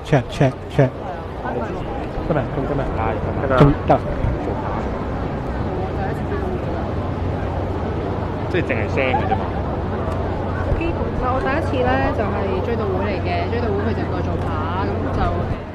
check check check，得未？咁得未？ 係咁得㗎， 咁得。 即係淨係聲嘅啫嘛。 基本我第一次咧就係追悼會嚟嘅，追悼會佢就叫我做扒，咁就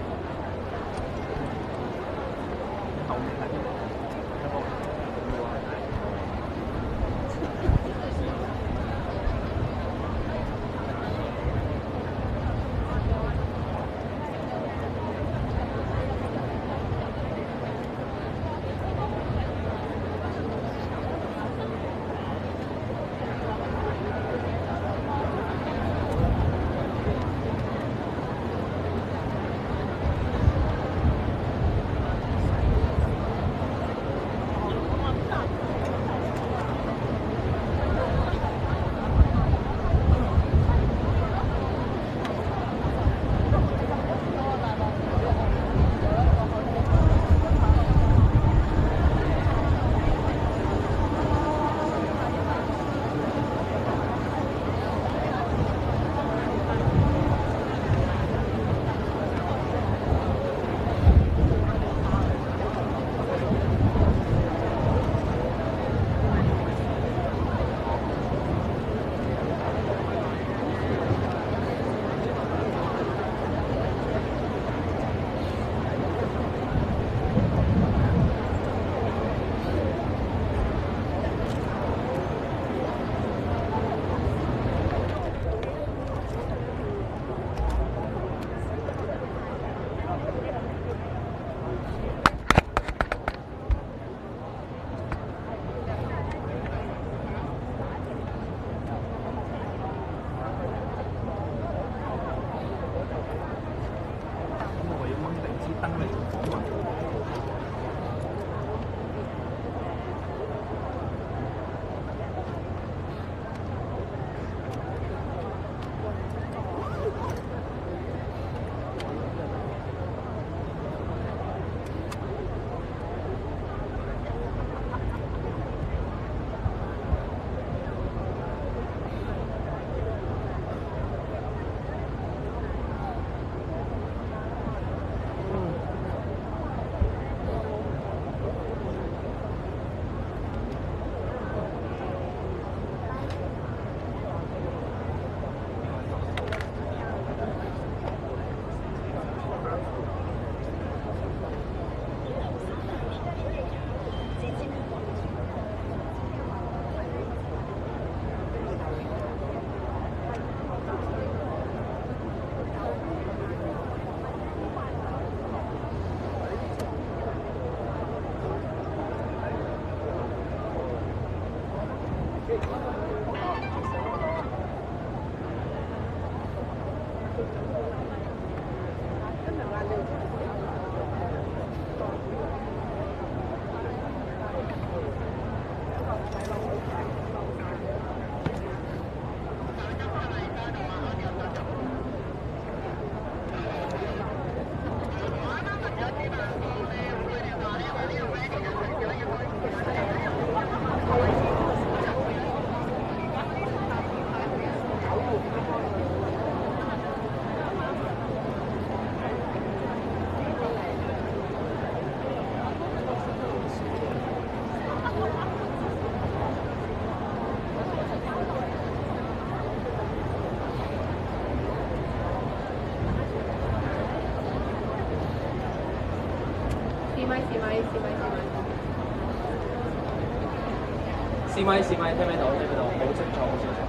試咪，聽唔聽到？好清楚，好清楚。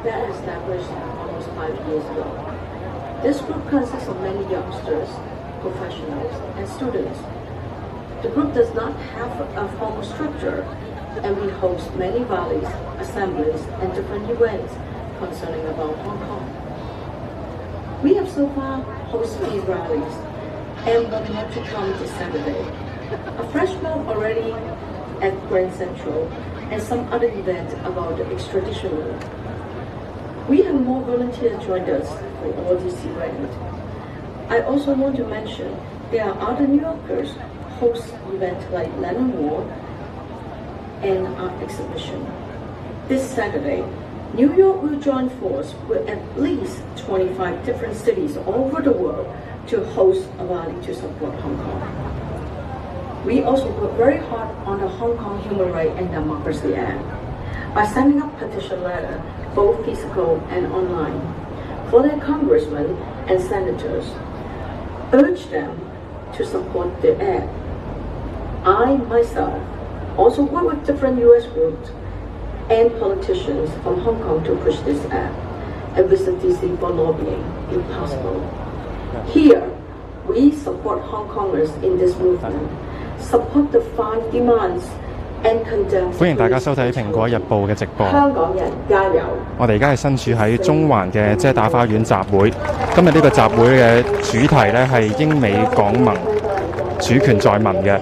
that established almost 5 years ago. This group consists of many youngsters, professionals, and students. The group does not have a formal structure, and we host many rallies, assemblies, and different events concerning about Hong Kong. We have so far hosted 3 rallies, and one more to come this Saturday. A fresh mob already at Grand Central, and some other events about the extradition law. We have more volunteers joined us for all these events. I also want to mention there are other New Yorkers host events like Lennon Wall and art exhibition. This Saturday, New York will join force with at least 25 different cities all over the world to host a rally to support Hong Kong. We also work very hard on the Hong Kong Human Rights and Democracy Act by sending a petition letter, both physical and online, for their congressmen and senators. Urge them to support the act. I, myself, also work with different U.S. groups and politicians from Hong Kong to push this act and visit DC for lobbying, if possible. Here, we support Hong Kongers in this movement, support the 5 demands, and condemn. 歡迎大家收睇《蘋果日報》嘅直播。 香港人加油！ 我哋而家係身處喺中環嘅遮打花園集會。今日呢個集會嘅主題呢係英美港盟主權在民嘅。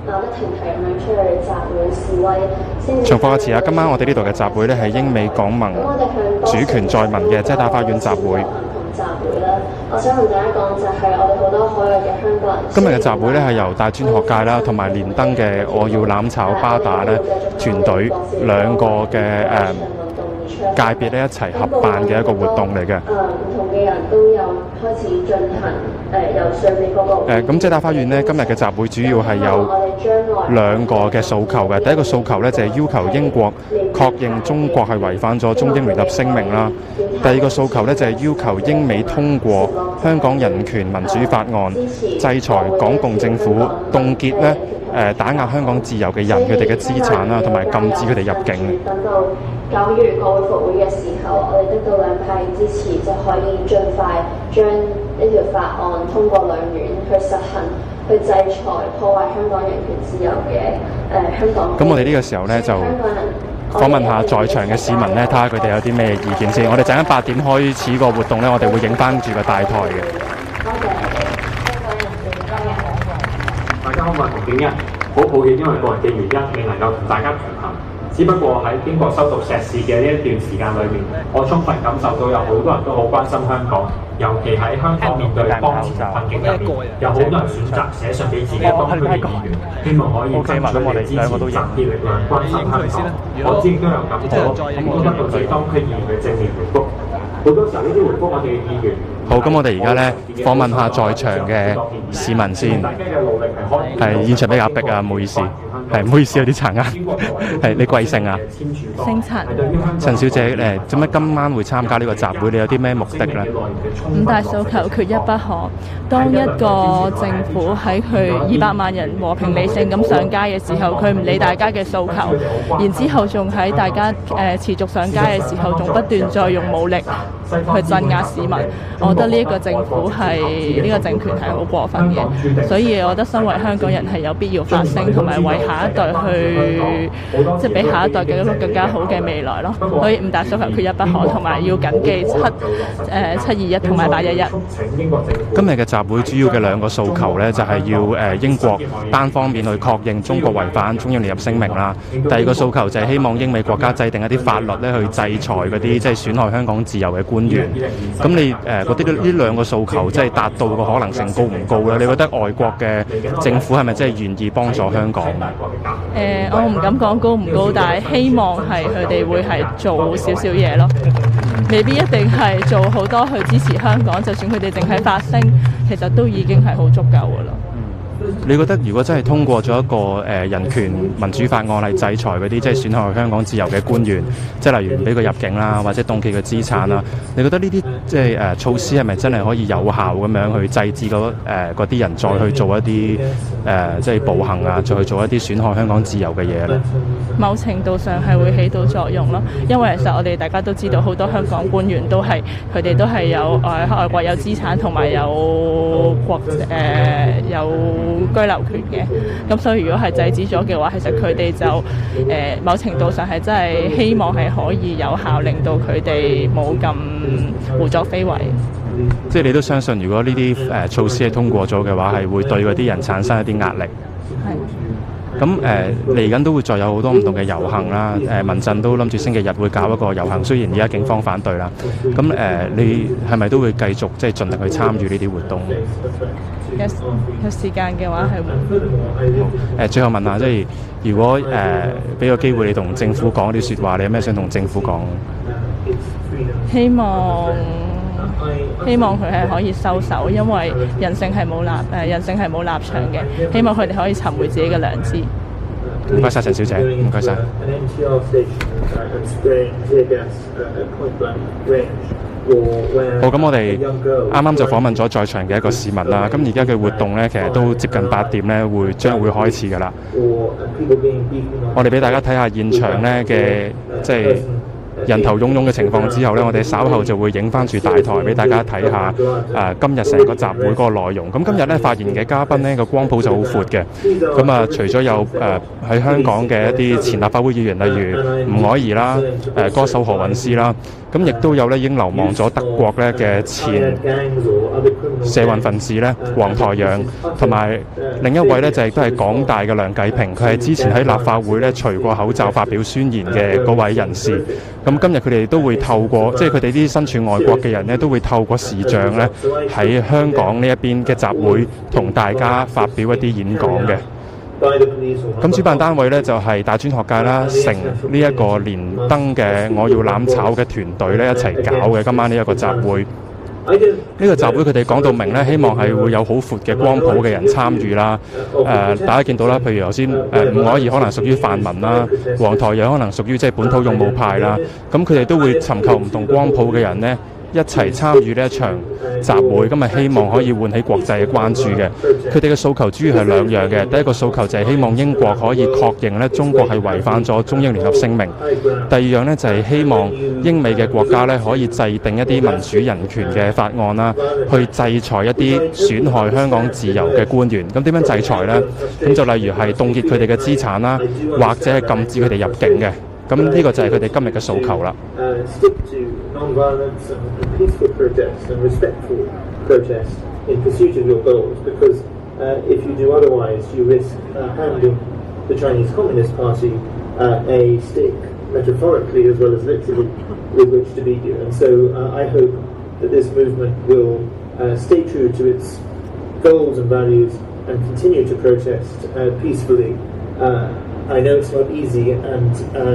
重複一次啊！今晚我哋呢度嘅集會呢係英美港盟主權在民嘅遮打花園集會。我想同大家講就係我哋好多海外嘅香港人。今日嘅集會咧係由大專學界啦，同埋連登嘅我要攬炒巴打咧團隊兩個嘅界別咧一齊合辦嘅一個活動嚟嘅。唔同嘅人都有開始進行由上面嗰個。咁遮打花園咧今日嘅集會主要係有兩個嘅訴求嘅。第一個訴求咧就係要求英國確認中國係違反咗中英聯合聲明啦。第二個訴求咧就係要求英美通過香港人權民主法案，制裁港共政府，凍結咧打壓香港自由嘅人佢哋嘅資產啦，同埋禁止佢哋入境。等到9月國會復會嘅時候，我哋得到兩派支持，就可以盡快將呢條法案通過兩院去實行，去制裁破壞香港人權自由嘅香港。咁我哋呢個時候咧就訪問下在場嘅市民咧，睇下佢哋有啲咩意見先。我哋陣間8點開始個活動咧，我哋會影翻住個大台嘅。多謝大家好，我係洪景一，好抱歉，因為個人嘅原因未能夠同大家同行。只不過喺經過修讀碩士嘅呢一段時間裏面，我充分感受到有好多人都好關心香港，尤其喺香港面對當前困境入面，有好多人選擇寫信俾自己當區嘅議員，希望可以爭取你嘅支持，集結力量關心香港。我自己都有感覺，亦都得到自己當區議員嘅正面回覆。好多時候呢啲回覆我哋嘅議員。好，咁我哋而家咧訪問下在場嘅市民先。係現場比較逼啊，唔好意思。係唔好意思，有啲殘啱。係你貴姓啊？ 姓陳。 陳小姐做乜今晚會參加呢個集會？你有啲咩目的咧 ？5大訴求缺一不可。當一個政府喺佢200萬人和平理性咁上街嘅時候，佢唔理大家嘅訴求，然之後仲喺大家持續上街嘅時候，仲不斷再用武力去鎮壓市民。我覺得呢一個政府係呢個政權係好過分嘅，所以我覺得身為香港人係有必要發聲，同埋為下一代去即係俾下一代嘅一個更加好嘅未來咯。所以5大訴求缺一不可，同埋要緊記721同埋811。 今日嘅集會主要嘅兩個訴求咧，就係要英國單方面去確認中國違反中英聯合聲明啦。第二個訴求就係希望英美國家制定一啲法律咧，去制裁嗰啲即係損害香港自由嘅官員。咁你覺得呢兩個訴求即係達到嘅可能性高唔高咧？你覺得外國嘅政府係咪真係願意幫助香港？ 我唔敢講高唔高，但係希望係佢哋會係做少少嘢咯，未必一定係做好多去支持香港。就算佢哋淨係發聲，其實都已經係好足夠㗎啦。 你覺得如果真係通過咗一個人權民主法案嚟制裁嗰啲即係損害香港自由嘅官員，即係例如唔俾佢入境啦，或者凍結佢資產啦，你覺得呢啲即係措施係咪真係可以有效咁樣去制止嗰啲人再去做一啲即係暴行啊，再去做一啲損害香港自由嘅嘢咧？ 某程度上係會起到作用咯，因為其實我哋大家都知道好多香港官員都係佢哋都係有外國有資產同埋有有居留權嘅，咁所以如果係制止咗嘅話，其實佢哋就某程度上係真係希望係可以有效令到佢哋冇咁胡作非為。 即係你都相信，如果呢啲措施係通過咗嘅話，係會對嗰啲人產生一啲壓力。係。咁嚟緊都會再有好多唔同嘅遊行啦。民陣都諗住星期日會搞一個遊行，雖然而家警方反對啦。咁你係咪都會繼續即係盡力去參與呢啲活動？ 有時間嘅話係會。 最後問下，即係如果俾個機會你同政府講啲説話，你有咩想同政府講？ 希望佢係可以收手，因為人性係冇立場嘅。希望佢哋可以尋回自己嘅良知。 唔該晒，陳小姐，唔該晒。好，咁我哋啱啱就訪問咗在場嘅一個市民啦。咁而家嘅活動呢，其實都接近8點呢，將會開始㗎啦。我哋俾大家睇下現場呢嘅即係人頭湧湧嘅情況之後呢，我哋稍後就會影翻住大台俾大家睇下今日成個集會嗰個內容。咁今日呢發言嘅嘉賓呢個光譜就好闊嘅。咁啊，除咗有喺香港嘅一啲前立法會議員，例如吳靄儀啦、歌手何韻詩啦，咁亦都有呢已經流亡咗德國呢嘅前社運分子呢黃台仰，同埋另一位呢就係都係港大嘅梁繼平，佢係之前喺立法會呢除過口罩發表宣言嘅嗰位人士。咁今日佢哋都會透過，即係佢哋啲身處外國嘅人呢，都會透過視像呢喺香港呢一邊嘅集會同大家發表一啲演講嘅。咁主辦單位呢，就係大專學界啦，成呢一個連登嘅我要攬炒嘅團隊呢一齊搞嘅今晚呢一個集會。呢個集會佢哋講到明呢，希望係會有好闊嘅光譜嘅人參與啦。大家見到啦，譬如頭先吳靄儀可能屬於泛民啦，黃台仰可能屬於即係本土勇武派啦。咁佢哋都會尋求唔同光譜嘅人呢，一齊參與呢一場集會，咁希望可以喚起國際嘅關注嘅。佢哋嘅訴求主要係兩樣嘅。第一個訴求就係希望英國可以確認咧中國係違反咗中英聯合聲明。第二樣呢，就係希望英美嘅國家咧可以制定一啲民主人權嘅法案啦，去制裁一啲損害香港自由嘅官員。咁點樣制裁呢？咁就例如係凍結佢哋嘅資產啦，或者係禁止佢哋入境嘅。咁呢個就係佢哋今日嘅訴求啦。 Non-violence and peaceful protests and respectful protests in pursuit of your goals, because if you do otherwise, you risk handing the Chinese Communist Party a stick, metaphorically as well as literally, with which to beat you. And so I hope that this movement will stay true to its goals and values and continue to protest peacefully. I know it's not easy, and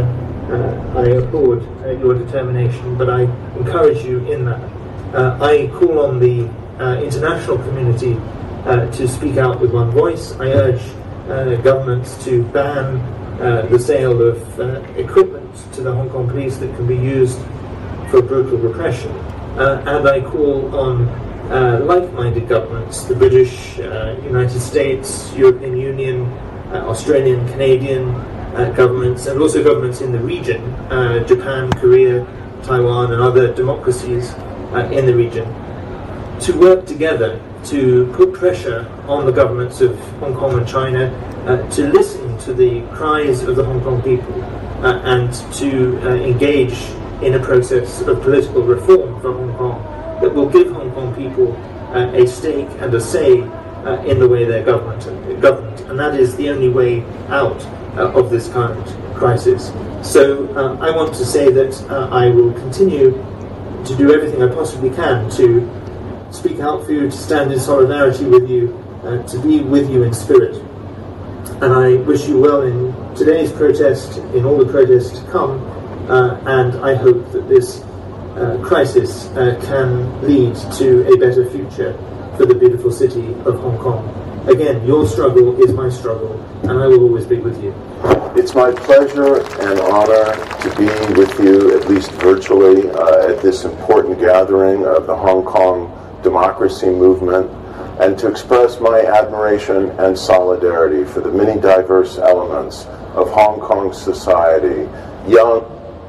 I applaud your determination, but I encourage you in that. I call on the international community to speak out with one voice. I urge governments to ban the sale of equipment to the Hong Kong police that can be used for brutal repression. And I call on like-minded governments, the British, United States, European Union, Australian, Canadian governments, and also governments in the region, Japan, Korea, Taiwan, and other democracies in the region, to work together to put pressure on the governments of Hong Kong and China to listen to the cries of the Hong Kong people and to engage in a process of political reform for Hong Kong that will give Hong Kong people a stake and a say in the way they're governed, and that is the only way out of this current crisis. So I want to say that I will continue to do everything I possibly can to speak out for you, to stand in solidarity with you, to be with you in spirit. And I wish you well in today's protest, in all the protests to come, and I hope that this crisis can lead to a better future for the beautiful city of Hong Kong. Again, your struggle is my struggle, and I will always be with you. It's my pleasure and honor to be with you, at least virtually, at this important gathering of the Hong Kong democracy movement, and to express my admiration and solidarity for the many diverse elements of Hong Kong society, young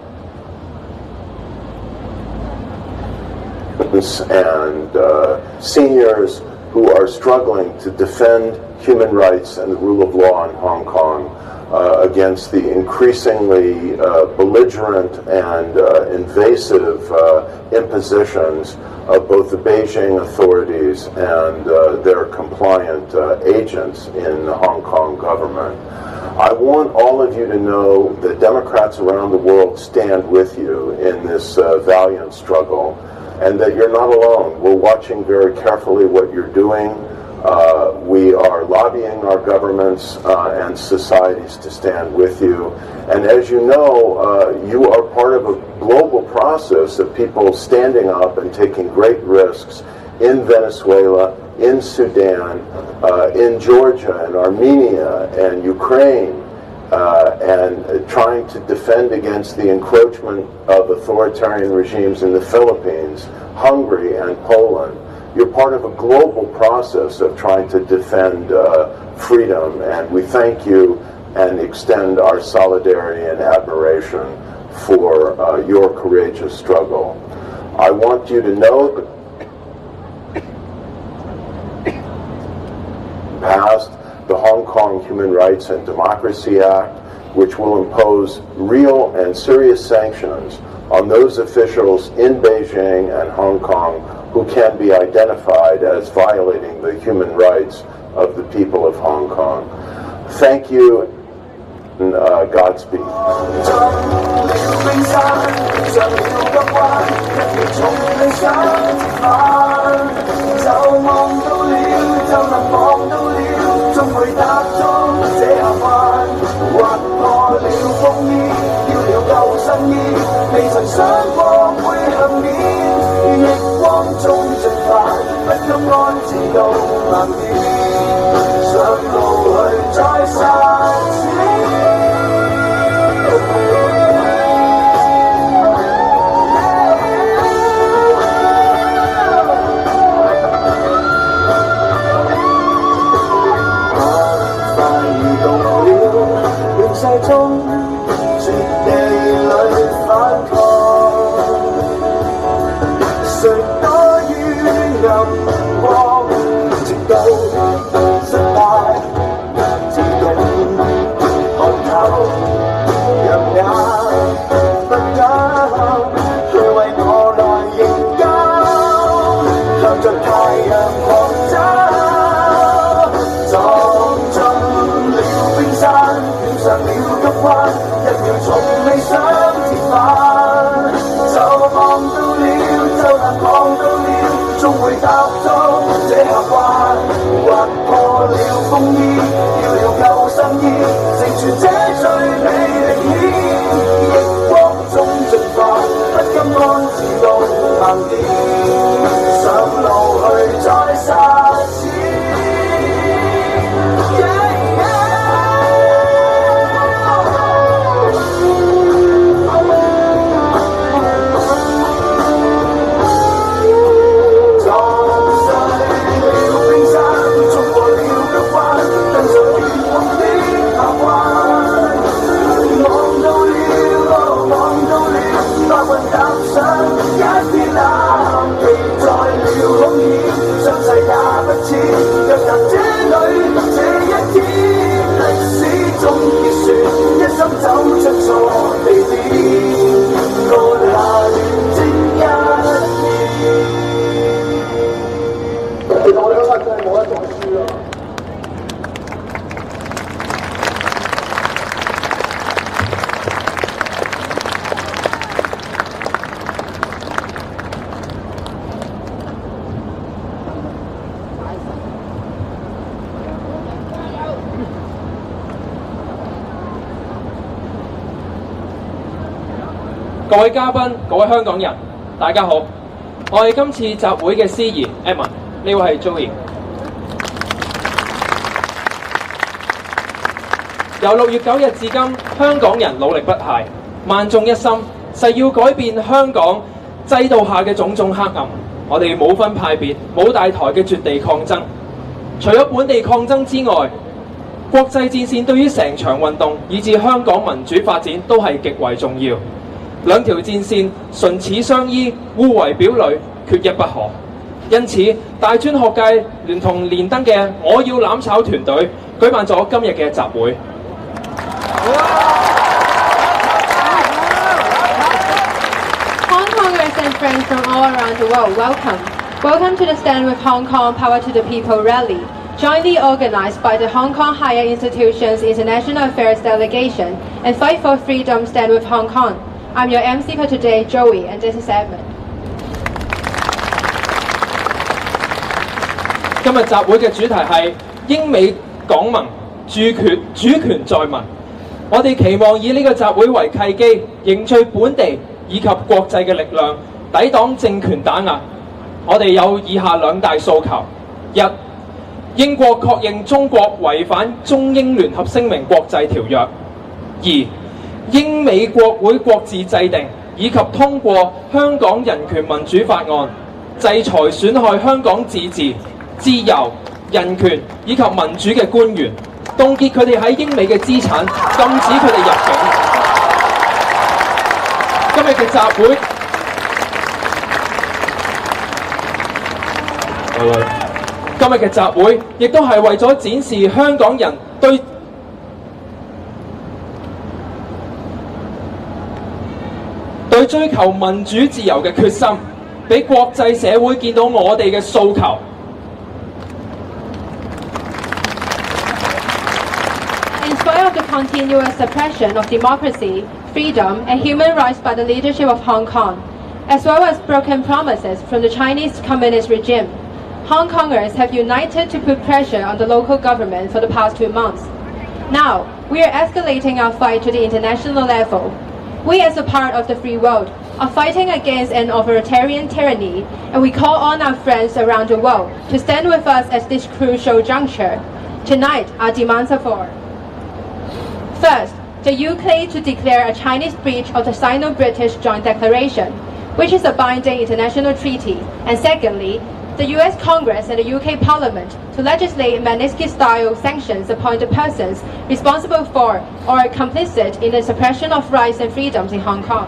and seniors who are struggling to defend human rights and the rule of law in Hong Kong against the increasingly belligerent and invasive impositions of both the Beijing authorities and their compliant agents in the Hong Kong government. I want all of you to know that Democrats around the world stand with you in this valiant struggle, and that you're not alone. We're watching very carefully what you're doing. We are lobbying our governments and societies to stand with you. And as you know, you are part of a global process of people standing up and taking great risks in Venezuela, in Sudan, in Georgia, and Armenia, and Ukraine, and trying to defend against the encroachment of authoritarian regimes in the Philippines, Hungary, and Poland. You're part of a global process of trying to defend freedom, and we thank you and extend our solidarity and admiration for your courageous struggle. I want you to know that passed the Hong Kong Human Rights and Democracy Act, which will impose real and serious sanctions on those officials in Beijing and Hong Kong who can be identified as violating the human rights of the people of Hong Kong. Thank you, and Godspeed. 各位嘉賓、各位香港人，大家好！我係今次集會嘅司儀 Edmund， 呢位係 Joey。 由6月9日至今，香港人努力不懈，萬眾一心，誓要改變香港制度下嘅種種黑暗。我哋冇分派別、冇大台嘅絕地抗爭。除咗本地抗爭之外，國際戰線對於成場運動以至香港民主發展都係極為重要。兩條戰線唇齒相依，互為表裏，缺一不可。因此，大專學界聯同連登嘅我要攬炒團隊舉辦咗今日嘅集會。 Hong Kongers and friends from all around the world, welcome. Welcome to the Stand with Hong Kong Power to the People rally, jointly organized by the Hong Kong Higher Institutions International Affairs Delegation and Fight for Freedom Stand with Hong Kong. I'm your MC for today, Joey, and this is Edmund. 今日集會嘅主題係英美港盟主權在民。我哋期望以呢個集會為契機，凝聚本地以及國際嘅力量，抵擋政權打壓。我哋有以下兩大訴求：一、英國確認中國違反中英聯合聲明國際條約；二、英美國會各自制定以及通過香港人權民主法案，制裁損害香港自治、自由、人權以及民主嘅官員，凍結佢哋喺英美嘅資產，禁止佢哋入境。今日嘅集會，今日嘅集會亦都係為咗展示香港人對追求民主自由嘅決心，俾國際社會見到我哋嘅訴求。 In spite of the continuous suppression of democracy, freedom, and human rights by the leadership of Hong Kong, as well as broken promises from the Chinese Communist regime, Hong Kongers have united to put pressure on the local government for the past 2 months. Now, we are escalating our fight to the international level. We, as a part of the free world, are fighting against an authoritarian tyranny, and we call on our friends around the world to stand with us at this crucial juncture. Tonight, our demands are four. First, the UK to declare a Chinese breach of the Sino-British Joint Declaration, which is a binding international treaty. And secondly, the US Congress and the UK Parliament to legislate Magnitsky-style sanctions upon the persons responsible for or complicit in the suppression of rights and freedoms in Hong Kong.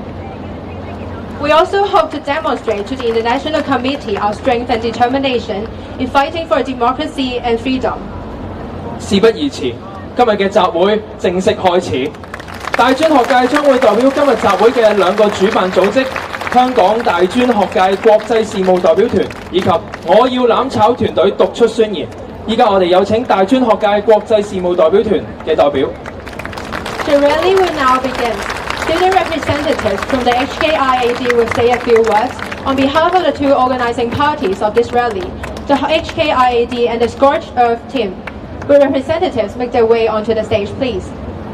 We also hope to demonstrate to the International Committee our strength and determination in fighting for democracy and freedom. 事不宜遲，今日嘅集會正式開始。大專學界將會代表今日集會嘅兩個主辦組織。香港大專學界國際事務代表團以及我要攬炒團隊讀出宣言。依家我哋有請大專學界國際事務代表團嘅代表。 The rally will now begin. Student representatives from the HKIAD will say a few words on behalf of the two organizing parties of this rally, the HKIAD and the Scorched Earth team. Will representatives make their way onto the stage, please?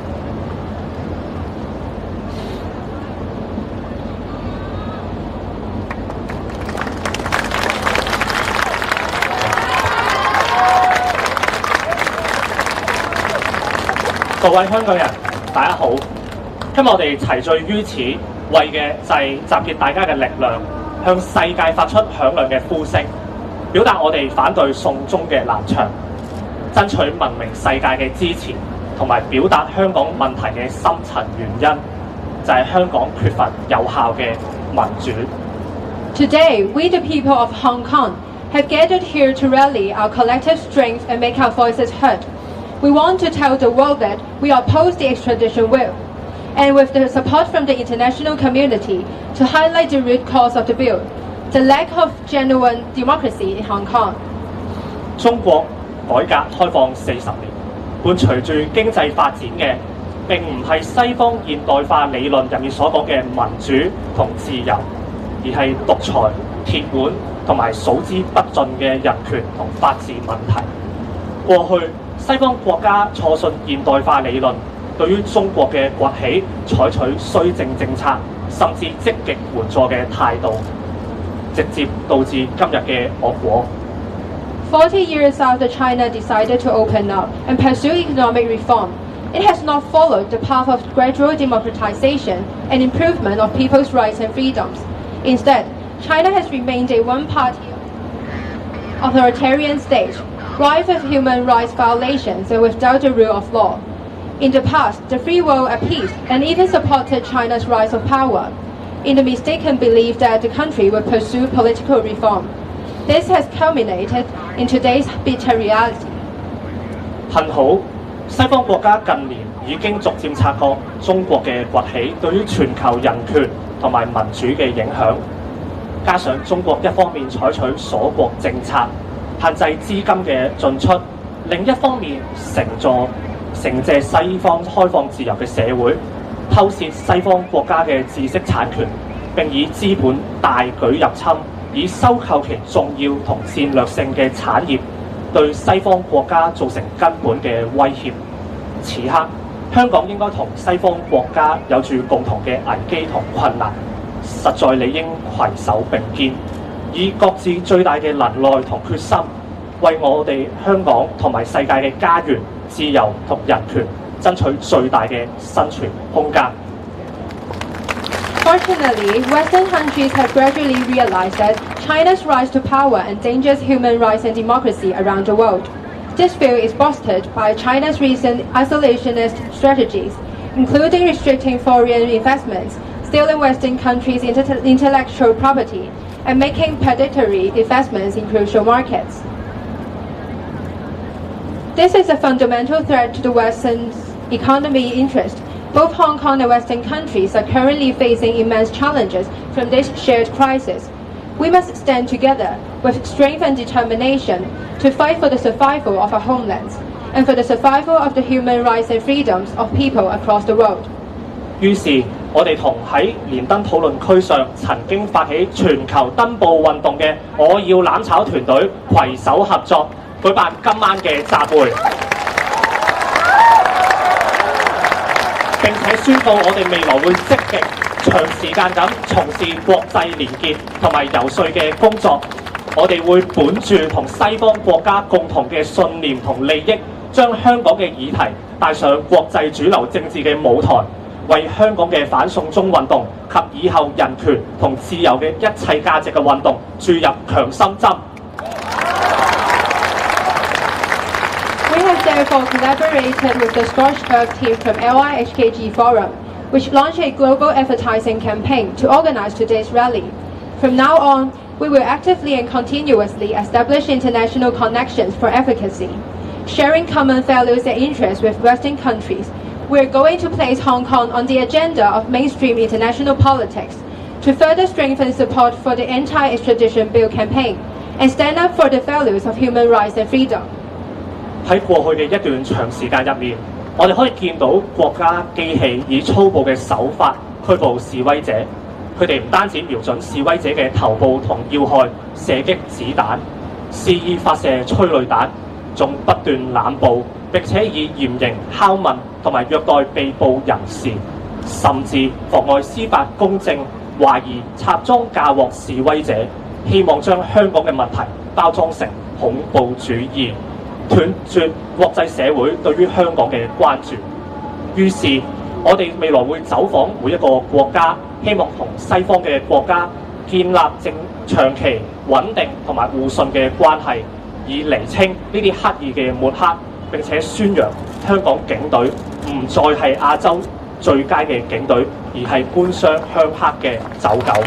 各位香港人，大家好！今日我哋齊聚於此，為嘅就係集結大家嘅力量，向世界發出響亮嘅呼聲，表達我哋反對送中嘅立場，爭取文明世界嘅支持，同埋表達香港問題嘅深層原因，就係香港缺乏有效嘅民主。 Today, we the people of Hong Kong have gathered here to rally our collective strength and make our voices heard. We want to tell the world that we oppose the extradition bill, and with the support from the international community to highlight the root cause of the bill, the lack of genuine democracy in Hong Kong. 中國改革開放40年，伴隨住經濟發展嘅並唔係西方現代化理論入面所講嘅民主同自由，而係獨裁、鐵腕同埋數之不盡嘅人權同法治問題。過去西方國家錯信現代化理論，對於中國嘅崛起採取綏靖政策，甚至積極援助嘅態度，直接導致今日嘅惡果。 40 years after China decided to open up and pursue economic reform, It has not followed the path of gradual democratization and improvement of people's rights and freedoms. Instead, China has remained a one-party authoritarian state, rife with human rights violations and without the rule of law. In the past, the free world appeased and even supported China's rise of power, in the mistaken belief that the country would pursue political reform. This has culminated in today's bitter reality. 幸好，西方國家近年已經逐漸察覺中國嘅崛起對於全球人權同埋民主嘅影響，加上中國一方面採取鎖國政策，限制資金嘅進出，另一方面承借西方開放自由嘅社會，偷竊西方國家嘅知識產權，並以資本大舉入侵，以收購其重要同戰略性嘅產業，對西方國家造成根本嘅威脅。此刻，香港應該同西方國家有住共同嘅危機同困難，實在理應攜手並肩，以各自最大嘅能耐同決心，為我哋香港同埋世界嘅家園、自由同人權爭取最大嘅生存空間。 Fortunately, Western countries have gradually realized that China's rise to power endangers human rights and democracy around the world. This view is bolstered by China's recent isolationist strategies, including restricting foreign investments, stealing Western countries' intellectual property, and making predatory investments in crucial markets. This is a fundamental threat to the Western economy interest. Both Hong Kong and Western countries are currently facing immense challenges from this shared crisis. We must stand together with strength and determination to fight for the survival of our homelands and for the survival of the human rights and freedoms of people across the world. 於是，我哋同喺連登討論區上曾經發起全球登報運動嘅我要攬炒團隊攜手合作，舉辦今晚嘅集會，並且宣佈我哋未來會積極長時間咁從事國際連結同埋游說嘅工作。我哋會本住同西方國家共同嘅信念同利益，將香港嘅議題帶上國際主流政治嘅舞台，為香港嘅反送中運動及以後人權同自由嘅一切價值嘅運動注入強心針。 We have therefore collaborated with the Scorched Earth team from LIHKG Forum, which launched a global advertising campaign to organize today's rally. From now on, we will actively and continuously establish international connections for efficacy. Sharing common values and interests with Western countries, we are going to place Hong Kong on the agenda of mainstream international politics to further strengthen support for the anti-extradition bill campaign and stand up for the values of human rights and freedom. 喺過去嘅一段長時間入面，我哋可以見到國家機器以粗暴嘅手法拘捕示威者，佢哋唔單止瞄準示威者嘅頭部同要害射擊子彈，肆意發射催淚彈，仲不斷濫捕，並且以嚴刑拷問同埋虐待被捕人士，甚至妨礙司法公正，懷疑插贓嫁禍示威者，希望將香港嘅問題包裝成恐怖主義，斷絕國際社會對於香港嘅關注。於是，我哋未來會走訪每一個國家，希望同西方嘅國家建立長期穩定同埋互信嘅關係，以釐清呢啲刻意嘅抹黑，並且宣揚香港警隊唔再係亞洲最佳嘅警隊，而係官商鄉黑嘅走狗。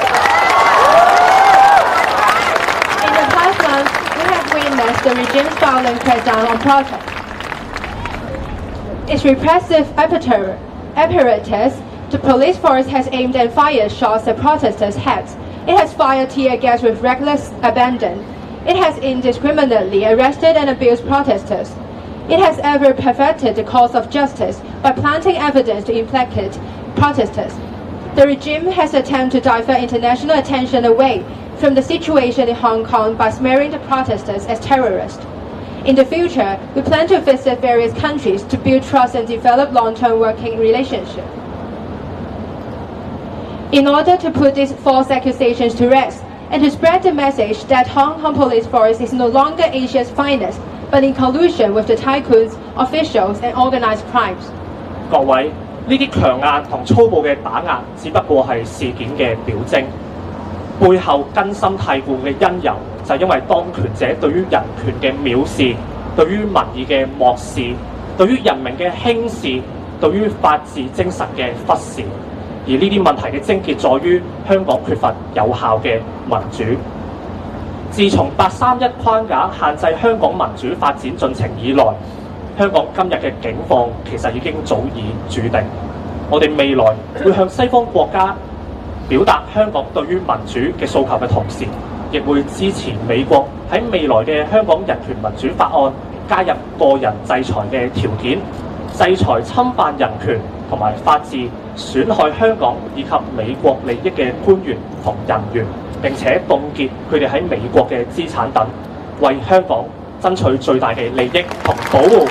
In the past month, we have witnessed the regime's violent crackdown on protests. Its repressive apparatus, the police force has aimed and fired shots at protesters' heads. It has fired tear gas with reckless abandon. It has indiscriminately arrested and abused protesters. It has ever perfected the cause of justice by planting evidence to implicate protesters. The regime has attempted to divert international attention away from the situation in Hong Kong by smearing the protesters as terrorists. In the future, we plan to visit various countries to build trust and develop long-term working relationships. In order to put these false accusations to rest and to spread the message that Hong Kong police force is no longer Asia's finest, but in collusion with the tycoons, officials, and organized crimes. 各位，呢啲強硬同粗暴嘅打壓，只不過係事件嘅表徵，背後根深蒂固嘅因由，就係因為當權者對於人權嘅藐視，對於民意嘅漠視，對於人民嘅輕視，對於法治精神嘅忽視。而呢啲問題嘅症結在於香港缺乏有效嘅民主。自從831框架限制香港民主發展進程以來，香港今日嘅境況其實已經早已注定。我哋未來會向西方國家表達香港對於民主嘅訴求嘅同時，亦會支持美國喺未來嘅香港人權民主法案加入個人制裁嘅條件，制裁侵犯人權同埋法治、損害香港以及美國利益嘅官員同人員，並且凍結佢哋喺美國嘅資產等，為香港爭取最大嘅利益同保護。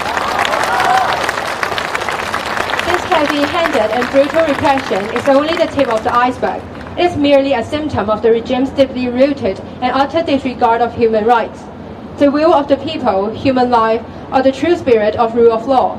This heavy-handed and brutal repression is only the tip of the iceberg. It is merely a symptom of the regime's deeply rooted and utter disregard of human rights, the will of the people, human life, or the true spirit of rule of law.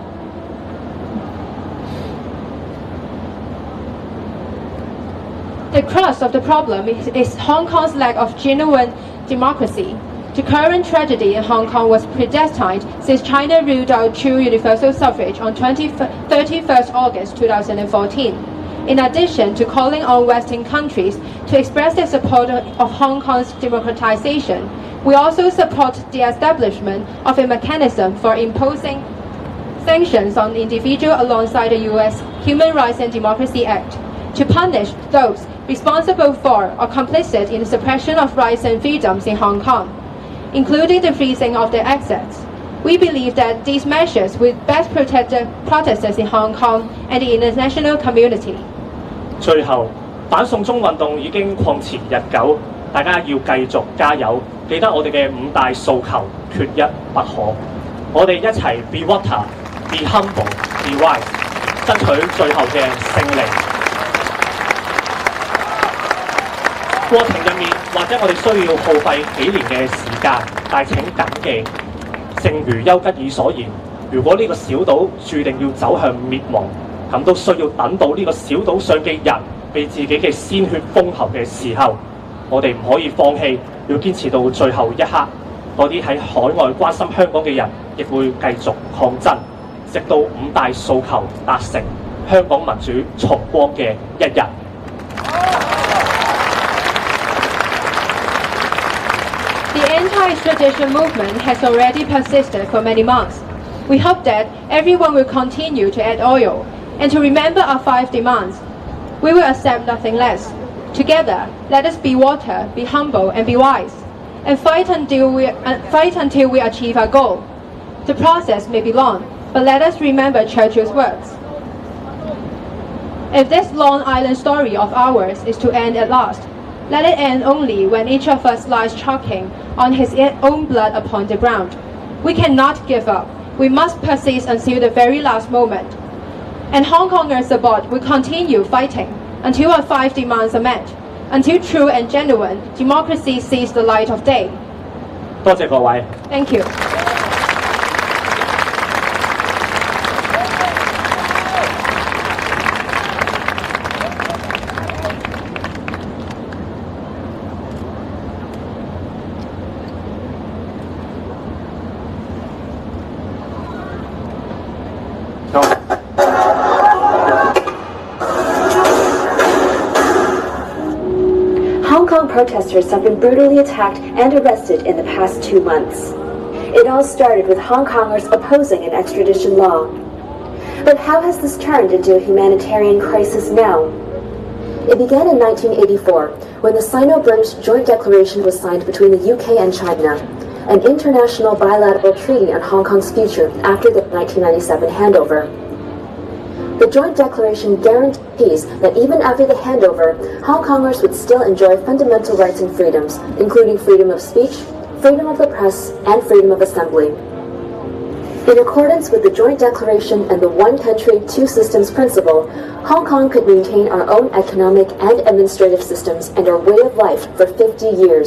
The crux of the problem is Hong Kong's lack of genuine democracy. The current tragedy in Hong Kong was predestined since China ruled out true universal suffrage on 31st August 2014. In addition to calling on Western countries to express their support of Hong Kong's democratization, we also support the establishment of a mechanism for imposing sanctions on individuals alongside the U.S. Human Rights and Democracy Act to punish those responsible for or complicit in the suppression of rights and freedoms in Hong Kong, including the freezing of their assets. We believe that these measures will best protect the protesters in Hong Kong and the international community. 最後，反送中運動已經曠前日久，大家要繼續加油，記得我哋嘅5大訴求，缺一不可。我哋一齊 be water, be humble, be wise， 爭取最後嘅勝利。過程入面，或者我哋需要耗費幾年嘅時間，但請謹記，正如丘吉爾所言，如果呢個小島注定要走向滅亡，咁都需要等到呢個小島上嘅人被自己嘅鮮血封喉嘅時候，我哋唔可以放棄，要堅持到最後一刻。嗰啲喺海外關心香港嘅人，亦會繼續抗爭，直到5大訴求達成，香港民主重光嘅一日。 The anti-extradition movement has already persisted for many months. We hope that everyone will continue to add oil and to remember our 5 demands. We will accept nothing less. Together, let us be water, be humble, and be wise, and fight until we achieve our goal. The process may be long, but let us remember Churchill's words. If this Long Island story of ours is to end at last, let it end only when each of us lies choking on his own blood upon the ground. We cannot give up. We must persist until the very last moment. And Hong Kongers abroad will continue fighting until our 5 demands are met, until true and genuine democracy sees the light of day. 多謝各位。 Thank you. Hong Kong protesters have been brutally attacked and arrested in the past 2 months. It all started with Hong Kongers opposing an extradition law. But how has this turned into a humanitarian crisis now? It began in 1984, when the Sino-British Joint Declaration was signed between the UK and China, an international bilateral treaty on Hong Kong's future after the 1997 handover. The Joint Declaration guarantees that even after the handover, Hong Kongers would still enjoy fundamental rights and freedoms, including freedom of speech, freedom of the press, and freedom of assembly. In accordance with the Joint Declaration and the One Country, Two Systems principle, Hong Kong could maintain our own economic and administrative systems and our way of life for 50 years.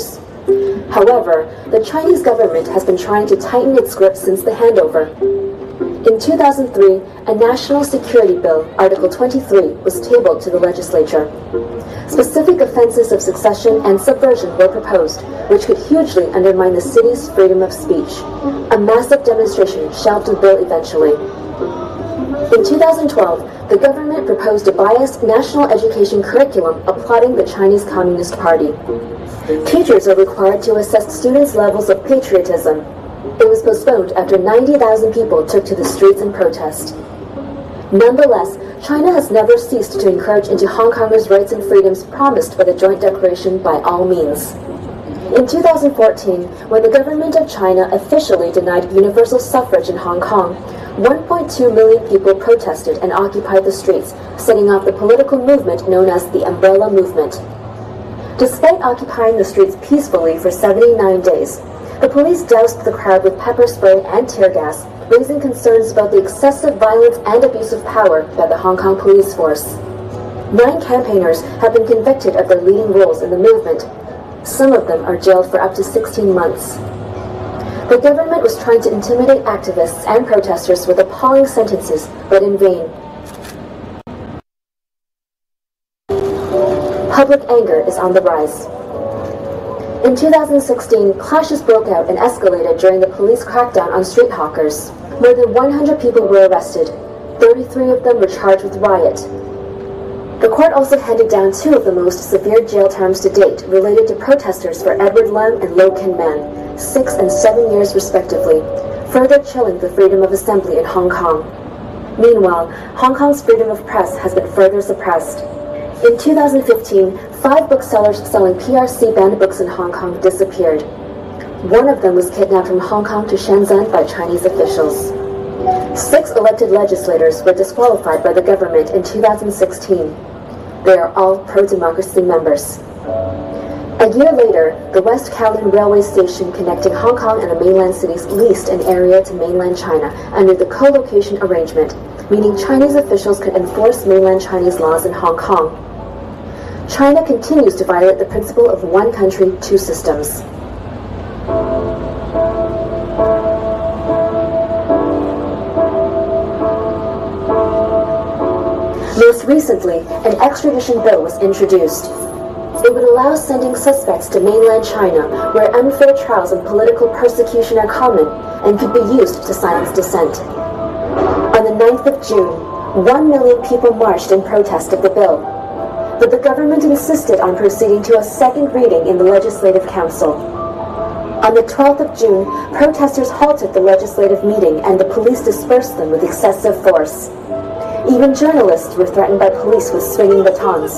However, the Chinese government has been trying to tighten its grip since the handover. In 2003, a national security bill, Article 23, was tabled to the legislature. Specific offenses of secession and subversion were proposed, which could hugely undermine the city's freedom of speech. A massive demonstration shelved the bill eventually. In 2012, the government proposed a biased national education curriculum applauding the Chinese Communist Party. Teachers are required to assess students' levels of patriotism. It was postponed after 90,000 people took to the streets in protest. Nonetheless, China has never ceased to encourage into Hong Kongers' rights and freedoms promised by the Joint Declaration by all means. In 2014, when the government of China officially denied universal suffrage in Hong Kong, 1.2 million people protested and occupied the streets, setting off the political movement known as the Umbrella Movement. Despite occupying the streets peacefully for 79 days, the police doused the crowd with pepper spray and tear gas, raising concerns about the excessive violence and abuse of power by the Hong Kong police force. 9 campaigners have been convicted of their leading roles in the movement. Some of them are jailed for up to 16 months. The government was trying to intimidate activists and protesters with appalling sentences, but in vain. Public anger is on the rise. In 2016, clashes broke out and escalated during the police crackdown on street hawkers. More than 100 people were arrested. 33 of them were charged with riot. The court also handed down 2 of the most severe jail terms to date related to protesters for Edward Lam and Lo Kin Man, 6 and 7 years respectively, further chilling the freedom of assembly in Hong Kong. Meanwhile, Hong Kong's freedom of press has been further suppressed. In 2015, 5 booksellers selling PRC banned books in Hong Kong disappeared. One of them was kidnapped from Hong Kong to Shenzhen by Chinese officials. 6 elected legislators were disqualified by the government in 2016. They are all pro-democracy members. A year later, the West Kowloon Railway Station connecting Hong Kong and the mainland cities leased an area to mainland China under the co-location arrangement, meaning Chinese officials could enforce mainland Chinese laws in Hong Kong. China continues to violate the principle of one country, 2 systems. Most recently, an extradition bill was introduced. It would allow sending suspects to mainland China, where unfair trials and political persecution are common, and could be used to silence dissent. On the 9th of June, 1 million people marched in protest of the bill. But the government insisted on proceeding to a second reading in the Legislative Council. On the 12th of June, protesters halted the legislative meeting and the police dispersed them with excessive force. Even journalists were threatened by police with swinging batons.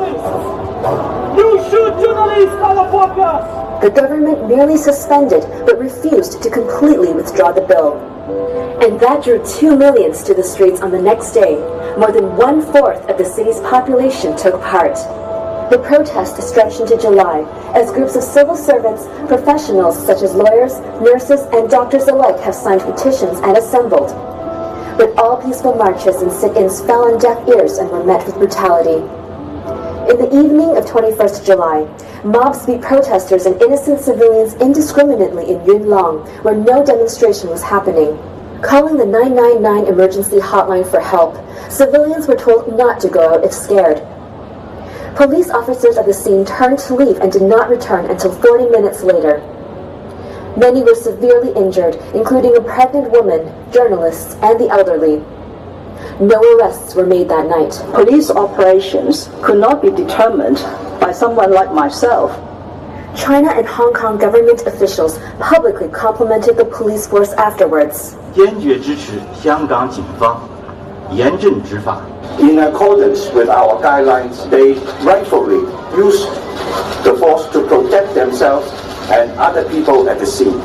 You shoot journalists, motherfuckers! The government merely suspended but refused to completely withdraw the bill. And that drew 2 millions to the streets on the next day. More than 1/4 of the city's population took part. The protest stretched into July as groups of civil servants, professionals such as lawyers, nurses, and doctors alike have signed petitions and assembled. But all peaceful marches and sit-ins fell on deaf ears and were met with brutality. In the evening of 21st July, mobs beat protesters and innocent civilians indiscriminately in Yuen Long, where no demonstration was happening. Calling the 999 emergency hotline for help, civilians were told not to go out if scared. Police officers at the scene turned to leave and did not return until 40 minutes later. Many were severely injured, including a pregnant woman, journalists, and the elderly. No arrests were made that night. Police operations could not be determined by someone like myself. China and Hong Kong government officials publicly complimented the police force afterwards. 坚决支持香港警方严正执法。 In accordance with our guidelines, they rightfully used the force to protect themselves and other people at the scene.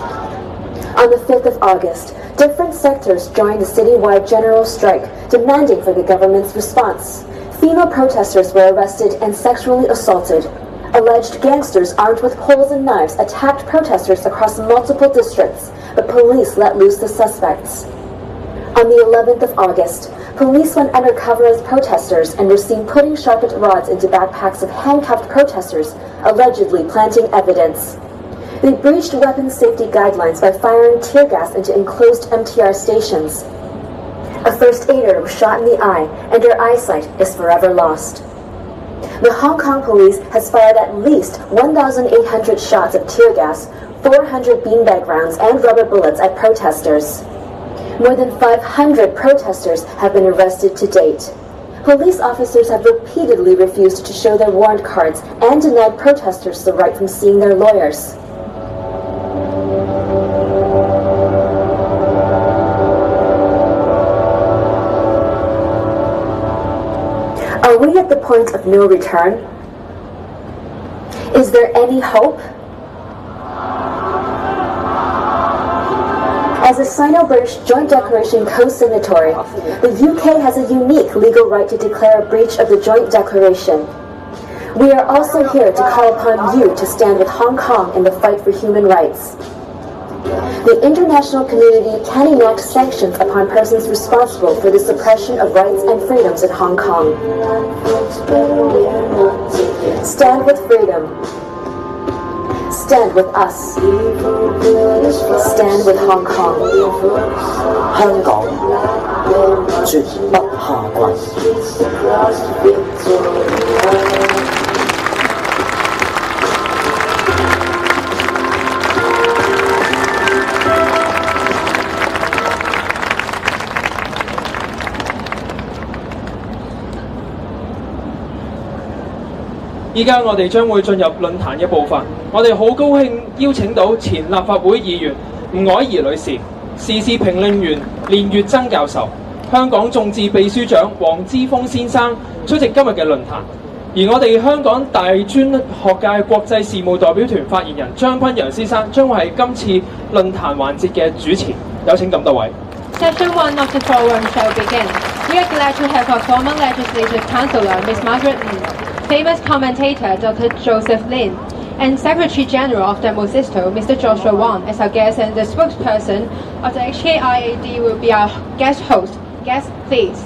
On the 5th of August, different sectors joined the citywide general strike, demanding for the government's response. Female protesters were arrested and sexually assaulted. Alleged gangsters armed with poles and knives attacked protesters across multiple districts, but police let loose the suspects. On the 11th of August, police went undercover as protesters and were seen putting sharpened rods into backpacks of handcuffed protesters, allegedly planting evidence. They breached weapons safety guidelines by firing tear gas into enclosed MTR stations. A first aider was shot in the eye, and her eyesight is forever lost. The Hong Kong police has fired at least 1,800 shots of tear gas, 400 beanbag rounds, and rubber bullets at protesters. More than 500 protesters have been arrested to date. Police officers have repeatedly refused to show their warrant cards and denied protesters the right from seeing their lawyers. Are we at the point of no return? Is there any hope? As a Sino-British Joint Declaration co-signatory, the UK has a unique legal right to declare a breach of the Joint Declaration. We are also here to call upon you to stand with Hong Kong in the fight for human rights. The international community can enact sanctions upon persons responsible for the suppression of rights and freedoms in Hong Kong. Stand with freedom. Stand with us. Stand with Hong Kong. 香港絕不下跪。 依家我哋將會進入論壇嘅部分，我哋好高興邀請到前立法會議員吳靄儀女士、時事評論員練乙錚教授、香港眾志秘書長黃之鋒先生出席今日嘅論壇。而我哋香港大專學界國際事務代表團發言人張坤陽先生將會係今次論壇環節嘅主持，有請咁多位。 Session 1 of the forum shall begin. We are glad to have our former Legislative Councillor, Ms. Margaret Ng, famous commentator, Dr. Joseph Lin, and Secretary General of Demosisto, Mr. Joshua Wong, as our guest, and the spokesperson of the HKIAD will be our guest host. Guest, please.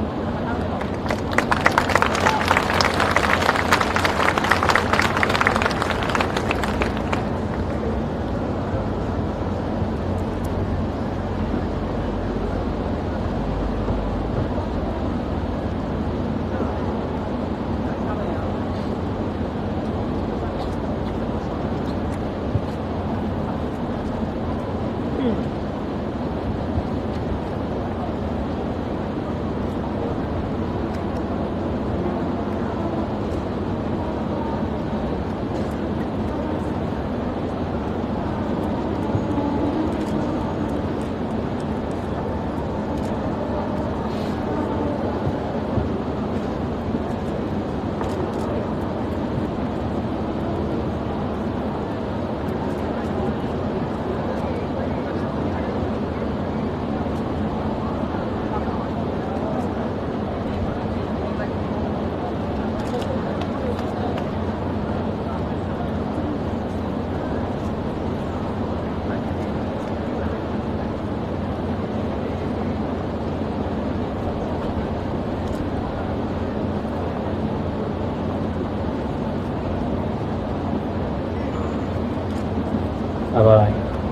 拜拜。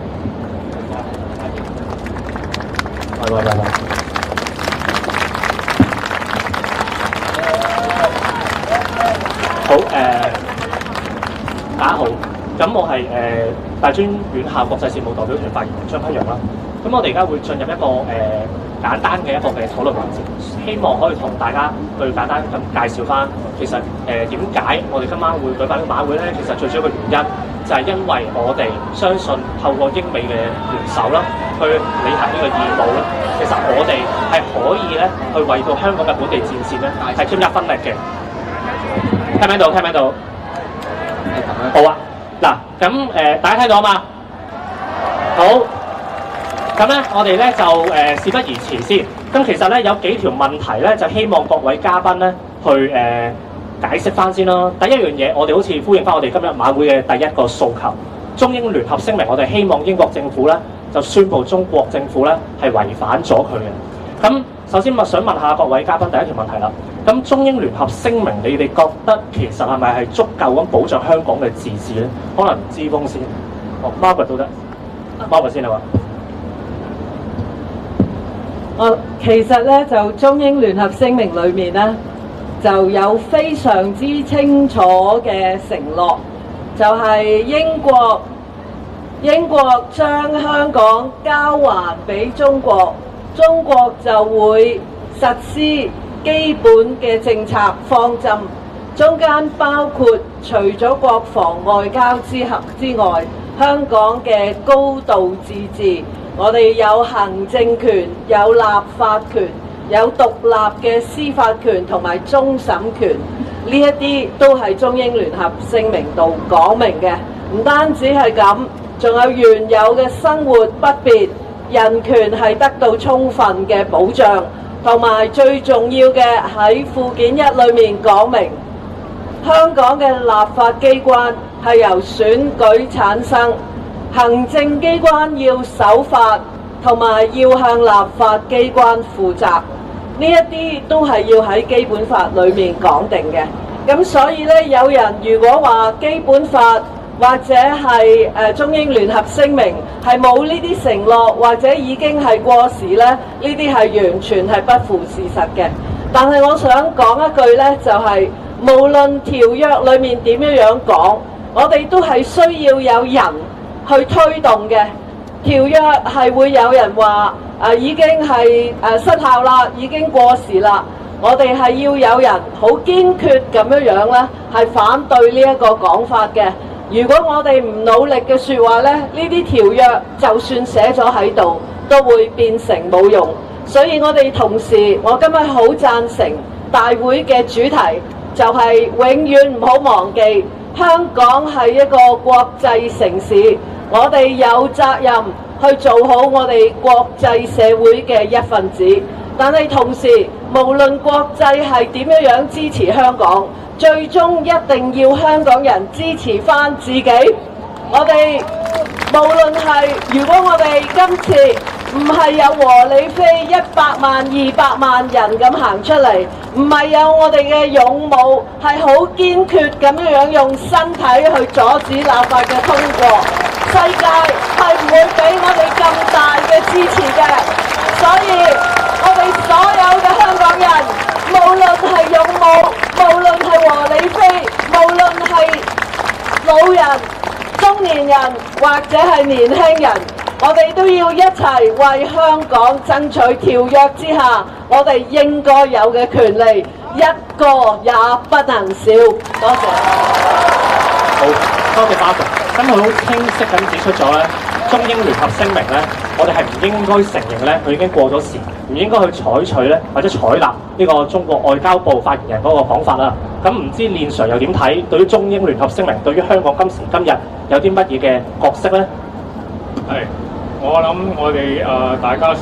好大家好。咁我係大專院校國際事務代表團發言人張坤陽啦。咁我哋而家會進入一個簡單嘅一個嘅討論環節，希望可以同大家去簡單咁介紹翻，其實點解我哋今晚會舉辦呢個晚會咧？其實最主要嘅原因就係因為我哋相信透過英美嘅聯手啦，去履行呢個義務啦，其實我哋係可以咧去為到香港嘅本地戰線咧係添一分力嘅。聽唔聽到？聽唔聽到？好啊，嗱咁大家聽到啊嘛？好。咁咧，我哋咧就事不宜遲先。咁其實咧有幾條問題咧，就希望各位嘉賓咧去解釋翻先啦。第一樣嘢，我哋好似呼應翻我哋今日晚會嘅第一個訴求，中英聯合聲明，我哋希望英國政府咧就宣布中國政府咧係違反咗佢嘅。咁首先我想問下各位嘉賓第一條問題啦。咁中英聯合聲明，你哋覺得其實係咪係足夠咁保障香港嘅自治咧？可能之鋒先，Margaret 都得，Margaret先係嘛？ 其實咧就中英聯合聲明裏面咧就有非常之清楚嘅承諾，就係英國將香港交還俾中國，中國就會實施基本嘅政策方針，中間包括除咗國防外交之外，香港嘅高度自治。我哋有行政權，有立法權，有獨立嘅司法權同埋終審權，呢一啲都係中英聯合聲明度講明嘅。唔單止係咁，仲有原有嘅生活不便，人權係得到充分嘅保障，同埋最重要嘅喺附件一裏面講明，香港嘅立法機關係由選舉產生。行政機關要守法，同埋要向立法機關負責，呢一啲都係要喺基本法裏面講定嘅。咁所以咧，有人如果話基本法或者係中英聯合聲明係冇呢啲承諾，或者已經係過時咧，呢啲係完全係不符事實嘅。但係我想講一句咧，就係無論條約裏面點樣講，我哋都係需要有人去推動嘅。條約係會有人話已經係失效啦，已經過時啦。我哋係要有人好堅決咁樣咧，係反對呢一個講法嘅。如果我哋唔努力嘅説話咧，呢啲條約就算寫咗喺度，都會變成冇用。所以我哋同時，我今日好贊成大會嘅主題，就係永遠唔好忘記香港係一個國際城市。我哋有責任去做好我哋國際社會嘅一份子，但係同時，無論國際係點樣支持香港，最終一定要香港人支持返自己。我哋無論係如果我哋今次唔係有和理非100萬、200萬人咁行出嚟，唔係有我哋嘅勇武，係好堅決咁樣用身體去阻止立法嘅通過。世界係唔會俾我哋咁大嘅支持嘅，所以我哋所有嘅香港人，無論係勇武，無論係和理非，無論係老人、中年人或者係年輕人，我哋都要一齊為香港爭取條約之下我哋應該有嘅權利，一個也不能少。多謝。 好，多謝巴總。咁佢好清晰咁指出咗咧，中英聯合聲明咧，我哋係唔應該承認咧，佢已經過咗時，唔應該去採取咧或者採納呢個中國外交部發言人嗰個講法啦。咁唔知練 Sir 又點睇？對於中英聯合聲明，對於香港今時今日有啲乜嘢嘅角色咧？ 係，我諗我哋大家，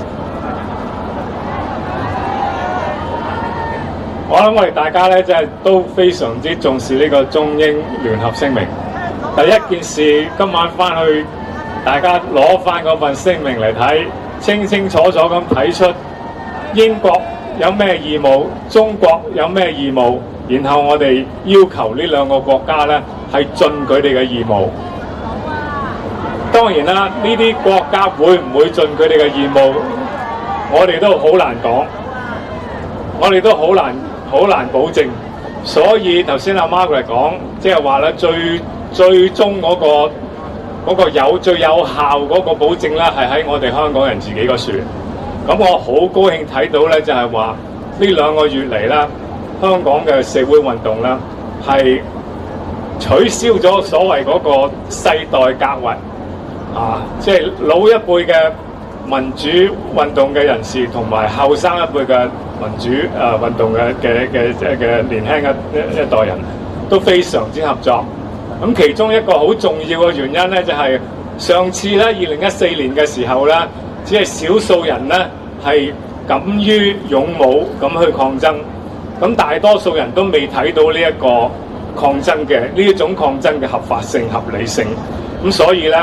我諗我哋大家咧，即係都非常之重視呢個中英聯合聲明。第一件事，今晚翻去大家攞翻嗰份聲明嚟睇，清清楚楚咁睇出英國有咩義務，中國有咩義務，然後我哋要求呢兩個國家咧係盡佢哋嘅義務。當然啦，呢啲國家會唔會盡佢哋嘅義務，我哋都好難講，我哋都好難保證。所以頭先阿 Margaret 講，即係話咧最終嗰個最有效嗰個保證咧，係喺我哋香港人自己個樹。咁我好高興睇到咧，就係話呢2個月嚟啦，香港嘅社會運動咧係取消咗所謂嗰個世代隔閡啊，即係老一輩嘅民主運動嘅人士同埋後生一輩嘅民主運動嘅年輕一代人都非常之合作。咁其中一個好重要嘅原因咧，就係上次咧2014年嘅時候咧，只係少數人咧係敢於勇武咁去抗爭，咁大多數人都未睇到呢一個抗爭嘅呢一種抗爭嘅合法性、合理性，咁所以咧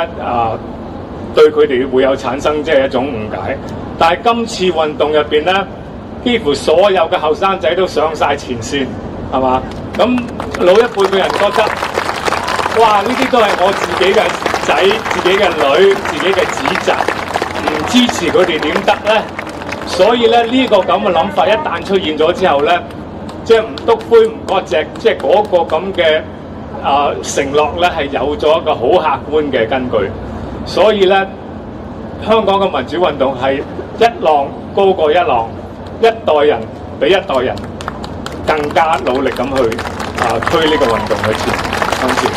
對佢哋會有產生即係一種誤解。但係今次運動入邊咧， 幾乎所有嘅後生仔都上晒前線，係嘛？咁老一輩嘅人覺得，哇！呢啲都係我自己嘅仔、自己嘅女、自己嘅子侄，唔支持佢哋點得呢？所以咧，呢個咁嘅諗法一旦出現咗之後咧，即係唔篤灰唔割席，即係嗰個咁嘅承諾咧，係有咗一個好客觀嘅根據。所以咧，香港嘅民主運動係一浪高過一浪，一代人比一代人更加努力咁去推呢個運動嘅前。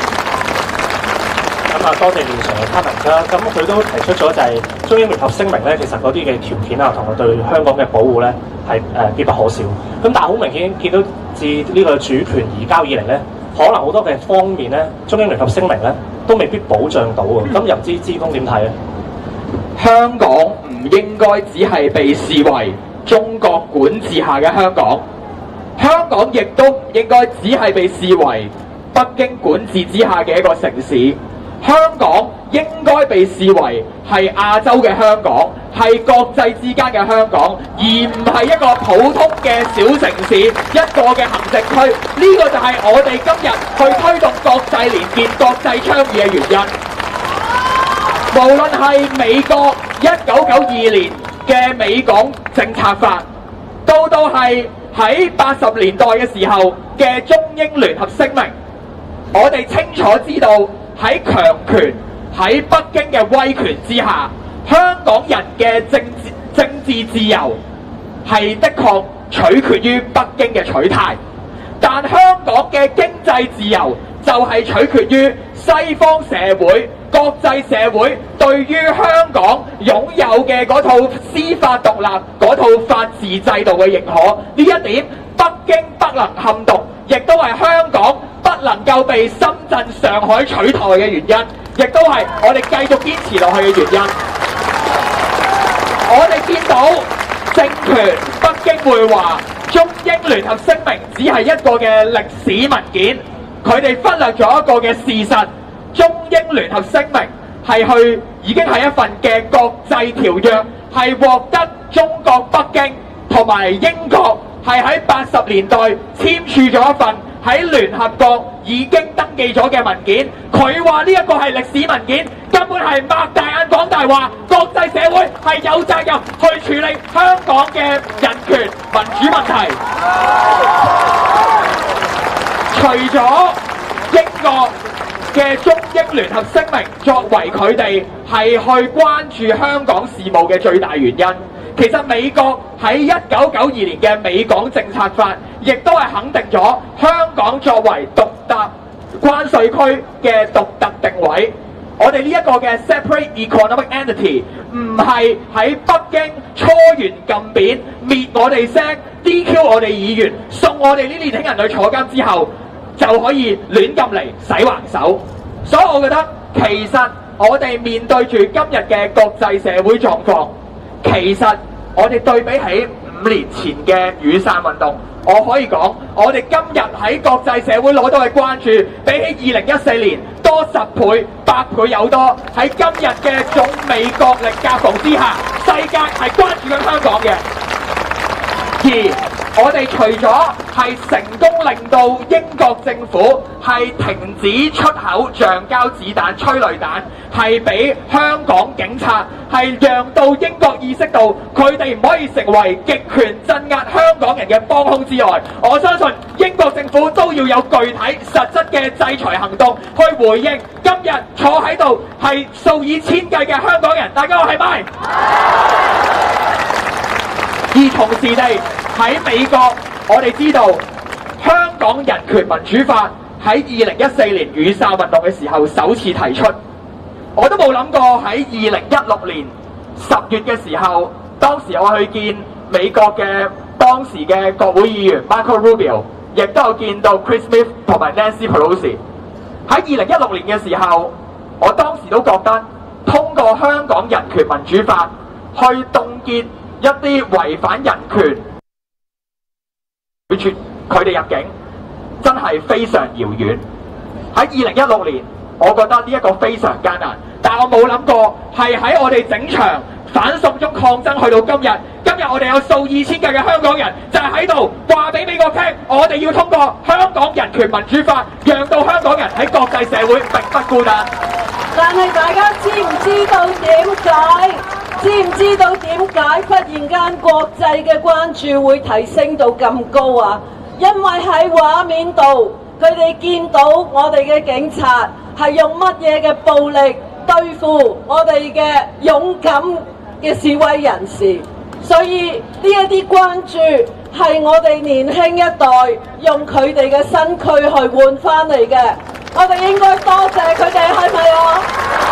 咁啊，多謝現場嘅 comment 啦。咁佢都提出咗就係中英聯合聲明咧，其實嗰啲嘅條件啊，同埋對香港嘅保護咧係必不可少。咁但係好明顯見到自呢個主權移交以嚟咧，可能好多嘅方面咧，中英聯合聲明咧都未必保障到喎。咁又唔知資鋒點睇咧？ 香港唔應該只係被視為中國管治下嘅香港，香港亦都唔應該只係被視為北京管治之下嘅一個城市。香港應該被視為係亞洲嘅香港，係國際之間嘅香港，而唔係一個普通嘅小城市，一個嘅行政區。呢個就係我哋今日去推動國際連結、國際倡議嘅原因。無論係美國1992年嘅美港政策法，到係喺80年代嘅時候嘅中英聯合聲明，我哋清楚知道喺強權、喺北京嘅威權之下，香港人嘅政治自由係的確取決於北京嘅取態，但香港嘅經濟自由就係取決於西方社會、國際社會對於香港擁有嘅嗰套司法獨立、嗰套法治制度嘅認可。呢一點北京不能撼動，亦都係香港不能夠被深圳、上海取代嘅原因，亦都係我哋繼續堅持落去嘅原因。我哋見到政權北京會話中英聯合聲明只係一個嘅歷史文件，佢哋忽略咗一個嘅事實，中英聯合聲明已經係一份嘅國際條約，係獲得中國北京同埋英國係喺80年代簽署咗一份喺聯合國已經登記咗嘅文件。佢話呢一個係歷史文件，根本係擘大眼講大話。國際社會係有責任去處理香港嘅人權民主問題。除咗英國嘅中英聯合聲明作為佢哋係去關注香港事務嘅最大原因，其實美國喺1992年嘅美港政策法亦都係肯定咗香港作為獨特關稅區嘅獨特定位。我哋呢一個嘅 separate economic entity 唔係喺北京搓圓撳扁滅我哋聲 DQ 我哋議員，送我哋呢年輕人去坐監之後就可以亂咁嚟洗橫手。所以我覺得其實我哋面對住今日嘅國際社會狀況，其實我哋對比起5年前嘅雨傘運動，我可以講我哋今日喺國際社會攞到嘅關注比起2014年多10倍、8倍有多。喺今日嘅中美角力夾縫之下，世界係關注緊香港嘅。而我哋除咗係成功令到英國政府係停止出口橡膠子彈、催淚彈，係俾香港警察係讓到英國意識到佢哋唔可以成為極權鎮壓香港人嘅幫兇之外，我相信英國政府都要有具體實質嘅制裁行動去回應今日坐喺度係數以千計嘅香港人，大家話係咪？而同時地喺美國，我哋知道香港人權民主法喺2014年雨傘運動嘅時候首次提出，我都冇諗過喺2016年10月嘅時候，當時我去見美國嘅當時嘅國會議員 Marco Rubio， 亦都有見到 Chris Smith 同埋 Nancy Pelosi。喺2016年嘅時候，我當時都覺得通過香港人權民主法去凍結一啲違反人權拒絕佢哋入境，真係非常遙遠。喺2016年，我覺得呢一個非常艱難，但我冇諗過係喺我哋整場反送中抗爭去到今日今日我哋有數以千計嘅香港人就係喺度話俾美國聽，我哋要通過香港人權民主法，讓到香港人喺國際社會並不孤單。 但係大家知唔知道點解？知唔知道點解忽然間國際嘅關注會提升到咁高啊？因為喺畫面度，佢哋見到我哋嘅警察係用乜嘢嘅暴力對付我哋嘅勇敢嘅示威人士，所以呢一啲關注係我哋年輕一代用佢哋嘅身軀去換翻嚟嘅，我哋應該多謝佢哋，係咪啊？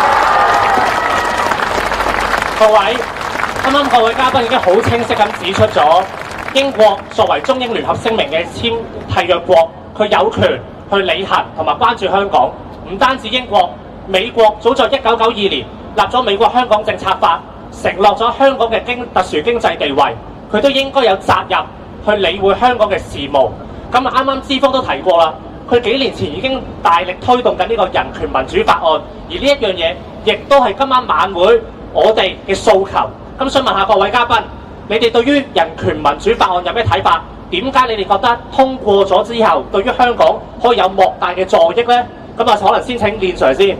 各位，啱啱各位嘉賓已經好清晰咁指出咗，英國作為中英聯合聲明嘅簽締約國，佢有權去履行同埋關注香港。唔單止英國，美國早在1992年立咗《美國香港政策法》，承諾咗香港嘅特殊經濟地位，佢都應該有責任去理會香港嘅事務。咁啱啱之鋒都提過啦，佢幾年前已經大力推動緊呢個人權民主法案，而呢一樣嘢亦都係今晚晚會我哋嘅訴求。咁想問下各位嘉賓，你哋對於人權民主法案有咩睇法？點解你哋覺得通過咗之後，對於香港可以有莫大嘅助益呢？咁啊，可能先請練 Sir 先。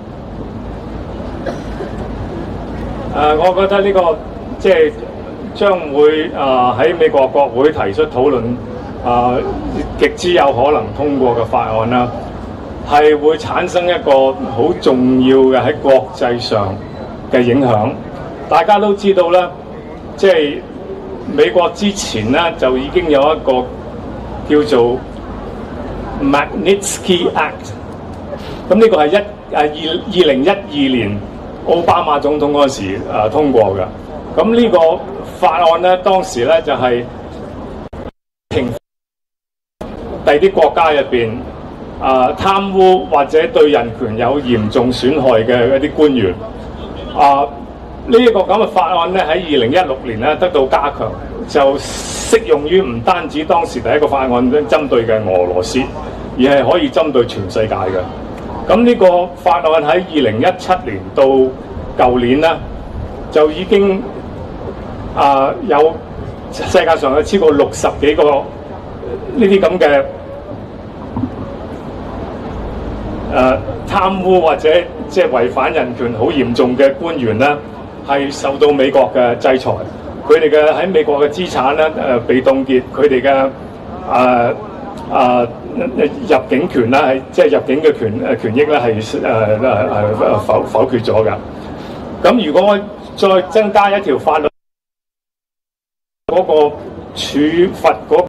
我覺得呢個即係將會喺美國國會提出討論，極之有可能通過嘅法案啦，係會產生一個好重要嘅喺國際上嘅影響。大家都知道啦，即係美國之前咧就已經有一個叫做 Magnitsky Act， 咁呢個係2012年奧巴馬總統嗰時通過嘅。咁呢個法案咧當時咧就係評第啲國家入邊貪污或者對人權有嚴重損害嘅一啲官員呢一個咁嘅法案咧喺2016年咧得到加強，就適用於唔單止當時第一個法案針對嘅俄羅斯，而係可以針對全世界嘅。咁呢個法案喺2017年到舊年咧就已經有世界上有超過60幾個呢啲咁嘅貪污或者即係違反人權好嚴重嘅官員咧，係受到美國嘅制裁，佢哋嘅喺美國嘅資產咧被凍結，佢哋嘅入境權咧係即係入境嘅權益咧係否決咗嘅。咁如果我再增加一條法律嗰個處罰嗰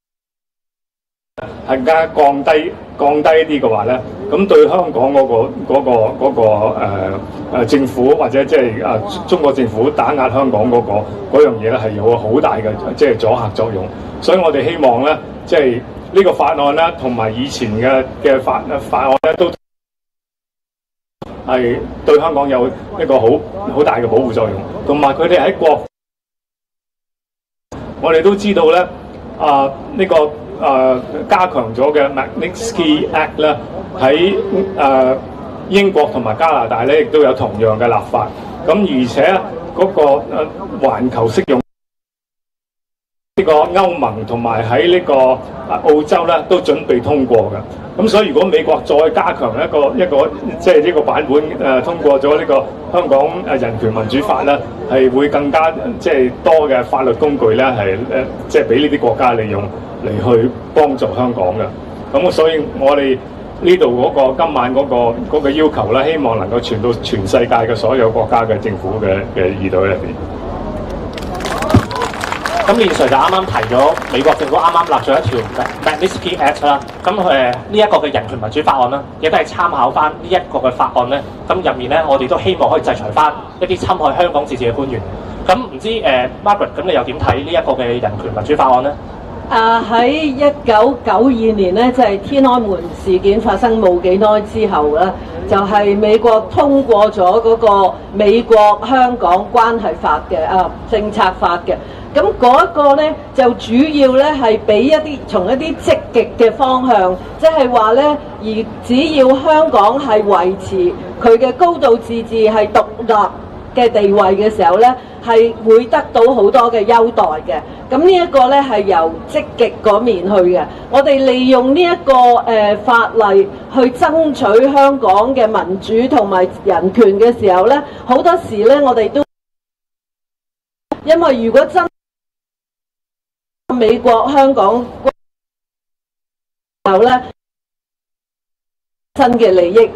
係更加降低啲嘅話咧，咁對香港嗰個政府或者即係中國政府打壓香港嗰樣嘢咧係有好大嘅即係阻嚇作用。所以我哋希望咧，即係呢個法案咧，同埋以前嘅法案咧，都係對香港有一個好大嘅保護作用。同埋佢哋喺我哋都知道咧，呢個加強咗嘅 Magnitsky Act 咧，喺英國同埋加拿大咧，亦都有同樣嘅立法。咁而且嗰個環球適用呢個歐盟同埋喺呢個澳洲咧，都準備通過嘅。咁所以如果美國再加強一個即係呢個版本通過咗呢個香港人權民主法咧，係會更加即係多嘅法律工具咧，係即係俾呢啲國家利用嚟去幫助香港嘅。咁所以我哋呢度今晚嗰個要求咧，希望能夠傳到全世界嘅所有國家嘅政府嘅耳朵入邊。 咁練 Sir 就啱啱提咗美國政府啱啱立咗一條 Magnitsky Act 啦，咁呢一個嘅人權民主法案啦，亦都係參考翻呢一個嘅法案咧。咁入面咧，我哋都希望可以制裁翻一啲侵害香港自治嘅官員。咁唔知Margaret， 咁你又點睇呢一個嘅人權民主法案咧？ 喺1992年咧，就係天安門事件發生冇幾耐之後咧，就係美國通過咗嗰個美國香港關係法嘅政策法嘅。咁嗰一個咧就主要咧係俾從一啲積極嘅方向，即係話咧，而只要香港係維持佢嘅高度自治係獨立嘅地位嘅時候咧，係會得到好多嘅優待嘅。咁呢一個咧係由積極嗰面去嘅。我哋利用呢一個法例去爭取香港嘅民主同埋人權嘅時候咧，好多時咧我哋都因為如果真美國香港有咧新嘅利益。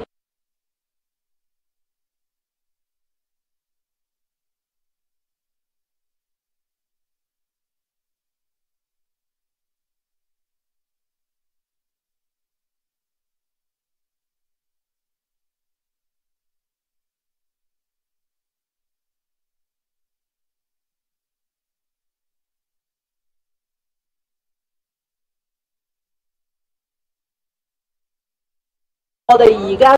我哋而家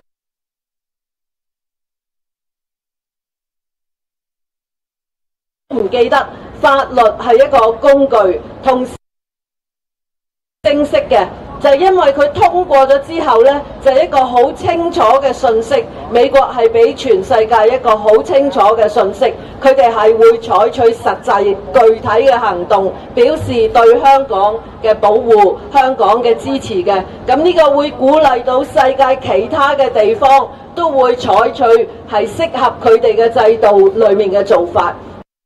唔記得法律係一個工具，同時正式嘅，就係因為佢通過咗之後呢，就係一個好清楚嘅訊息。美國係俾全世界一個好清楚嘅訊息，佢哋係會採取實際具體嘅行動，表示對香港嘅保護、香港嘅支持嘅。咁呢個會鼓勵到世界其他嘅地方都會採取係適合佢哋嘅制度裡面嘅做法。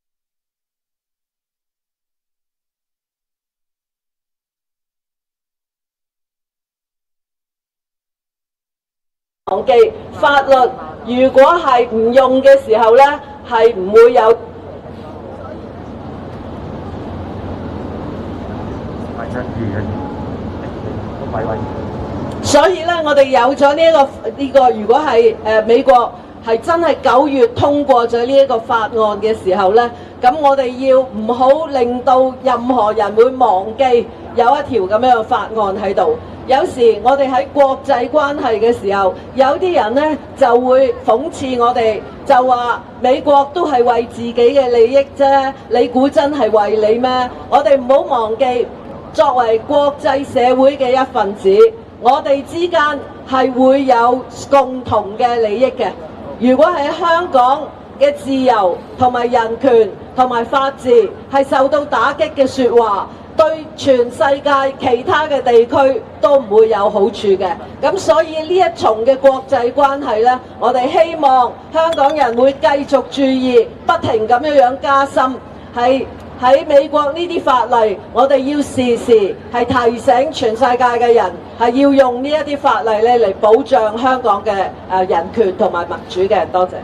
忘記法律，如果係唔用嘅時候呢，係唔會有。所以呢，我哋有咗呢個，如果係美國係真係9月通過咗呢一個法案嘅時候呢，咁我哋要唔好令到任何人會忘記有一條咁樣嘅法案喺度。有時我哋喺國際關係嘅時候，有啲人呢就會諷刺我哋，就話美國都係為自己嘅利益啫，你估真係為你咩？我哋唔好忘記，作為國際社會嘅一份子，我哋之間係會有共同嘅利益嘅。如果喺香港嘅自由同埋人權同埋法治係受到打擊嘅説話，對全世界其他嘅地區都唔會有好處嘅。咁所以呢一重嘅國際關係呢，我哋希望香港人會繼續注意，不停咁樣加深，係喺美國呢啲法例，我哋要時時係提醒全世界嘅人係要用呢一啲法例咧嚟保障香港嘅人權同埋民主嘅。多謝。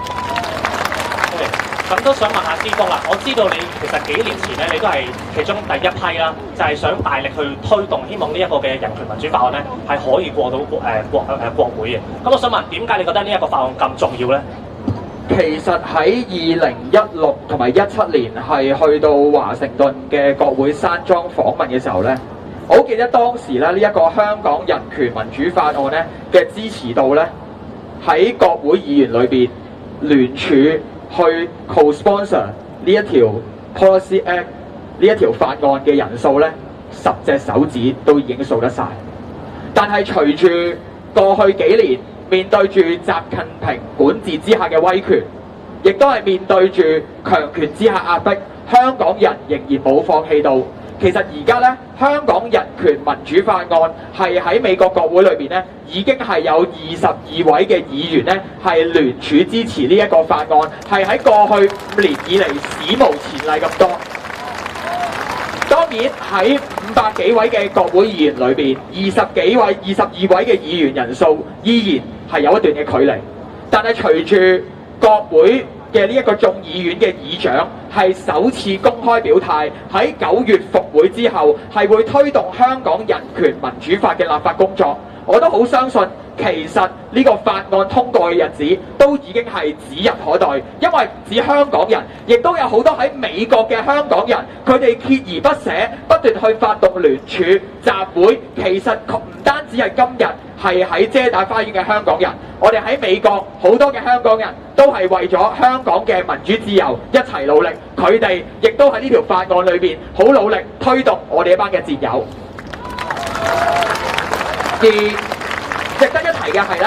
咁都想問下師峰啦，我知道你其實幾年前咧，你都係其中第一批啦，就係想大力去推動，希望呢一個嘅人權民主法案咧係可以過到國會嘅。咁我想問，點解你覺得呢一個法案咁重要咧？ 其實喺2016同埋17年係去到華盛頓嘅國會山莊訪問嘅時候咧，我好記得當時咧呢一個香港人權民主法案咧嘅支持度咧喺國會議員裏邊聯署去 co-sponsor 呢一條 Policy Act 呢一條法案嘅人數咧，10隻手指都已經數得晒。但係隨住過去幾年面對住習近平管治之下嘅威權，亦都係面對住強權之下壓迫，香港人仍然冇放棄到。其實而家咧，香港人權民主法案係喺美國國會裏邊咧，已經係有22位嘅議員咧係聯署支持呢一個法案，係喺過去5年以嚟史無前例咁多。當然喺500幾位嘅國會議員裏邊，22位嘅議員人數依然係有一段嘅距離。但係隨住國會嘅呢一個眾議院嘅議長係首次公開表態，喺9月復會之後係會推動香港人權民主法嘅立法工作。我都好相信，其實呢個法案通過嘅日子都已經係指日可待，因為唔止香港人，亦都有好多喺美國嘅香港人，佢哋鍥而不捨，不斷去發動聯署集會。其實唔單止係今日係喺遮打花園嘅香港人，我哋喺美國好多嘅香港人都係為咗香港嘅民主自由一齊努力，佢哋亦都喺呢條法案裏邊好努力推動我哋一班嘅戰友。而值得一提嘅係咧，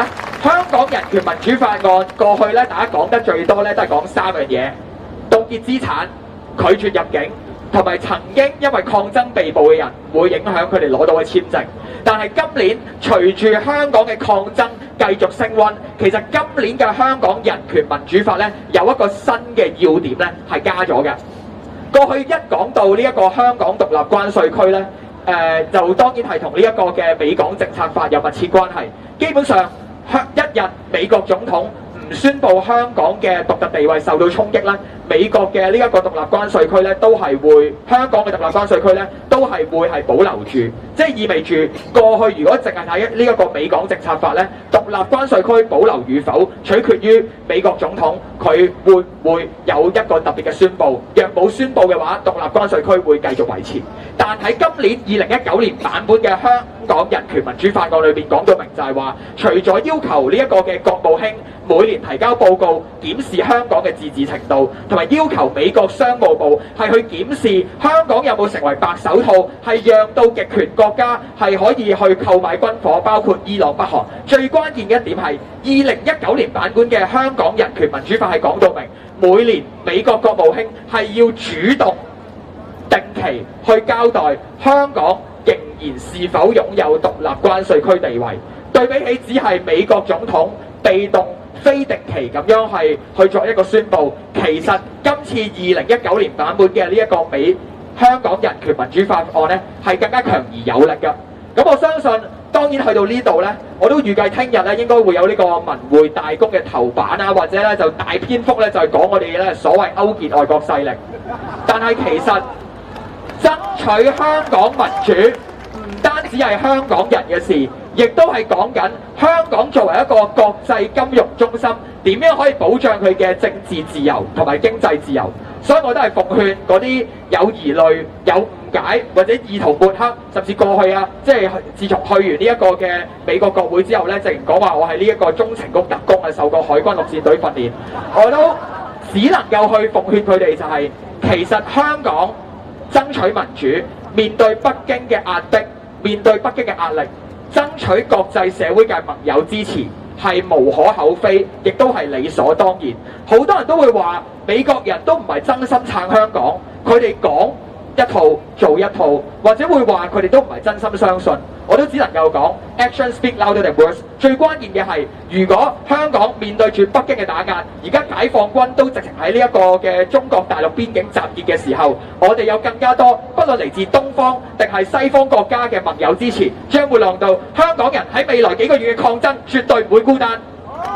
香港人權民主法案過去咧，大家講得最多咧，都係講3樣嘢：凍結資產、拒絕入境，同埋曾經因為抗爭被捕嘅人會影響佢哋攞到嘅簽證。但係今年隨住香港嘅抗爭繼續升溫，其實今年嘅香港人權民主法咧有一個新嘅要點咧係加咗嘅。過去一講到呢一個香港獨立關稅區咧，就當然係同呢一個嘅美港政策法有密切關係。基本上一日美國總統唔宣布香港嘅獨特地位受到衝擊咧，美國嘅呢一個獨立關稅區咧都係會，香港嘅獨立關稅區咧都係會係保留住，即係意味住過去如果淨係睇呢一個美港政策法咧，獨立關稅區保留與否取決於美國總統佢會唔會有一個特別嘅宣佈，若冇宣佈嘅話，獨立關稅區會繼續維持。但喺今年2019年版本嘅香港人權民主法案裏邊講到明就係話，除咗要求呢一個嘅國務卿每年提交報告檢視香港嘅自治程度，同埋要求美國商務部係去檢視香港有冇成為白手套，係讓到極權國家係可以去購買軍火，包括伊朗、北韓。最關鍵嘅一點係2019年版本嘅香港人權民主法係講到明，每年美國國務卿係要主動定期去交代香港仍然是否擁有獨立關稅區地位。對比起只係美國總統被動非定期咁樣係去作一個宣佈，其實今次2019年版本嘅呢一個香港人權民主法案呢係更加強而有力嘅。咁我相信當然去到呢度呢，我都預計聽日呢應該會有呢個文匯大公嘅頭版啊，或者呢就大篇幅呢就係講我哋呢所謂勾結外國勢力。但係其實爭取香港民主唔單止係香港人嘅事，亦都係講緊香港作為一個國際金融中心，點樣可以保障佢嘅政治自由同埋經濟自由。所以我都係奉勸嗰啲有疑慮、有誤解或者意圖抹黑，甚至過去啊，即係自從去完呢一個嘅美國國會之後呢，直然講話我係呢一個中情局特工啊，受過海軍陸戰隊訓練，我都只能夠去奉勸佢哋就係，其實香港爭取民主，面對北京嘅壓迫，面對北京嘅壓力，爭取國際社會嘅盟友支持係無可厚非，亦都係理所當然。好多人都會話美國人都唔係真心撐香港，佢哋講一套做一套，或者會話佢哋都唔係真心相信。我都只能夠講 action speak louder than words。最關鍵嘅係，如果香港面對住北京嘅打壓，而家解放軍都直情喺呢一個嘅中國大陸邊境集結嘅時候，我哋有更加多不論嚟自東方定係西方國家嘅盟友支持，將會讓到香港人喺未來幾個月嘅抗爭絕對唔會孤單。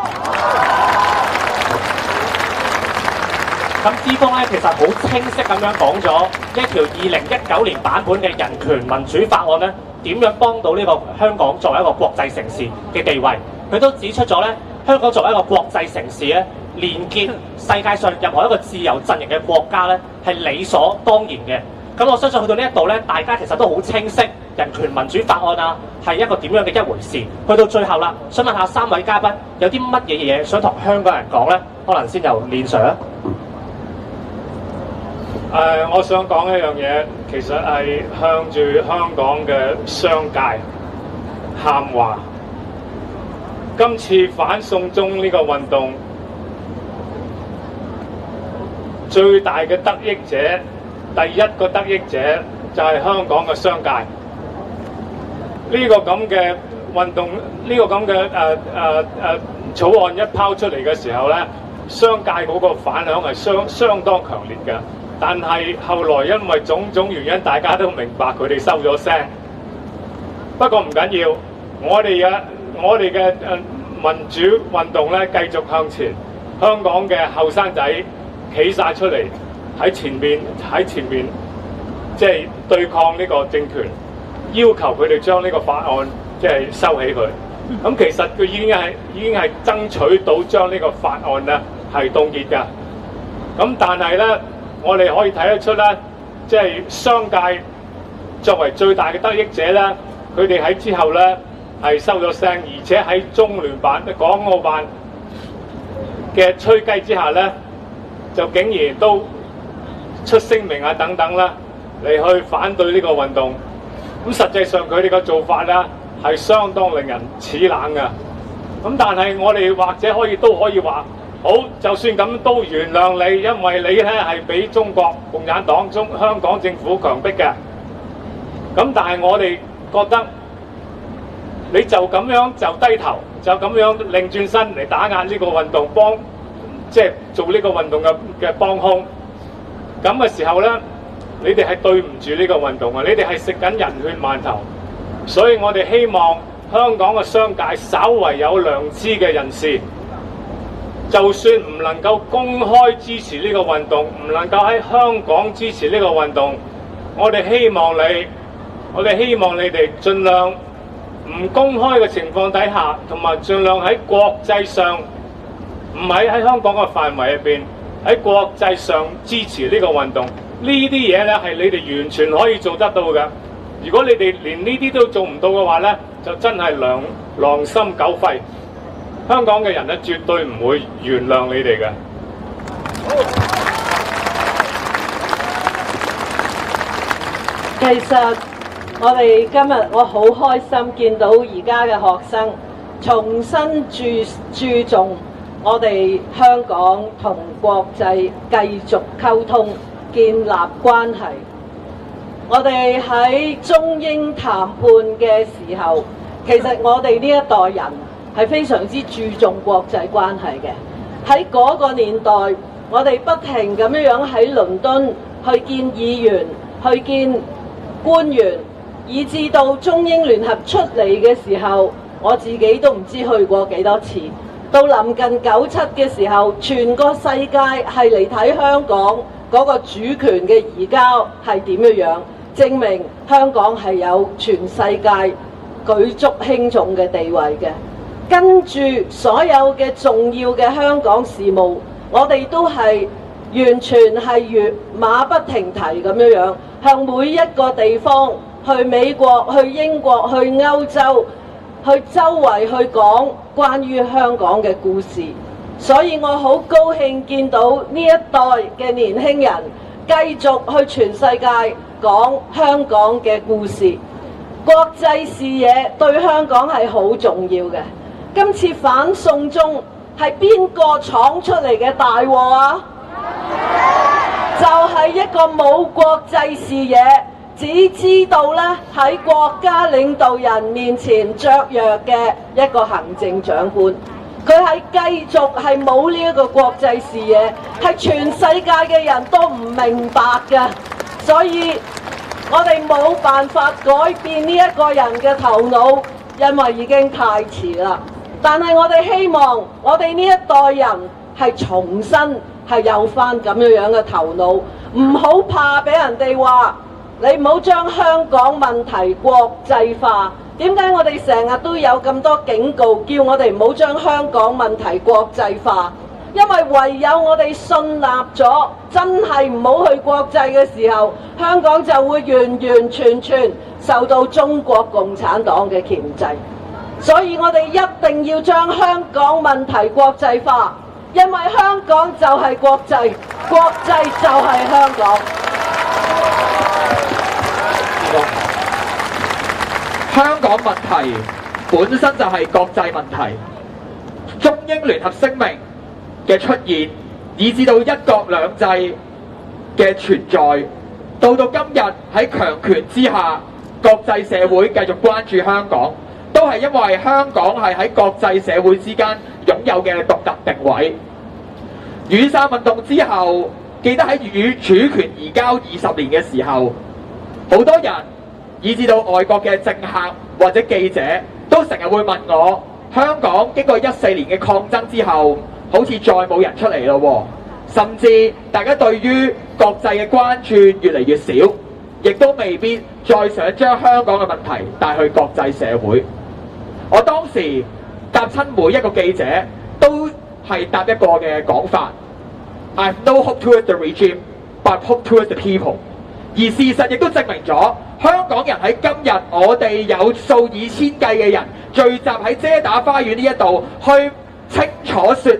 咁資方咧其實好清晰咁樣講咗一條2019年版本嘅人權民主法案咧，點樣幫到呢個香港作為一個國際城市嘅地位？佢都指出咗咧，香港作為一個國際城市咧，連結世界上任何一個自由陣營嘅國家咧，係理所當然嘅。咁我相信去到呢一度咧，大家其實都好清晰人權民主法案啊係一個點樣嘅一回事。去到最後啦，想問下3位嘉賓有啲乜嘢嘢想同香港人講咧？可能先由連 Sir 啊。 我想講一樣嘢，其實係向住香港嘅商界喊話。今次反送中呢個運動，最大嘅得益者，第一個得益者就係香港嘅商界。呢個咁嘅運動，呢個咁嘅草案一拋出嚟嘅時候咧，商界嗰個反響係相當強烈嘅。但係後來因為種種原因，大家都明白佢哋收咗聲。不過唔緊要，我哋嘅民主運動咧繼續向前。香港嘅後生仔企晒出嚟喺前面，即係對抗呢個政權，要求佢哋將呢個法案即係收起佢。咁其實佢已經係爭取到將呢個法案咧係凍結㗎。咁但係咧，我哋可以睇得出咧，即係商界作為最大嘅得益者咧，佢哋喺之後咧係收咗聲，而且喺中聯辦、港澳辦嘅吹雞之下咧，就竟然都出聲明啊等等啦，嚟去反對呢個運動。咁實際上佢哋嘅做法咧係相當令人齒冷嘅。 咁但係我哋或者都可以話，好，就算咁都原諒你，因為你咧係俾中國共產黨、香港政府強迫嘅。咁但係我哋覺得，你就咁樣就低頭，就咁樣擰轉身嚟打壓呢個運動，即係做呢個運動嘅幫兇。咁嘅時候咧，你哋係對唔住呢個運動啊！你哋係食緊人血饅頭。所以我哋希望香港嘅商界稍為有良知嘅人士，就算唔能夠公開支持呢個運動，唔能夠喺香港支持呢個運動，我哋希望你哋盡量唔公開嘅情況底下，同埋盡量喺國際上，唔喺香港嘅範圍入邊，喺國際上支持呢個運動。呢啲嘢咧係你哋完全可以做得到嘅。如果你哋連呢啲都做唔到嘅話咧，就真係狼心狗肺。香港嘅人咧絕對唔會原諒你哋嘅。 其實我哋今日我好開心見到而家嘅學生重新注重我哋香港同國際繼續溝通、建立關係。我哋喺中英談判嘅時候，其實我哋呢一代人係非常之注重國際關係嘅。喺嗰個年代，我哋不停咁樣喺倫敦去見議員、去見官員，以至到中英聯合出嚟嘅時候，我自己都唔知去過幾多次。到臨近97嘅時候，全個世界係嚟睇香港嗰個主權嘅移交係點樣，證明香港係有全世界舉足輕重嘅地位嘅。跟住所有嘅重要嘅香港事務，我哋都係完全係馬不停蹄咁樣向每一個地方，去美國、去英國、去歐洲、去周圍去講關於香港嘅故事。所以我好高興見到呢一代嘅年輕人繼續去全世界講香港嘅故事。國際視野對香港係好重要嘅。今次反送中係邊個闖出嚟嘅大禍啊？就係一個冇國際視野，只知道咧喺國家領導人面前雀躍嘅一個行政長官。佢係繼續係冇呢一個國際視野，係全世界嘅人都唔明白嘅。所以我哋冇辦法改變呢一個人嘅頭腦，因為已經太遲啦。但係我哋希望我哋呢一代人係重新係有翻咁樣嘅頭腦，唔好怕俾人哋話你唔好將香港問題國際化。點解我哋成日都有咁多警告，叫我哋唔好將香港問題國際化？因為唯有我哋信納咗，真係唔好去國際嘅時候，香港就會完完全全受到中國共產黨嘅鉗制。所以我哋一定要將香港問題國際化，因為香港就係國際，國際就係香港。 香港問題本身就係國際問題，中英聯合聲明嘅出現，以至到一國兩制嘅存在，到今日喺強權之下，國際社會繼續關注香港，都係因為香港係喺國際社會之間擁有嘅獨特定位。雨傘運動之後，記得喺與主權移交20年嘅時候，好多人以至到外國嘅政客或者記者都成日會問我，香港經過14年嘅抗爭之後，好似再冇人出嚟咯，甚至大家對於國際嘅關注越嚟越少，亦都未必再想將香港嘅問題帶去國際社會。我當時答親每一個記者都係答一個嘅講法 ：I have no hope towards the regime, but hope towards the people。而事實亦都證明咗，香港人喺今日，我哋有數以千計嘅人聚集喺遮打花園呢一度，去清楚説明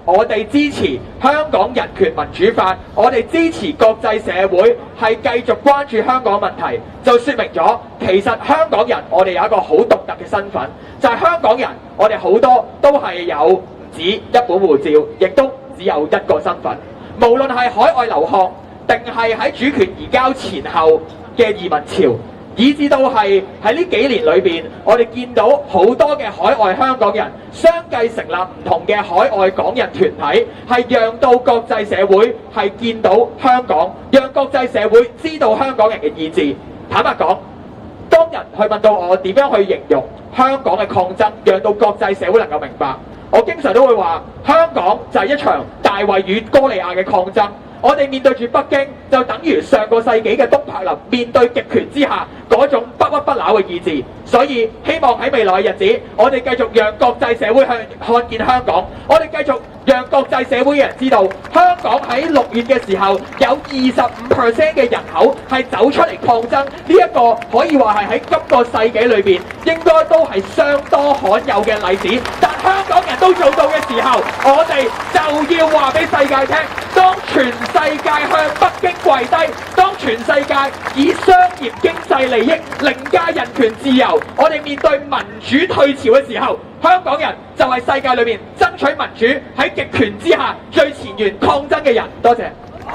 我哋支持香港人權民主法，我哋支持國際社會係繼續關注香港問題，就說明咗其實香港人我哋有一個好獨特嘅身份，就係香港人我哋好多都係有唔止一本護照，亦都只有一個身份。無論係海外留學，定係喺主權移交前後嘅移民潮，以至到係喺呢幾年裏邊，我哋見到好多嘅海外香港人相繼成立唔同嘅海外港人團體，係讓到國際社會係見到香港，讓國際社會知道香港人嘅意志。坦白講，當人去問到我點樣去形容香港嘅抗爭，讓到國際社會能夠明白，我經常都會話香港就係一場大衛與哥利亞嘅抗爭。我哋面對住北京，就等於上個世紀嘅東柏林面對極權之下嗰種不屈不撓嘅意志。所以希望喺未來嘅日子，我哋繼續讓國際社會看見香港，我哋繼續讓國際社會嘅人知道，香港喺6月嘅時候有25% 嘅人口係走出嚟抗爭，呢一個可以話係喺今個世紀裏邊應該都係相當罕有嘅例子。但香港人都做到嘅時候，我哋就要話俾世界聽，當全世界向北京跪低，當全世界以商業經濟利益凌駕人權自由，我哋面對民主退潮嘅時候，香港人就係世界裏面爭取民主喺極權之下最前沿抗爭嘅人。多謝。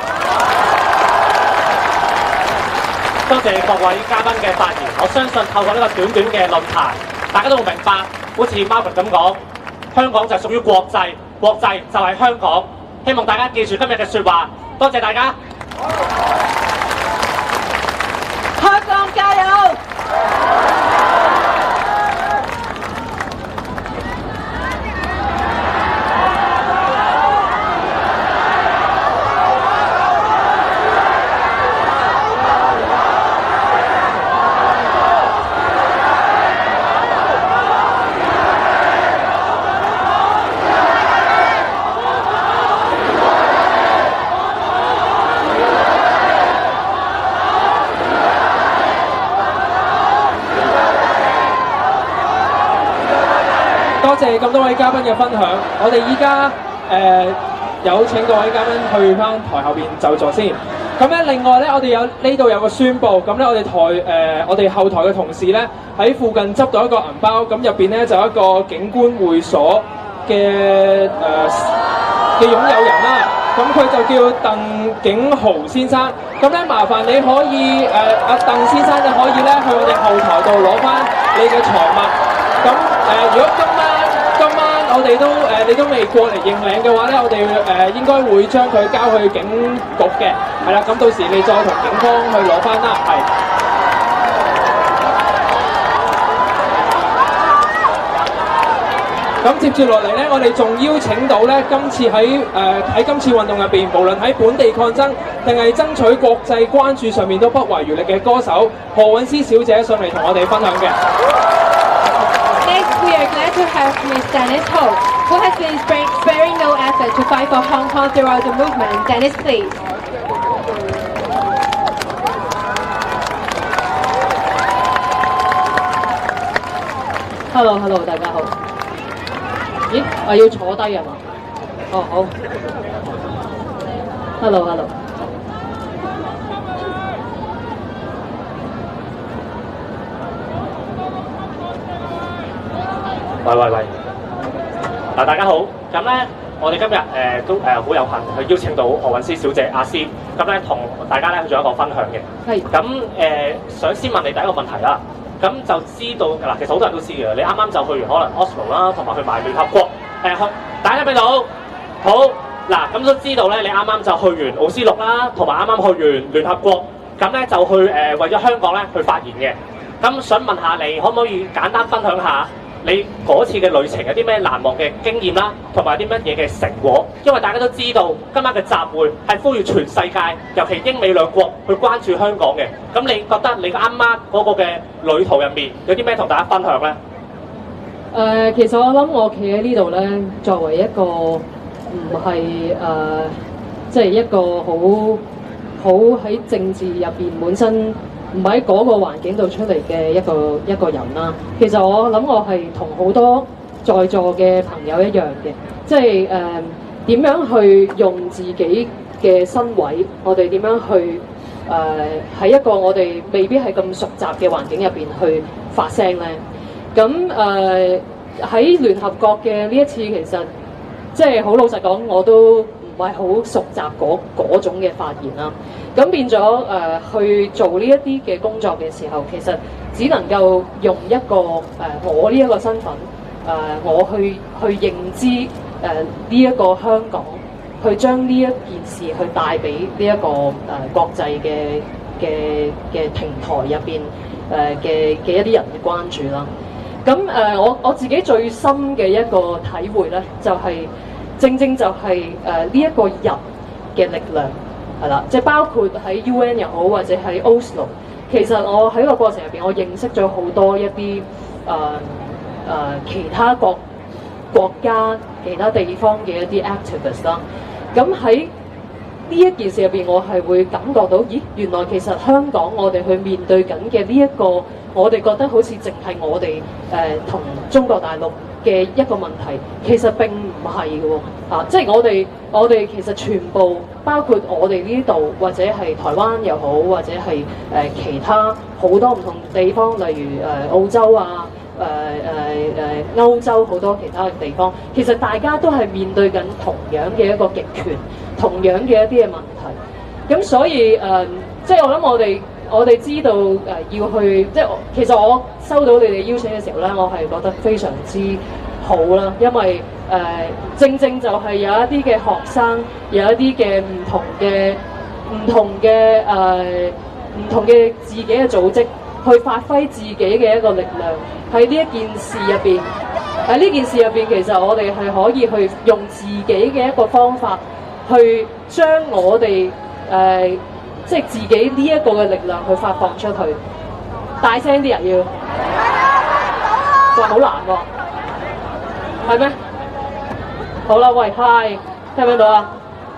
多謝各位嘉賓嘅發言。我相信透過呢個短短嘅論壇，大家都會明白，好似 Marvin 咁講，香港就屬於國際，國際就係香港。希望大家記住今日嘅説話。多謝大家。 香港加油！ 多謝咁多位嘉賓嘅分享，我哋依家有請各位嘉賓去翻台後邊就座先。咁咧，另外咧，我哋有呢度有個宣佈，咁咧我哋後台嘅同事咧喺附近執到一個銀包，咁入邊咧就有一個警官會所嘅擁有人啦。咁佢就叫鄧景豪先生。咁咧，麻煩你可以阿鄧先生，你可以咧去我哋後台度攞翻你嘅財物。咁如果今晚我哋都你都未過嚟認領嘅話咧，我哋應該會將佢交去警局嘅，係啦。咁到時你再同警方去攞翻啦，係。咁接住落嚟咧，我哋仲邀請到咧，今次喺今次運動入邊，無論喺本地抗爭定係爭取國際關注上面都不遺餘力嘅歌手何韻詩小姐上嚟同我哋分享嘅。 We are glad to have Ms. Dennis Ho, who has been sparing no effort to fight for Hong Kong throughout the movement. Dennis, please. Hello， 大家好。咦，我要坐低啊嘛？哦，好。Hello。 喂，嗱，大家好。咁咧，我哋今日都好有幸去邀請到何韻詩小姐阿詩，咁咧同大家咧去做一個分享嘅。 係。咁想先問你第一個問題啦。咁就知道嗱，其實好多人都知嘅，你啱啱就去完可能 Oslo 啦，同埋去埋聯合國大家睇到好嗱，咁都知道咧，你啱啱就去完奧斯陸啦，同埋啱啱去完聯合國，咁咧就去為咗香港咧去發言嘅。咁想問下你，可唔可以簡單分享下你嗰次嘅旅程有啲咩難忘嘅經驗啦，同埋啲乜嘢嘅成果？因為大家都知道今晚嘅集會係呼籲全世界，尤其英美兩國去關注香港嘅。咁你覺得你啱啱嗰個嘅旅途入面有啲咩同大家分享呢？ 其實我諗我企喺呢度咧，作為一個唔係即係一個好喺政治入邊本身唔喺嗰個環境度出嚟嘅一個人啦。其實我諗我係同好多在座嘅朋友一樣嘅，即係點樣去用自己嘅身位，我哋點樣去喺一個我哋未必係咁熟習嘅環境入邊去發聲咧？咁喺聯合國嘅呢一次，其實即係好老實講，我都唔係好熟習嗰種嘅發言啦。咁變咗去做呢一啲嘅工作嘅時候，其實只能夠用一個我呢一個身份我去認知呢一個香港，去將呢一件事去帶俾呢一個國際嘅平台入邊嘅一啲人嘅關注啦。咁我自己最深嘅一個體會咧，就係正就係呢一個人嘅力量係啦，即係包括喺 UN 又好，或者喺 Oslo， 其實我喺個過程入邊，我認識咗好多一啲其他國家、其他地方嘅一啲 activist 啦。咁喺呢一件事入邊，我係會感覺到，咦，原來其實香港我哋去面對緊嘅呢一個，我哋覺得好似淨係我哋同中國大陸嘅一個問題，其實並唔係嘅喎。即係我哋其實全部包括我哋呢度，或者係台灣又好，或者係其他好多唔同地方，例如澳洲啊、歐洲好多其他嘅地方，其實大家都係面對緊同樣嘅一個極權，同樣嘅一啲嘅問題。咁所以即係我諗我哋知道要去，即係其實我收到你哋邀請嘅時候咧，我係覺得非常之好啦，因為正就係有一啲嘅學生，有一啲嘅唔同嘅自己嘅組織，去發揮自己嘅一個力量喺呢一件事入邊。喺呢件事入邊，其實我哋係可以去用自己嘅一個方法，去將我哋即係自己呢一個嘅力量去發放出去。大聲啲人要，哇，好難喎，係咩？好啦，喂 ，hi， 聽唔聽到啊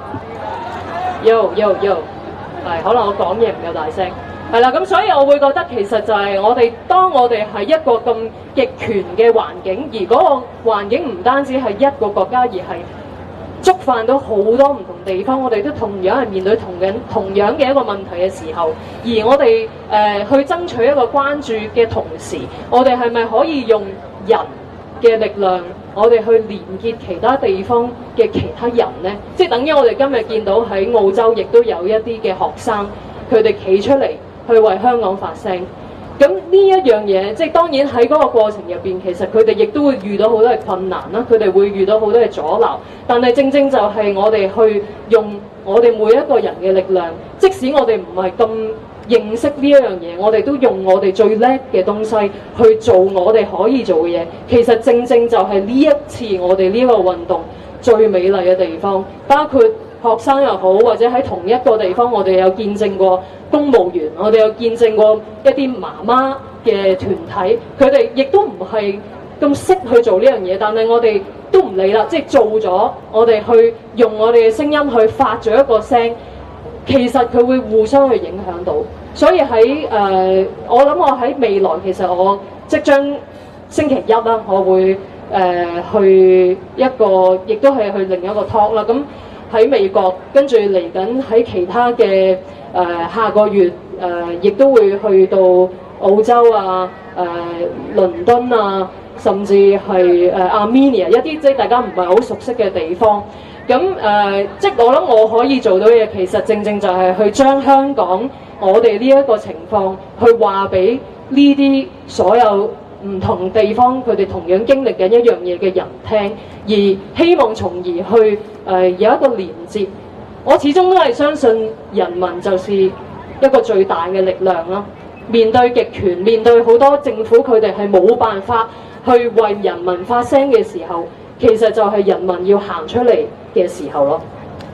？Yo， 係，可能我講嘢唔夠大聲。係啦，咁所以我會覺得其實就係當我哋係一個咁極權嘅環境，而嗰個環境唔單止係一個國家，而係觸犯到好多唔同地方，我哋都同樣係面對同樣嘅一個問題嘅時候，而我哋去爭取一個關注嘅同時，我哋係咪可以用人嘅力量，我哋去連結其他地方嘅其他人呢？即係等於我哋今日見到喺澳洲，亦都有一啲嘅學生，佢哋企出嚟去為香港發聲。咁呢一樣嘢，即係當然喺嗰個過程入邊，其實佢哋亦都會遇到好多嘅困難啦，佢哋會遇到好多嘅阻撓。但係正就係我哋去用我哋每一個人嘅力量，即使我哋唔係咁認識呢一樣嘢，我哋都用我哋最叻嘅東西去做我哋可以做嘅嘢。其實正就係呢一次我哋呢個運動最美麗嘅地方，包括學生又好，或者喺同一個地方，我哋有見證過公務員，我哋有見證過一啲媽媽嘅團體，佢哋亦都唔係咁識去做呢樣嘢，但係我哋都唔理啦，即係做咗，我哋去用我哋嘅聲音去發咗一個聲，其實佢會互相去影響到。所以喺我諗我喺未來，其實我即將星期一啦，我會去一個，亦都係去另一個 talk 啦。咁喺美國，跟住嚟緊喺其他嘅下個月亦都會去到澳洲啊、倫敦啊，甚至係Armenia 一啲即係大家唔係好熟悉嘅地方。咁即係我諗我可以做到嘅嘢，其實正就係去將香港我哋呢一個情況去話俾呢啲所有唔同地方佢哋同樣經歷緊一樣嘢嘅人聽，而希望從而去有一個連結。我始終都係相信人民就是一個最大嘅力量啦。面對極權，面對好多政府佢哋係冇辦法去為人民發聲嘅時候，其實就係人民要行出嚟嘅時候咯。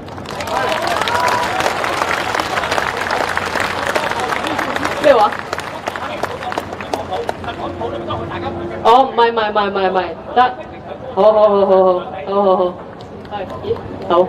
咩話？哦，唔係，得，好，係，咦，好，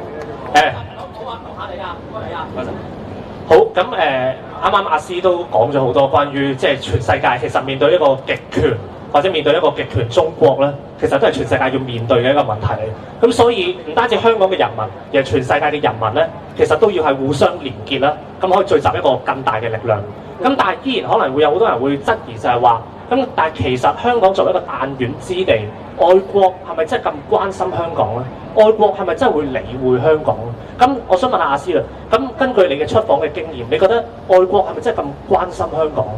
好，咁啱啱阿師都講咗好多關於即係全世界其實面對一個極權或者面對一個極權中國咧，其實都係全世界要面對嘅一個問題嚟。咁所以唔單止香港嘅人民，而係全世界嘅人民咧，其實都要係互相連結啦，咁可以聚集一個更大嘅力量。咁但係依然可能會有好多人會質疑就係話，咁但係其實香港作為一個彈丸之地，外國係咪真係咁關心香港咧？外國係咪真係會理會香港咧？咁我想問下阿師啦，咁根據你嘅出訪嘅經驗，你覺得外國係咪真係咁關心香港？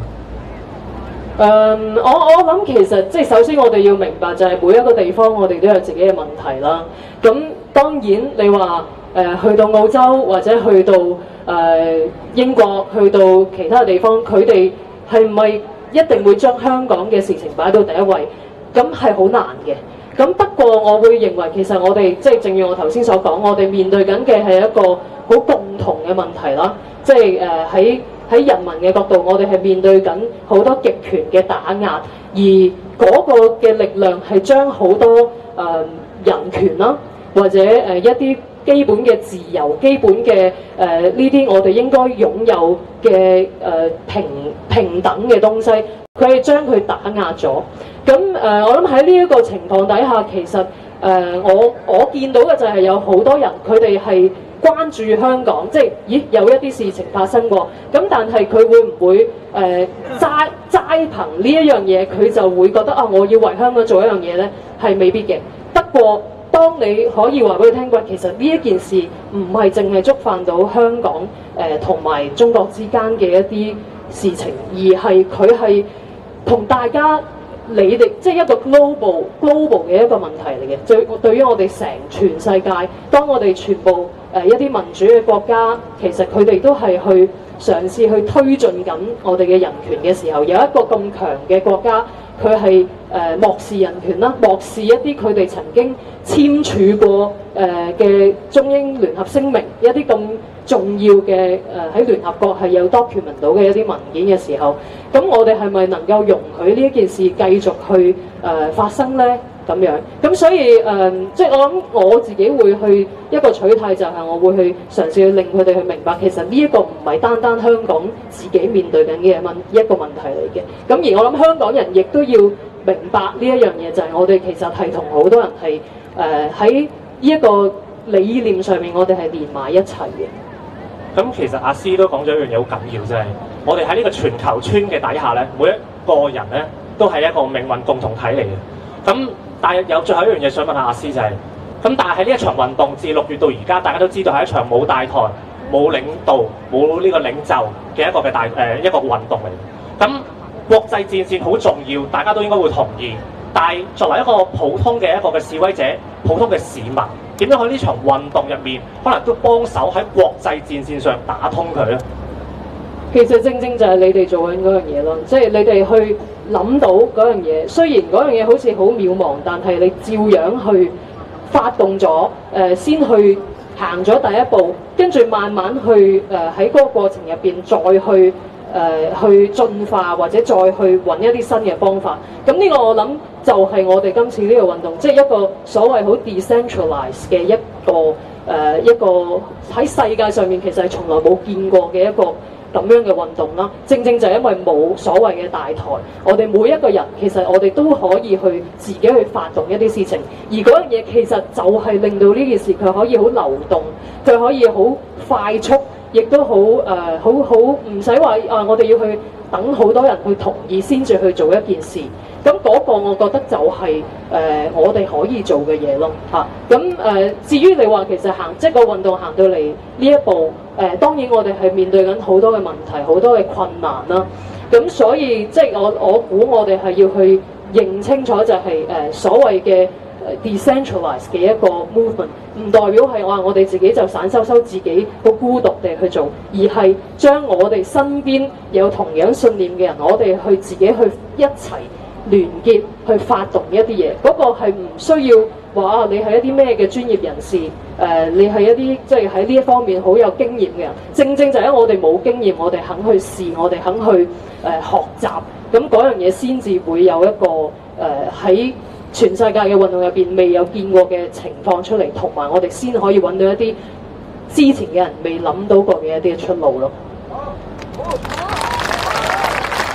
我諗其實即係首先我哋要明白就係每一個地方我哋都有自己嘅問題啦。咁當然你話去到澳洲或者去到英國，去到其他地方，佢哋係唔係一定會將香港嘅事情擺到第一位？咁係好難嘅。咁不過我會認為其實我哋即係正如我頭先所講，我哋面對緊嘅係一個好共同嘅問題啦。即係喺人民嘅角度，我哋係面對緊好多極權嘅打壓，而嗰個嘅力量係將好多人權啦，或者一啲基本嘅自由、基本嘅呢啲我哋應該擁有嘅平等嘅東西，佢係將佢打壓咗。咁我諗喺呢一個情況底下，其實我見到嘅就係有好多人佢哋係關注香港，即係有一啲事情發生過，咁但係佢會唔會齋憑呢一樣嘢，佢就會覺得我要為香港做一樣嘢呢？係未必嘅。不過當你可以話俾佢聽過，其實呢一件事唔係淨係觸犯到香港同埋中國之間嘅一啲事情，而係佢係同大家你哋即係一個 global 嘅一個問題嚟嘅。對於我哋全世界，當我哋全部一啲民主嘅國家，其實佢哋都係去嘗試去推進緊我哋嘅人權嘅時候，有一個咁強嘅國家，佢係漠視人權啦，漠視一啲佢哋曾經簽署過嘅中英聯合聲明，一啲咁重要嘅喺聯合國係有 document 到嘅一啲文件嘅時候，咁我哋係咪能夠容許呢一件事繼續去發生呢？咁樣，咁所以即係我諗我自己會去一個取態，就係我會去嘗試去令佢哋去明白，其實呢一個唔係單單香港自己面對緊嘅一個問題嚟嘅。咁而我諗香港人亦都要明白呢一樣嘢，就係我哋其實係同好多人係喺呢一個理念上面，我哋係連埋一齊嘅。 咁其實阿師都講咗一樣嘢好緊要，就係我哋喺呢個全球村嘅底下咧，每一個人咧都係一個命運共同體嚟嘅。咁但係有最後一樣嘢想問下阿師就係，咁但係喺呢一場運動自6月到而家，大家都知道係一場冇大台、冇領導、冇呢個領袖嘅一個一個運動嚟。咁國際戰線好重要，大家都應該會同意。但係作為一個普通嘅一個示威者、普通嘅市民，點樣喺呢場運動入面，可能都幫手喺國際戰線上打通佢咧？ 其實正正就係你哋做緊嗰樣嘢咯，即係你哋去諗到嗰樣嘢。雖然嗰樣嘢好似好渺茫，但係你照樣去發動咗，先去行咗第一步，跟住慢慢去喺嗰個過程入邊再去進化，或者再去揾一啲新嘅方法。咁呢個我諗就係我哋今次呢個運動，即係一個所謂好 decentralized 嘅一個喺世界上面其實係從來冇見過嘅一個咁樣嘅運動啦。正正就係因為冇所謂嘅大台，我哋每一個人其實我哋都可以去自己去發動一啲事情，而嗰樣嘢其實就係令到呢件事佢可以好流動，佢可以好快速，亦都好唔使話我哋要去等好多人去同意先至去做一件事。咁嗰個我覺得就係我哋可以做嘅嘢咯嚇。咁至於你話其實即係個運動行到嚟呢一步，當然我哋係面對緊好多嘅問題、好多嘅困難啦。咁所以即係我估我哋係要去認清楚就係所謂嘅decentralized 嘅一個 movement， 唔代表係我哋自己就散修自己好孤獨地去做，而係將我哋身邊有同樣信念嘅人，我哋去自己去一齊聯結去發動一啲嘢。嗰個係唔需要話你係一啲咩嘅專業人士，你係一啲即係喺呢一方面好有經驗嘅人。正正就係因為我哋冇經驗，我哋肯去試，我哋肯去學習，咁嗰樣嘢先至會有一個喺全世界嘅運動入邊未有見過嘅情況出嚟，同埋我哋先可以揾到一啲之前嘅人未諗到過嘅一啲出路咯。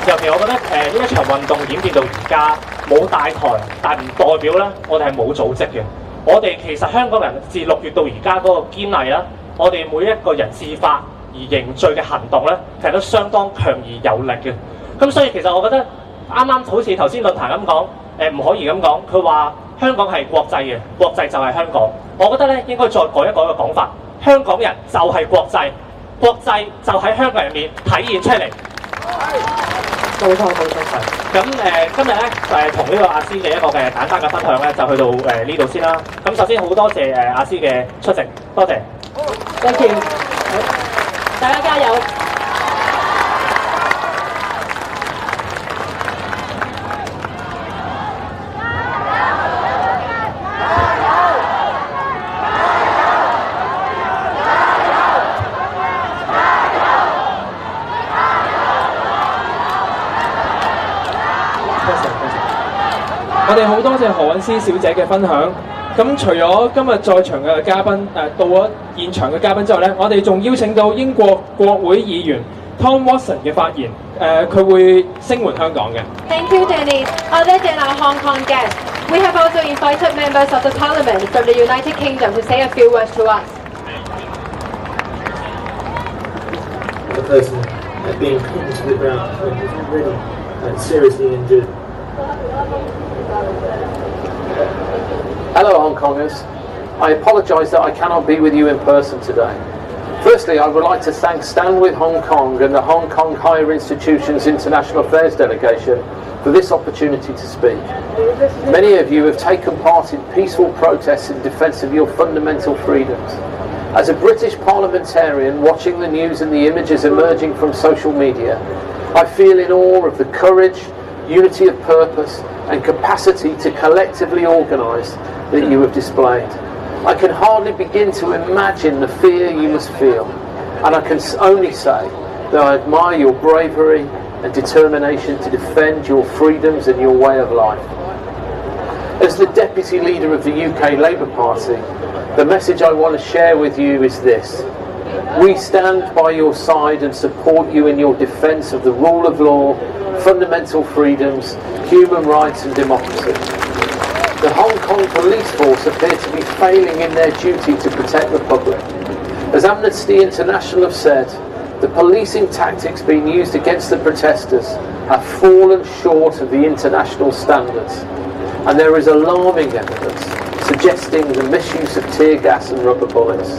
尤其我覺得呢一場運動演變到而家冇大台，但唔代表咧我哋係冇組織嘅。我哋其實香港人自6月到而家嗰個堅毅啦，我哋每一個人自發而凝聚嘅行動咧，其實都相當強而有力嘅。咁所以其實我覺得啱啱好似頭先論壇咁講，唔可以咁講。佢話香港係國際嘅，國際就係香港。我覺得咧應該再改一改個講法，香港人就係國際，國際就喺香港人入面體現出嚟。冇錯。咁今日咧同呢個阿師嘅一個嘅簡單嘅分享咧，就去到呢度先啦。咁首先好多謝阿師嘅出席，多謝。 Thank you，大家加油！ 我哋好多謝何韻詩小姐嘅分享。咁除咗今日在場嘅嘉賓到咗現場嘅嘉賓之後咧，我哋仲邀請到英國國會議員 Tom Watson 嘅發言，佢會聲援香港嘅。 Thank you, Dennis. Other than our Hong Kong guests, we have also invited members of the Parliament from the United Kingdom to say a few words to us. The person being pinned to the ground is already seriously injured. Hello Hong Kongers, I apologise that I cannot be with you in person today. Firstly, I would like to thank Stand With Hong Kong and the Hong Kong Higher Institutions International Affairs Delegation for this opportunity to speak. Many of you have taken part in peaceful protests in defence of your fundamental freedoms. As a British parliamentarian watching the news and the images emerging from social media, I feel in awe of the courage, unity of purpose and capacity to collectively organise that you have displayed. I can hardly begin to imagine the fear you must feel, and I can only say that I admire your bravery and determination to defend your freedoms and your way of life. As the Deputy Leader of the UK Labour Party, the message I want to share with you is this. We stand by your side and support you in your defence of the rule of law, fundamental freedoms, human rights and democracy. The Hong Kong police force appear to be failing in their duty to protect the public. As Amnesty International have said, the policing tactics being used against the protesters have fallen short of the international standards, and there is alarming evidence suggesting the misuse of tear gas and rubber bullets.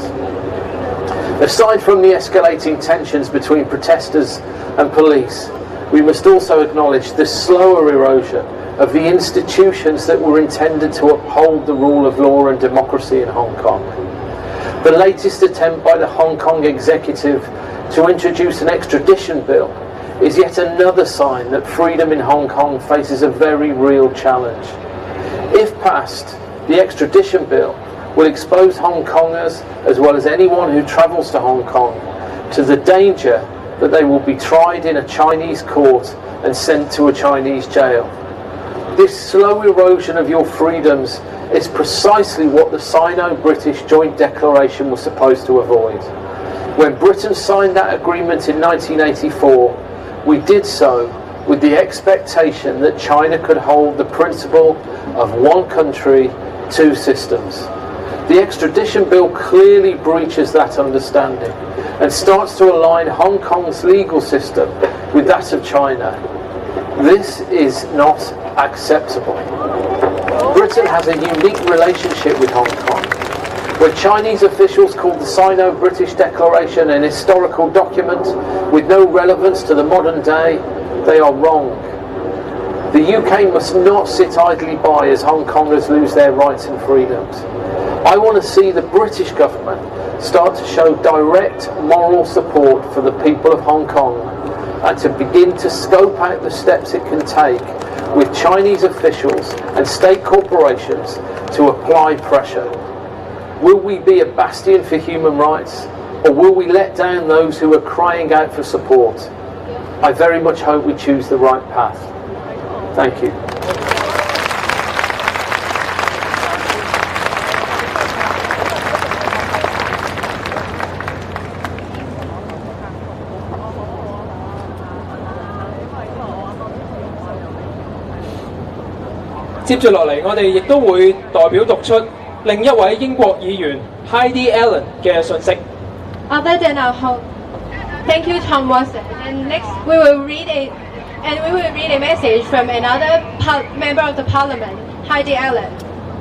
Aside from the escalating tensions between protesters and police, we must also acknowledge the slower erosion of the institutions that were intended to uphold the rule of law and democracy in Hong Kong. The latest attempt by the Hong Kong executive to introduce an extradition bill is yet another sign that freedom in Hong Kong faces a very real challenge. If passed, the extradition bill will expose Hong Kongers, as well as anyone who travels to Hong Kong, to the danger that they will be tried in a Chinese court and sent to a Chinese jail. This slow erosion of your freedoms is precisely what the Sino-British Joint Declaration was supposed to avoid. When Britain signed that agreement in 1984, we did so with the expectation that China could hold the principle of one country, two systems. The extradition bill clearly breaches that understanding and starts to align Hong Kong's legal system with that of China. This is not acceptable. Britain has a unique relationship with Hong Kong. When Chinese officials called the Sino-British Declaration an historical document with no relevance to the modern day, they are wrong. The UK must not sit idly by as Hong Kongers lose their rights and freedoms. I want to see the British government start to show direct moral support for the people of Hong Kong and to begin to scope out the steps it can take with Chinese officials and state corporations to apply pressure. Will we be a bastion for human rights, or will we let down those who are crying out for support? I very much hope we choose the right path. Thank you. 接住落嚟，我哋亦都會代表讀出另一位英國議員 Heidi Allen 嘅信息。 Other than our host, thank you, Tom Watson. And next, we will read a message from another member of the Parliament, Heidi Allen.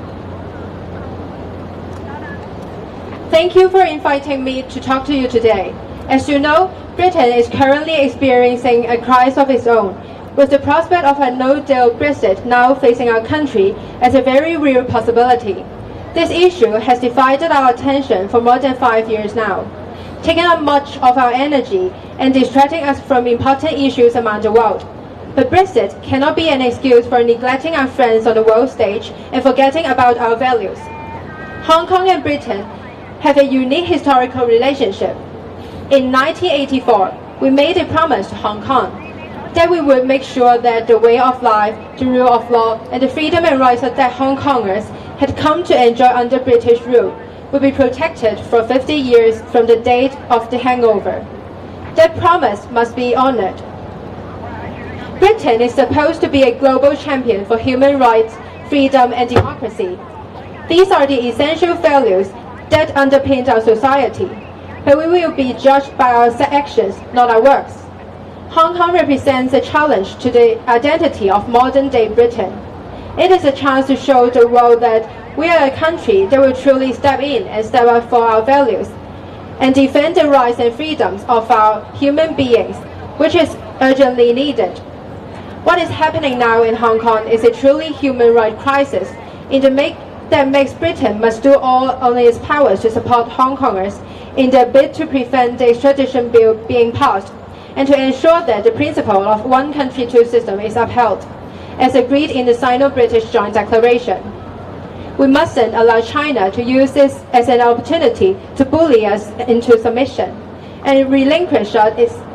Thank you for inviting me to talk to you today. As you know, Britain is currently experiencing a crisis of its own, with the prospect of a no-deal Brexit now facing our country as a very real possibility. This issue has divided our attention for more than 5 years now, taking up much of our energy and distracting us from important issues around the world. But Brexit cannot be an excuse for neglecting our friends on the world stage and forgetting about our values. Hong Kong and Britain have a unique historical relationship. In 1984, we made a promise to Hong Kong that we would make sure that the way of life, the rule of law, and the freedom and rights that Hong Kongers had come to enjoy under British rule would be protected for 50 years from the date of the handover. That promise must be honored. Britain is supposed to be a global champion for human rights, freedom, and democracy. These are the essential values that underpin our society, but we will be judged by our actions, not our works. Hong Kong represents a challenge to the identity of modern-day Britain. It is a chance to show the world that we are a country that will truly step in and step up for our values and defend the rights and freedoms of our human beings, which is urgently needed. What is happening now in Hong Kong is a truly human rights crisis that makes Britain must do all on its powers to support Hong Kongers in their bid to prevent the extradition bill being passed and to ensure that the principle of one country, two systems is upheld, as agreed in the Sino-British Joint Declaration. We mustn't allow China to use this as an opportunity to bully us into submission and relinquish our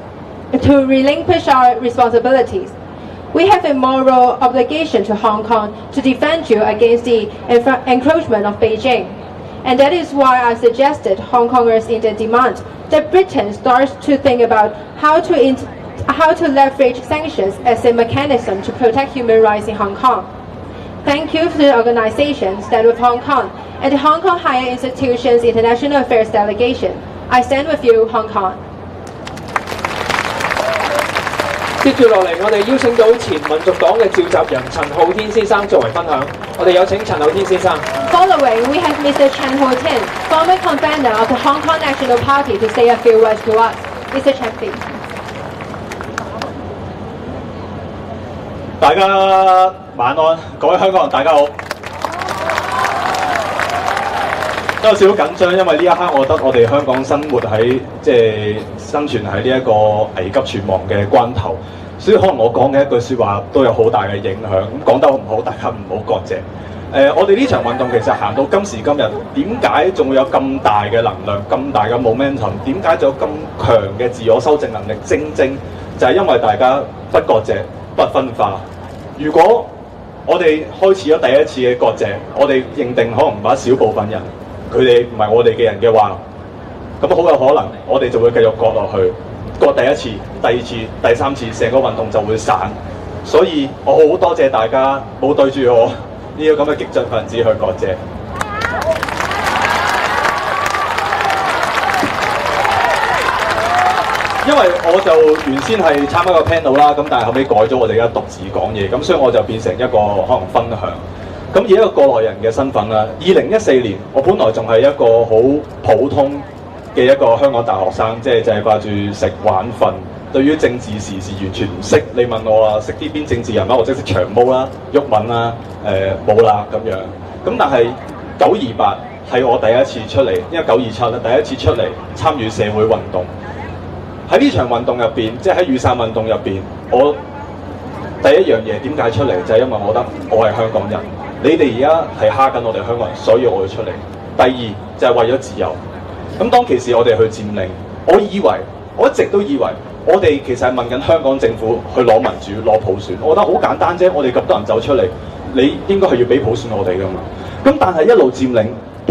responsibilities. We have a moral obligation to Hong Kong to defend you against the encroachment of Beijing. And that is why I suggested Hong Kongers in the demand that Britain starts to think about how to leverage sanctions as a mechanism to protect human rights in Hong Kong. Thank you to the organizations that with Hong Kong and the Hong Kong Higher Institutions International Affairs Delegation. I stand with you, Hong Kong. 接住落嚟，我哋邀請到前民族黨嘅召集人陳浩天先生作為分享。我哋有請陳浩天先生。 Following, we have Mr. Chen Ho-tin, former convener of the Hong Kong National Party, to say a few words to us. Mr. Chen, please. 大家晚安，各位香港人，大家好。有少少緊張，因為呢一刻我覺得我哋香港生活喺生存喺呢一個危急存亡嘅關頭，所以可能我講嘅一句説話都有好大嘅影響。咁講得好唔好，大家唔好割席。我哋呢場運動其實行到今時今日，點解仲會有咁大嘅能量、咁大嘅 momentum？ 點解仲有咁強嘅自我修正能力？正就係因為大家不割席、不分化。如果我哋開始咗第一次嘅割席，我哋認定可能某一小部分人佢哋唔係我哋嘅人嘅話，咁好有可能我哋就會繼續割落去，割第一次、第二次、第三次，成個運動就會散。所以我好多謝大家冇對住我呢個咁嘅激進分子去割席。因為我就原先係參加個 panel 啦，咁但係後尾改咗，我哋而家獨自講嘢，咁所以我就變成一個可能分享。咁以一個過來人嘅身份啦，2014年我本來仲係一個好普通嘅一個香港大學生，即係掛住食玩瞓，對於政治時事完全唔識。你問我啊，識啲邊政治人物，或者識長毛啦、毓民啦、冇啦咁樣。咁但係928係我第一次出嚟，因為927咧第一次出嚟參與社會運動。喺呢場運動入邊，即係喺雨傘運動入邊，我第一樣嘢點解出嚟，就係因為我覺得我係香港人。你哋而家係蝦緊我哋香港人，所以我要出嚟。第二就係為咗自由。咁當其時我哋去佔領，我一直都以為我哋其實係問緊香港政府去攞民主、攞普選。我覺得好簡單啫，我哋咁多人走出嚟，你應該係要俾普選我哋噶嘛。咁但係一路佔領，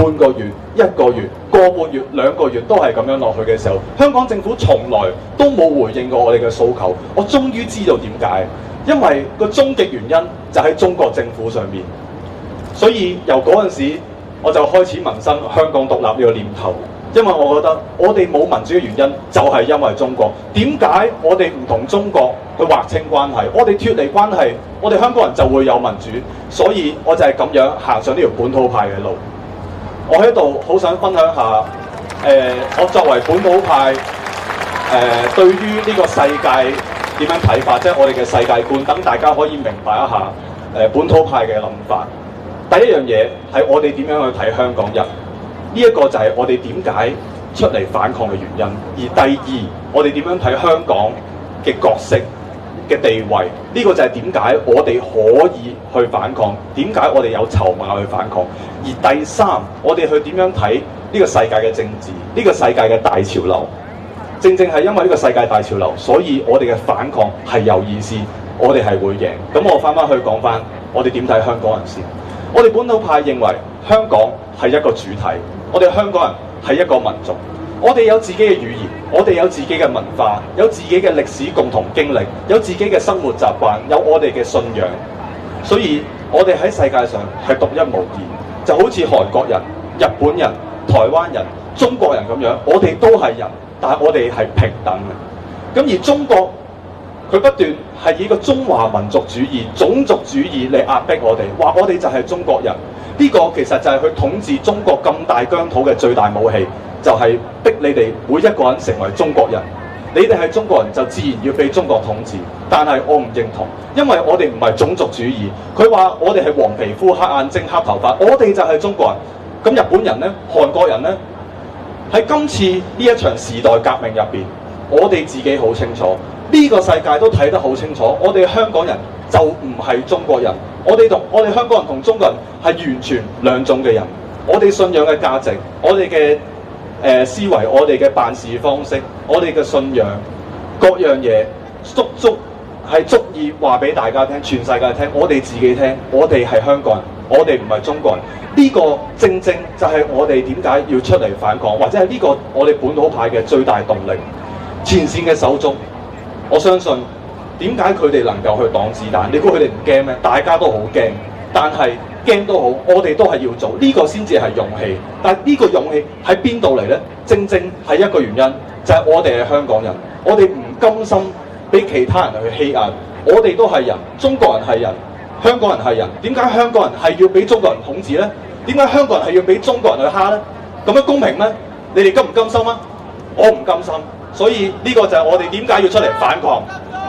半個月、1個月、個半月、2個月都係咁樣落去嘅時候，香港政府從來都冇回應過我哋嘅訴求。我終於知道點解，因為個終極原因就喺中國政府上面。所以由嗰陣時我就開始萌生香港獨立呢個念頭，因為我覺得我哋冇民主嘅原因就係因為中國。點解我哋唔同中國去劃清關係？我哋脫離關係，我哋香港人就會有民主。所以我就係咁樣行上呢條本土派嘅路。我喺度好想分享下，我作為本土派，對於呢個世界點樣睇法，即係我哋嘅世界觀，等大家可以明白一下本土派嘅諗法。第一樣嘢係我哋點樣去睇香港人，呢一個就係我哋點解出嚟反抗嘅原因。而第二，我哋點樣睇香港嘅角色嘅地位，呢個就係點解我哋可以去反抗，點解我哋有籌碼去反抗。而第三，我哋去點樣睇呢個世界嘅政治，呢個世界嘅大潮流。正正係因為呢個世界大潮流，所以我哋嘅反抗係有意思，我哋係會贏。咁我翻去講翻，我哋點睇香港人先。我哋本土派認為香港係一個主體，我哋香港人係一個民族，我哋有自己嘅語言，我哋有自己嘅文化，有自己嘅歷史共同經歷，有自己嘅生活習慣，有我哋嘅信仰。所以我哋喺世界上係獨一無二，就好似韓國人、日本人、台灣人、中國人咁樣，我哋都係人，但係我哋係平等嘅。咁而中國佢不斷係以個中華民族主義、種族主義嚟壓迫我哋，話我哋就係中國人。呢個其實就係佢統治中國咁大疆土嘅最大武器，就係逼你哋每一個人成為中國人。你哋係中國人就自然要被中國統治，但係我唔認同，因為我哋唔係種族主義。佢話我哋係黃皮膚、黑眼睛、黑頭髮，我哋就係中國人。咁日本人呢？韓國人呢？喺今次呢一場時代革命入邊，我哋自己好清楚。呢個世界都睇得好清楚，我哋香港人就唔係中國人，我哋香港人同中國人係完全兩種嘅人。我哋信仰嘅價值，我哋嘅思維，我哋嘅辦事方式，我哋嘅信仰，各樣嘢足以話俾大家聽，全世界聽，我哋自己聽，我哋係香港人，我哋唔係中國人。呢個正正就係我哋點解要出嚟反抗，或者係呢個我哋本土派嘅最大動力。前線嘅手足，我相信點解佢哋能夠去擋子彈？你估佢哋唔驚咩？大家都好驚，但係驚都好，我哋都係要做，呢個先至係勇氣。但係呢個勇氣喺邊度嚟呢？正正係一個原因，就係我哋係香港人，我哋唔甘心俾其他人去欺壓。我哋都係人，中國人係人，香港人係人。點解香港人係要俾中國人統治呢？點解香港人係要俾中國人去蝦呢？咁樣公平咩？你哋甘唔甘心啊？我唔甘心。所以呢個就係我哋點解要出嚟反抗。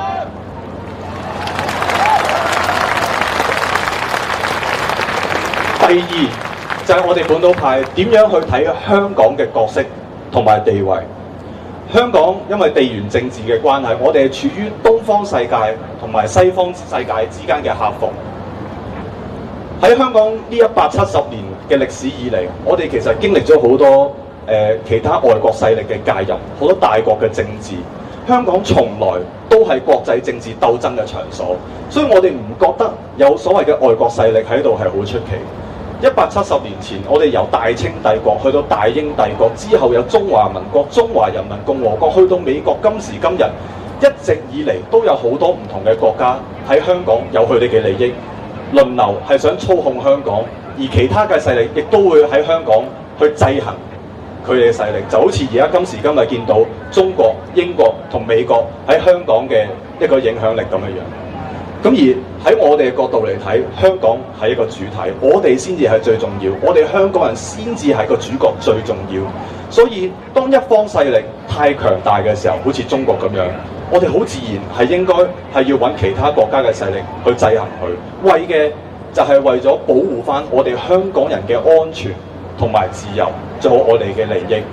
第二就係我哋本土派點樣去睇香港嘅角色同埋地位。香港因為地緣政治嘅關係，我哋係處於東方世界同埋西方世界之間嘅夾縫。喺香港呢170年嘅歷史以嚟，我哋其實經歷咗好多其他外國勢力嘅介入，好多大國嘅政治。香港從來都係國際政治鬥爭嘅場所，所以我哋唔覺得有所謂嘅外國勢力喺度係好出奇。170年前，我哋由大清帝國去到大英帝國，之後有中華民國、中華人民共和國，去到美國，今時今日一直以嚟都有好多唔同嘅國家喺香港有佢哋嘅利益，輪流係想操控香港，而其他嘅勢力亦都會喺香港去制衡佢哋嘅勢力，就好似而家今時今日見到中國、英國同美國喺香港嘅一個影響力咁樣樣。咁而喺我哋嘅角度嚟睇，香港係一個主體，我哋先至係最重要，我哋香港人先至係個主角最重要。所以當一方勢力太強大嘅時候，好似中國咁樣，我哋好自然係應該係要揾其他國家嘅勢力去制衡佢，為嘅就係為咗保護翻我哋香港人嘅安全同埋自由，做好我哋嘅利益。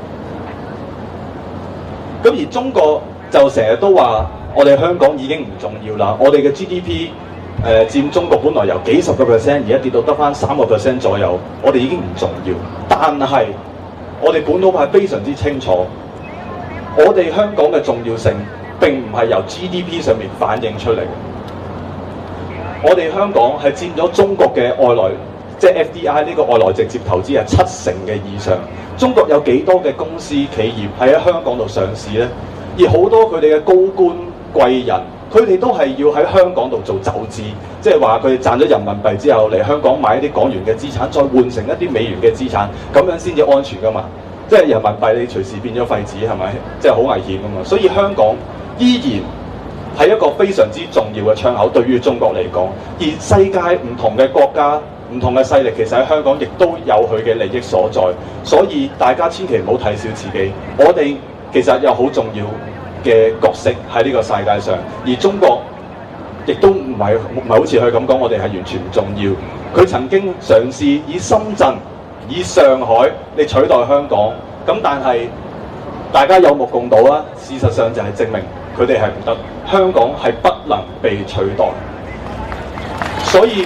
咁而中國就成日都話我哋香港已經唔重要啦，我哋嘅 GDP 佔中國本來由幾十個 %，而家跌到得翻3%左右，我哋已經唔重要。但係我哋本土派非常之清楚，我哋香港嘅重要性並唔係由 GDP 上面反映出嚟嘅。我哋香港係佔咗中國嘅外來即係 FDI 呢個外來直接投資係7成嘅以上。中國有幾多嘅公司企業係喺香港度上市呢？而好多佢哋嘅高官貴人，佢哋都係要喺香港度做走資，即係話佢哋賺咗人民幣之後嚟香港買一啲港元嘅資產，再換成一啲美元嘅資產，咁樣先至安全噶嘛。即係人民幣你隨時變咗廢紙係咪？即係好危險噶嘛。所以香港依然係一個非常之重要嘅窗口，對於中國嚟講。而世界唔同嘅國家、唔同嘅勢力，其實喺香港亦都有佢嘅利益所在。所以大家千祈唔好睇小自己，我哋其實有好重要嘅角色喺呢個世界上，而中國亦都唔係好似佢咁講，我哋係完全唔重要。佢曾經嘗試以深圳、以上海嚟取代香港，咁但係大家有目共睹啦。事實上就係證明佢哋係唔得，香港係不能被取代。所以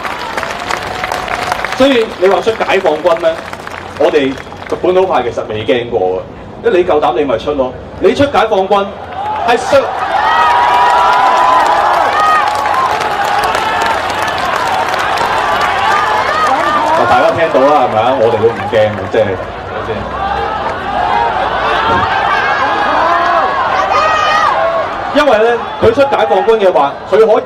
你話出解放軍咩？我哋個本土派其實未驚過嘅。你夠膽你咪出咯！你出解放軍係衰，大家聽到啦係咪啊？我哋都唔驚嘅，即係係咪先？因為咧，佢出解放軍嘅話，佢可以。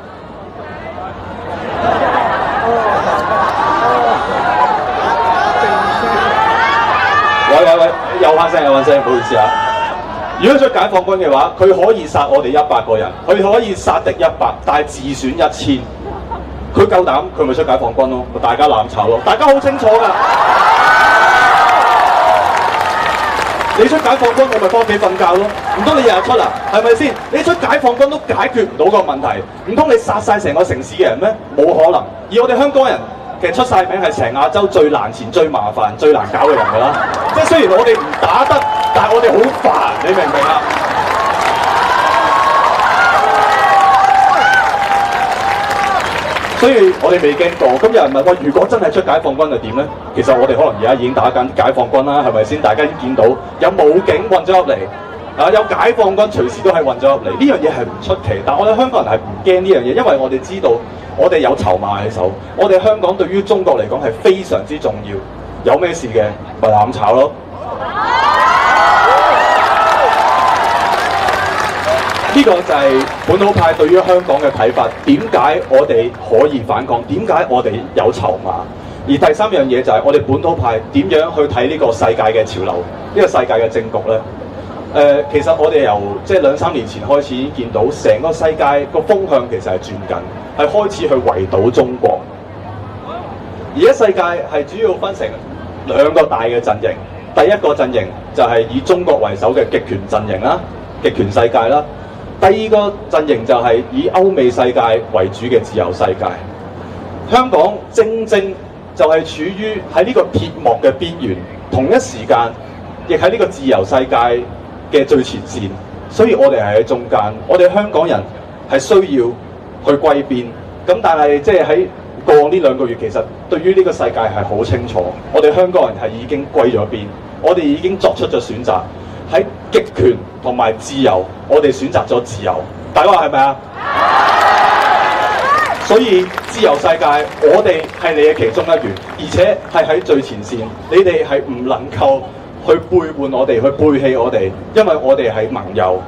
喂，有翻聲，唔好意思啊！如果出解放軍嘅話，佢可以殺我哋100個人，佢可以殺敵100，但係自損1000。佢夠膽，佢咪出解放軍咯？大家攬炒咯，大家好清楚㗎。你出解放軍，我咪返屋企瞓覺咯。唔通你日日出啊？係咪先？你出解放軍都解決唔到個問題，唔通你殺晒成個城市嘅人咩？冇可能。而我哋香港人，其實出晒名係成亞洲最難纏、最麻煩、最難搞嘅人㗎啦。即係雖然我哋唔打得，但係我哋好煩，你明唔明啊？所以我哋未驚過。咁有人問：喂，如果真係出解放軍就點咧？其實我哋可能而家已經打緊解放軍啦，係咪先？大家已經見到有武警運咗入嚟，有解放軍隨時都係運咗入嚟。呢樣嘢係唔出奇，但係我哋香港人係唔驚呢樣嘢，因為我哋知道。我哋有籌碼喺手，我哋香港對於中國嚟講係非常之重要。有咩事嘅咪攬炒咯。呢個就係本土派對於香港嘅睇法。點解我哋可以反抗？點解我哋有籌碼？而第三樣嘢就係我哋本土派點樣去睇呢個世界嘅潮流，呢個世界嘅政局呢？其實我哋由即係2-3年前開始已經見到成個世界個風向其實係轉緊，係開始去圍堵中國。而家世界係主要分成2個大嘅陣營，第一個陣營就係以中國為首嘅極權陣營啦，極權世界啦；第二個陣營就係以歐美世界為主嘅自由世界。香港正正就係處於喺呢個鐵幕嘅邊緣，同一時間亦喺呢個自由世界嘅最前線，所以我哋係喺中間。我哋香港人係需要去歸邊，咁但係即係喺過往呢2個月，其實對於呢個世界係好清楚，我哋香港人係已經歸咗邊，我哋已經作出咗選擇。喺極權同埋自由，我哋選擇咗自由。大家話係咪啊？所以自由世界，我哋係你嘅其中一員，而且係喺最前線。你哋係唔能夠去背叛我哋，去背棄我哋，因為我哋係盟友。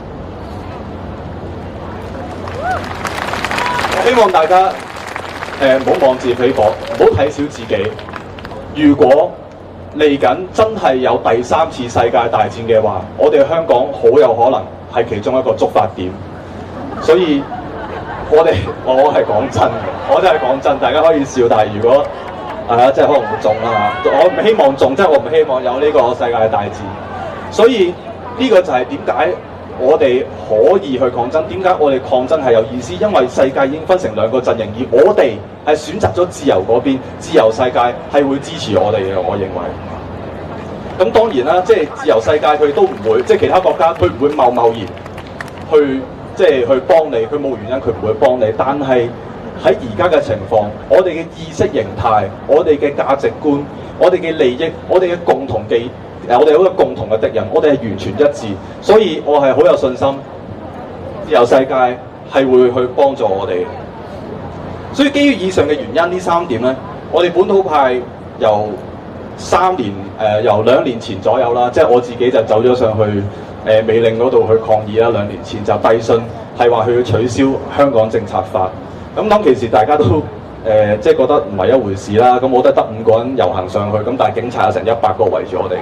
希望大家唔好妄自菲薄，唔好睇小自己。如果嚟緊真係有第3次世界大戰嘅話，我哋香港好有可能係其中一個觸發點。所以我係講真嘅，我真係講真，大家可以笑，但係如果即係可能會中啦。我唔希望中，即係我唔希望有呢個世界大戰。所以呢個就係點解我哋可以去抗爭？點解我哋抗爭係有意思？因為世界已經分成2個陣營，而我哋係選擇咗自由嗰邊，自由世界係會支持我哋嘅。我認為。咁當然啦，即係自由世界佢都唔會，即係其他國家佢唔會貿貿然去即係去幫你，佢冇原因佢唔會幫你。但係喺而家嘅情況，我哋嘅意識形態、我哋嘅價值觀、我哋嘅利益、我哋嘅共同我哋有一個共同嘅敵人，我哋係完全一致，所以我係好有信心，自由世界係會去幫助我哋。所以基於以上嘅原因，呢3點呢， 我哋本土派由由2年前左右啦，即係我自己就走咗上去美領嗰度去抗議啦。2年前就遞信係話佢要取消香港政策法。咁當其時大家都即係覺得唔係一回事啦。咁我得5個人遊行上去，咁但係警察有成100個圍住我哋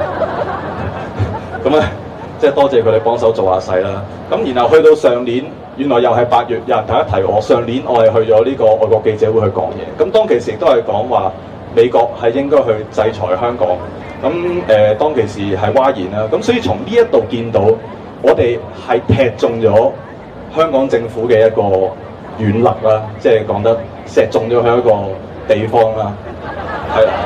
咁樣。咁咧即係多謝佢哋幫手做下勢啦。咁然後去到上年，原來又係8月，有人提一提我。上年我係去咗呢個外國記者會去講嘢。咁當其時亦都係講話美國係應該去制裁香港。咁當其時係嘩然啦。咁所以從呢一度見到，我哋係踢中咗香港政府嘅一個軟肋啦，即係講得石中咗喺一個地方啦，係啦。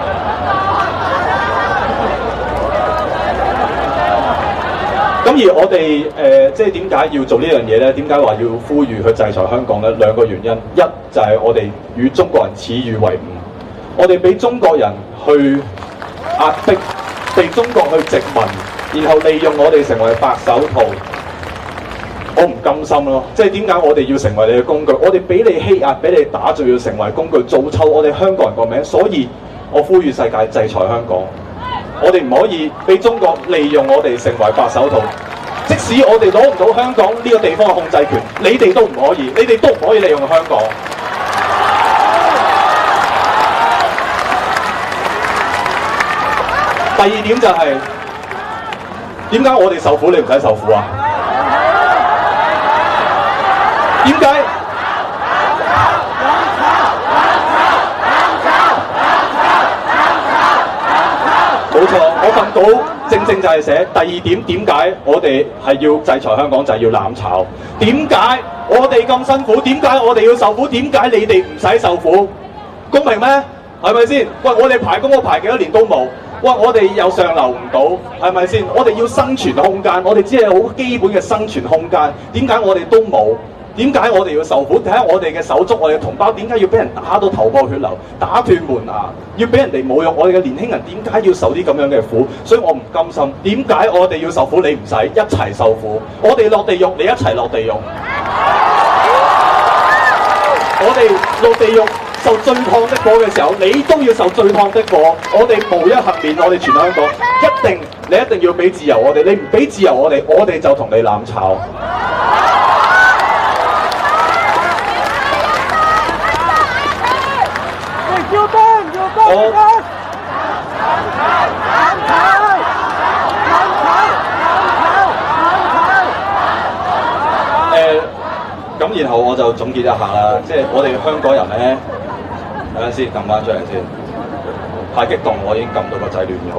咁而我哋即係點解要做呢樣嘢咧？點解話要呼籲去制裁香港咧？2個原因，一就係我哋與中國人恥與為伍，我哋俾中國人去壓迫，被中國去殖民，然後利用我哋成為白手套。我唔甘心咯，即係點解我哋要成為你嘅工具？我哋俾你欺壓，俾你打，仲要成為工具，造臭我哋香港人個名。所以我呼籲世界制裁香港。我哋唔可以俾中國利用我哋成為白手套。即使我哋攞唔到香港呢個地方嘅控制權，你哋都唔可以，你哋都唔可以利用香港。第二點就係點解我哋受苦，你唔使受苦啊？點解？冇錯，我份稿正正就係寫第2點，點解我哋係要制裁香港，就係要攬炒。點解我哋咁辛苦？點解我哋要受苦？點解你哋唔使受苦？公平咩？係咪先？喂，我哋排工我排幾多年都冇。喂，我哋又上流唔到，係咪先？我哋要生存空間，我哋只係好基本嘅生存空間。點解我哋都冇？點解我哋要受苦？睇下我哋嘅手足，我哋嘅同胞點解要俾人打到頭破血流、打斷門牙，要俾人哋侮辱我哋嘅年輕人？點解要受啲咁樣嘅苦？所以我唔甘心。點解我哋要受苦？你唔使一齊受苦。我哋落地獄，你一齊落地獄。我哋落地獄受最燙的火嘅時候，你都要受最燙的火。我哋無一幸免，我哋全香港你一定要俾自由我哋。你唔俾自由我哋就同你攬炒。咁然後我就總結一下啦，即係我哋香港人咧，等陣先撳翻出嚟先，太激動，我已經撳到個掣亂咗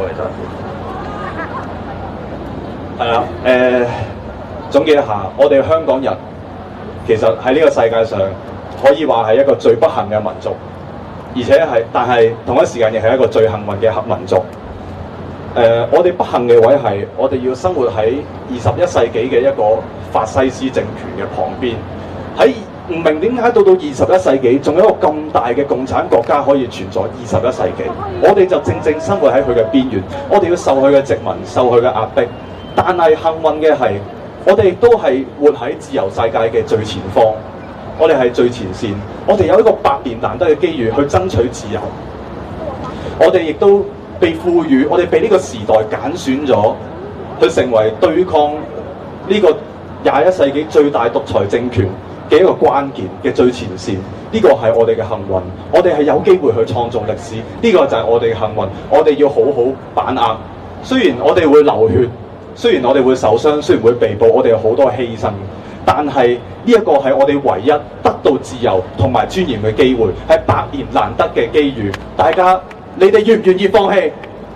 嚟得。係啦，總結一下，我哋香港人其實喺呢個世界上可以話係一個最不幸嘅民族。而且但係同一時間亦係一個最幸運嘅民族。我哋不幸嘅位係，我哋要生活喺21世紀嘅一個法西斯政權嘅旁邊。喺唔明點解到21世紀，仲有一個咁大嘅共產國家可以存在21世紀，我哋就正正生活喺佢嘅邊緣。我哋要受佢嘅殖民，受佢嘅壓迫。但係幸運嘅係，我哋都係活喺自由世界嘅最前方。我哋係最前線，我哋有一個100年難得嘅機遇去爭取自由。我哋亦都被賦予，我哋被呢個時代揀選咗，去成為對抗呢個21世紀最大獨裁政權嘅一個關鍵嘅最前線。呢個係我哋嘅幸運，我哋係有機會去創造歷史。呢個就係我哋嘅幸運，我哋要好好把握。雖然我哋會流血，雖然我哋會受傷，雖然會被捕，我哋有好多犧牲。但係呢一個係我哋唯一得到自由同埋尊嚴嘅機會，係100年難得嘅機遇。大家，你哋願唔願意放棄？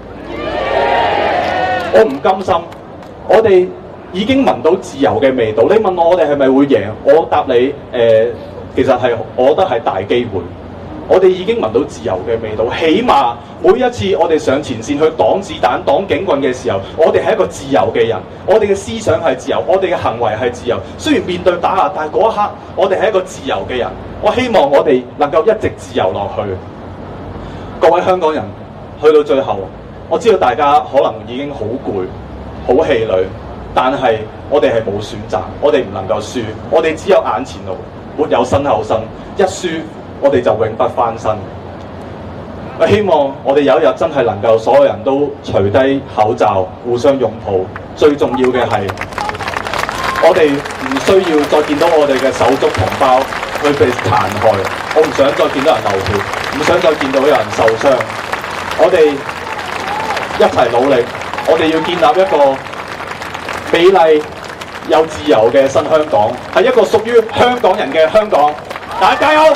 我唔甘心。我哋已經聞到自由嘅味道。你問我哋係咪會贏？我答你，其實係我覺得係大機會。我哋已經聞到自由嘅味道，起碼每一次我哋上前線去擋子彈、擋警棍嘅時候，我哋係一個自由嘅人，我哋嘅思想係自由，我哋嘅行為係自由。雖然面對打壓，但係嗰一刻我哋係一個自由嘅人。我希望我哋能夠一直自由落去。各位香港人，去到最後，我知道大家可能已經好攰、好氣餒，但係我哋係冇選擇，我哋唔能夠輸，我哋只有眼前路，沒有身後身。一輸，我哋就永不翻身。 我希望我哋有一日真係能夠所有人都除低口罩，互相擁抱。最重要嘅係，我哋唔需要再見到我哋嘅手足同胞去被殘害。我唔想再見到人流血，唔想再見到有人受傷。我哋一齊努力，我哋要建立一個美麗有自由嘅新香港，係一個屬於香港人嘅香港。大家加油！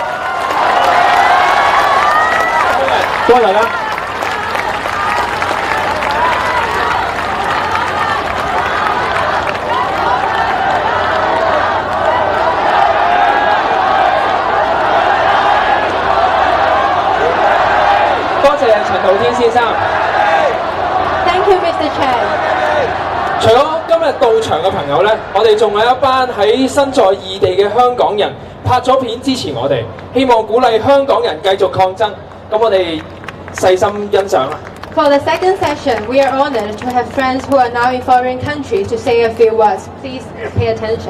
多謝大家。 多謝陳浩天先生。 Thank you, Mr. Chair。 除咗今日到場嘅朋友呢，我哋仲有一班喺身在異地嘅香港人拍咗片支持我哋，希望鼓勵香港人繼續抗爭。咁我哋細心欣賞啦。 For the second session, we are honored to have friends who are now in foreign countries to say a few words. Please pay attention.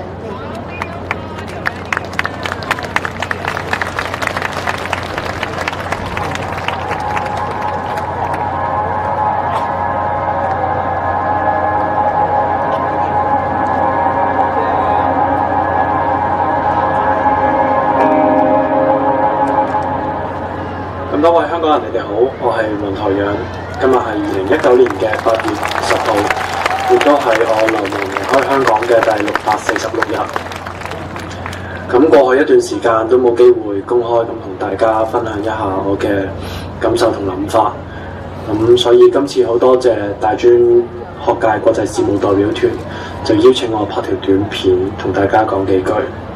多位香港人，你哋好，我係黃台仰。今日係2019年嘅8月10號，亦都係我流亡離開香港嘅第646日。咁過去一段時間都冇機會公開咁同大家分享一下我嘅感受同諗法。咁所以今次好多謝大專學界國際事務代表團，就邀請我拍條短片同大家講幾句。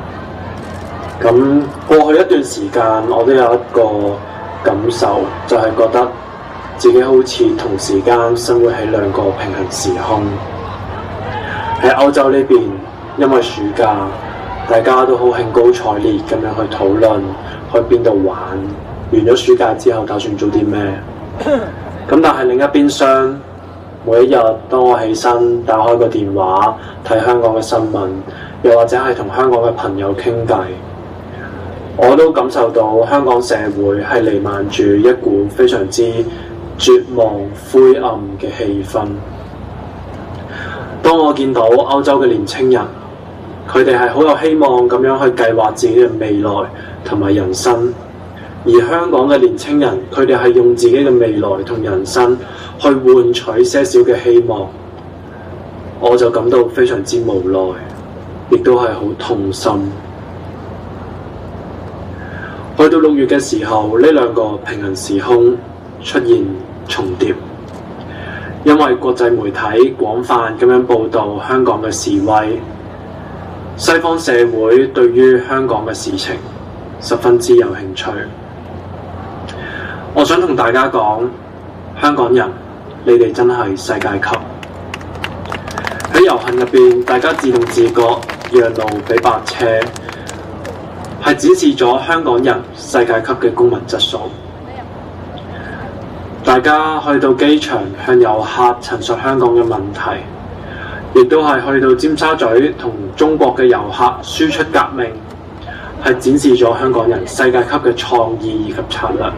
咁過去一段時間，我都有一個感受，就係覺得自己好似同時間生活喺兩個平行時空。喺歐洲呢邊，因為暑假，大家都好興高采烈咁樣去討論去邊度玩，完咗暑假之後打算做啲咩。咁但係另一邊廂，每一日當我起身打開個電話睇香港嘅新聞，又或者係同香港嘅朋友傾偈，我都感受到香港社會係瀰漫住一股非常之絕望灰暗嘅氣氛。當我見到歐洲嘅年輕人，佢哋係好有希望咁樣去計劃自己嘅未來同埋人生，而香港嘅年輕人，佢哋係用自己嘅未來同人生去換取些少嘅希望，我就感到非常之無奈，亦都係好痛心。去到6月嘅時候，呢兩個平行時空出現重疊，因為國際媒體廣泛咁樣報導香港嘅示威，西方社會對於香港嘅事情十分之有興趣。我想同大家講，香港人，你哋真係世界級。喺遊行入邊，大家自動自覺讓路俾白車，係展示咗香港人世界級嘅公民質素。大家去到機場向遊客陳述香港嘅問題，亦都係去到尖沙咀同中國嘅遊客輸出革命，係展示咗香港人世界級嘅創意以及策略。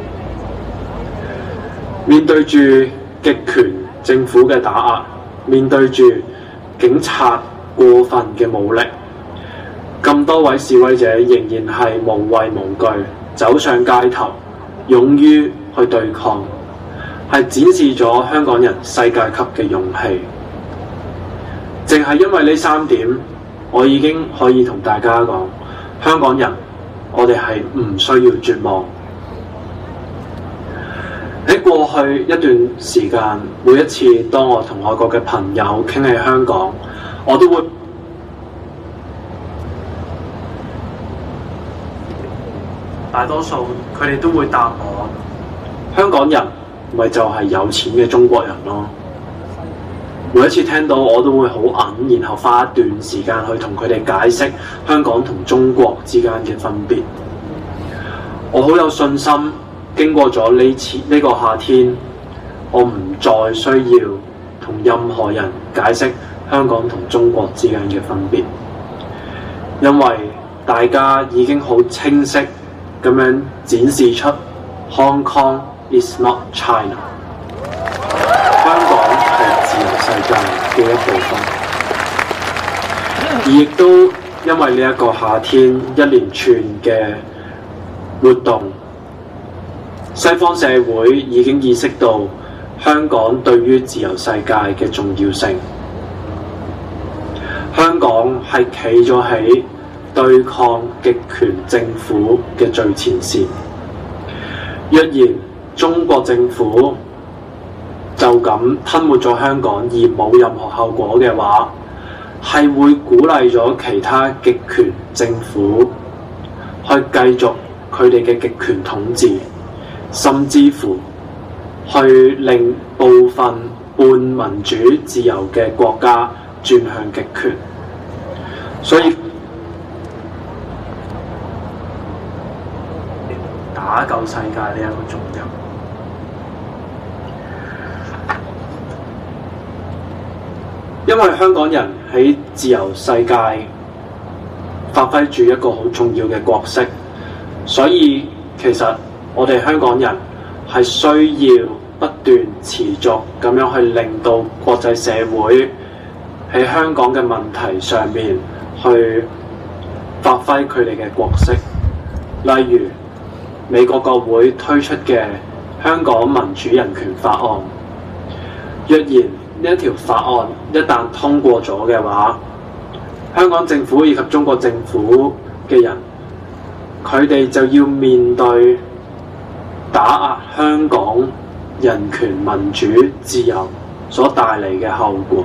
面對住極權政府嘅打壓，面對住警察過分嘅武力，咁多位示威者仍然係無畏無懼走上街頭，勇於去對抗，係展示咗香港人世界級嘅勇氣。淨係因為呢3點，我已經可以同大家講，香港人，我哋係唔需要絕望。喺過去一段時間，每一次當我同外國嘅朋友傾起香港，我都會大多數佢哋都會答我：香港人咪就係有錢嘅中國人咯。每一次聽到我都會好硬，然後花一段時間去同佢哋解釋香港同中國之間嘅分別。我好有信心，經過咗呢個夏天，我唔再需要同任何人解釋香港同中國之間嘅分別，因為大家已經好清晰咁樣展示出 Hong Kong is not China。香港係自由世界嘅一部分，而亦都因為呢一個夏天一連串嘅活動，西方社會已經意識到香港對於自由世界嘅重要性。香港係企咗喺對抗極權政府嘅最前線。若然中國政府就咁吞沒咗香港而冇任何後果嘅話，係會鼓勵咗其他極權政府去繼續佢哋嘅極權統治，甚至乎去令部分半民主自由嘅國家轉向極權。所以打救世界呢一個重任，因為香港人喺自由世界發揮住一個好重要嘅角色，所以其實我哋香港人係需要不斷持續咁樣去令到國際社會喺香港嘅問題上面去發揮佢哋嘅角色。例如美國國會推出嘅香港民主人權法案，若然呢一條法案一旦通過咗嘅話，香港政府以及中國政府嘅人，佢哋就要面對打壓香港人權、民主、自由所帶嚟嘅後果。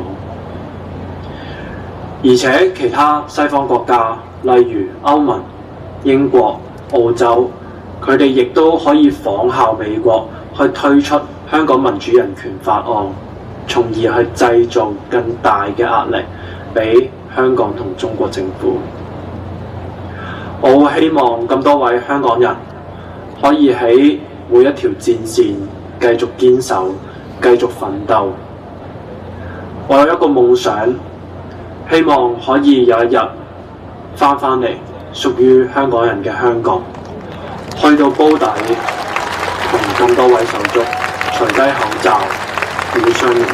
而且其他西方國家，例如歐盟、英國、澳洲，佢哋亦都可以仿效美國去推出香港民主人權法案，從而去製造更大嘅壓力俾香港同中國政府。我好希望咁多位香港人可以喺每一條戰線繼續堅守，繼續奮鬥。我有一個夢想，希望可以有一日返嚟屬於香港人嘅香港，去到煲底，同咁多位手足除低口罩，互相認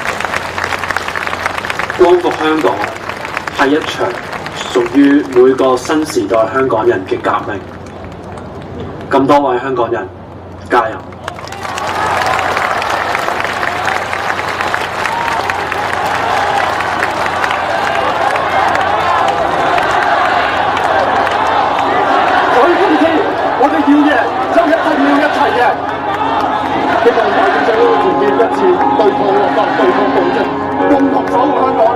同。光復香港係一場屬於每個新時代香港人嘅革命。咁多位香港人，加油！ 要嘅，就一定要一齊嘅。希望大家都團結一致，對抗惡法，對抗暴政，共同守護香港。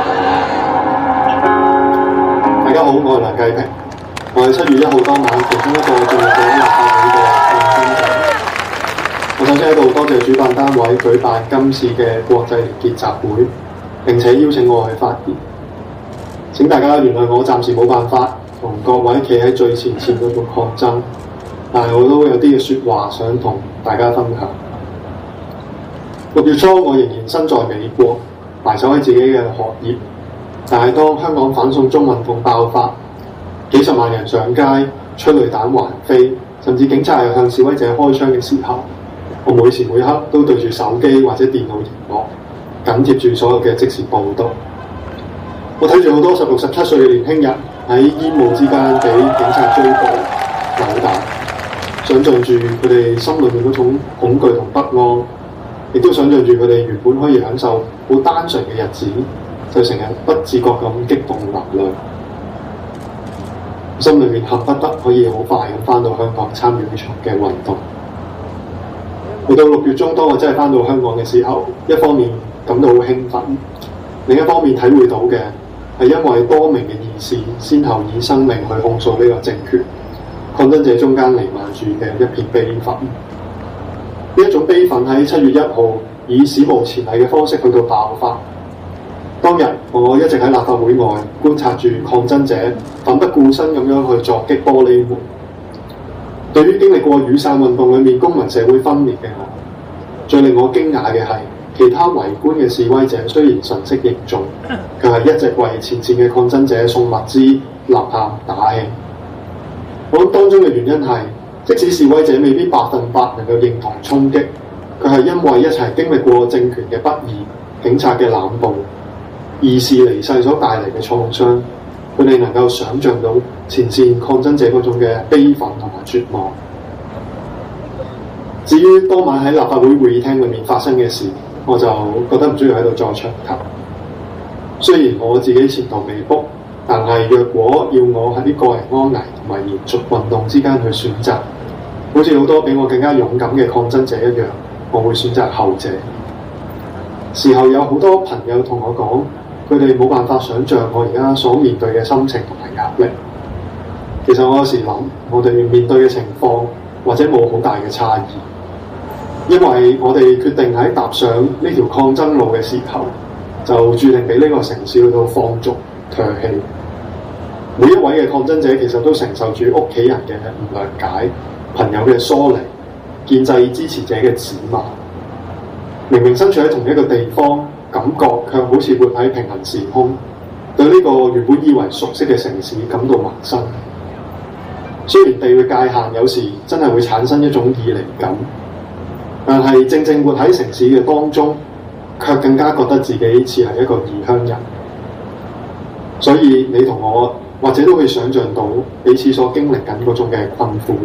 大家好，我係梁繼平，我係7月1號當晚其中一個進入咗立法會嘅抗爭者。我首先喺度多謝主辦單位舉辦今次嘅國際連結集會，並且邀請我去發言。請大家原諒我暫時冇辦法同各位企喺最前線嗰度抗爭。但係我都有啲嘅説話想同大家分享。6月初我仍然身在美國，埋首喺自己嘅學業。但係當香港反送中運動爆發，幾十萬人上街，催淚彈橫飛，甚至警察係向示威者開槍嘅時候，我每時每刻都對住手機或者電腦熒幕，緊貼住所有嘅即時報導。我睇住好多16、17歲嘅年輕人喺煙霧之間俾警察追捕、扭打。想像住佢哋心裏面嗰種恐懼同不安，亦都想像住佢哋原本可以享受好單純嘅日子，就成日不自覺咁激動流淚。心裏面恨不得可以好快咁返到香港參與呢場嘅運動。到6月中，當我真係返到香港嘅時候，一方面感到好興奮，另一方面體會到嘅係因為多名嘅義士先後以生命去控訴呢個政權。抗爭者中間瀰漫住嘅一片悲憤，呢一種悲憤喺7月1號以史無前例嘅方式去到爆發。當日我一直喺立法會外觀察住抗爭者奮不顧身咁樣去撞擊玻璃門。對於經歷過雨傘運動裏面公民社會分裂嘅我，最令我驚訝嘅係其他圍觀嘅示威者雖然神色凝重，卻係一直為前線嘅抗爭者送物資、吶喊打氣。我諗當中嘅原因係即使示威者未必100%能夠認同衝擊，佢係因為一齊經歷過政權嘅不義、警察嘅濫捕、義士離世所帶嚟嘅創傷，佢哋能夠想像到前線抗爭者嗰種嘅悲憤同埋絕望。至於當晚喺立法會會議廳裏面發生嘅事，我就覺得唔需要喺度再詳談。雖然我自己前途未卜，但係若果要我喺啲個人安危同埋延續運動之間去選擇，好似好多比我更加勇敢嘅抗爭者一樣，我會選擇後者。事後有好多朋友同我講，佢哋冇辦法想像我而家所面對嘅心情同埋壓力。其實我有時諗，我哋面對嘅情況或者冇好大嘅差異，因為我哋決定喺踏上呢條抗爭路嘅時候，就注定俾呢個城市去到放逐唾棄。每一位嘅抗爭者其實都承受住屋企人嘅唔諒解、朋友嘅疏離、建制支持者嘅指罵。明明身處喺同一個地方，感覺卻好似活喺平行時空，對呢個原本以為熟悉嘅城市感到陌生。雖然地域界限有時真係會產生一種異離感，但係正正活喺城市嘅當中，卻更加覺得自己似係一個異鄉人。所以你同我或者都可以想像到彼此所經歷緊嗰種嘅困苦。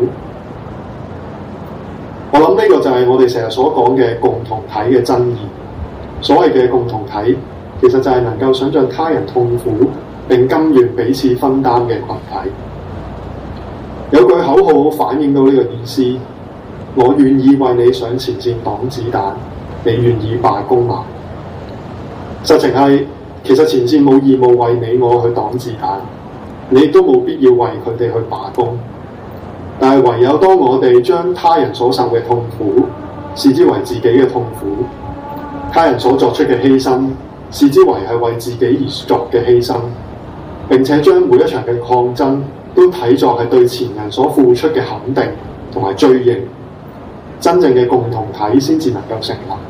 我諗呢個就係我哋成日所講嘅共同體嘅真義。所謂嘅共同體，其實就係能夠想像他人痛苦並甘願彼此分擔嘅群體。有句口號反映到呢個意思：我願意為你上前線擋子彈，你願意罷工嗎？實情係，其實前線冇義務為你我去擋子彈，你亦都冇必要為佢哋去罷工。但係唯有當我哋將他人所受嘅痛苦視之為自己嘅痛苦，他人所作出嘅犧牲視之為係為自己而作嘅犧牲，並且將每一場嘅抗爭都睇作係對前人所付出嘅肯定同埋追認，真正嘅共同體先至能夠成立。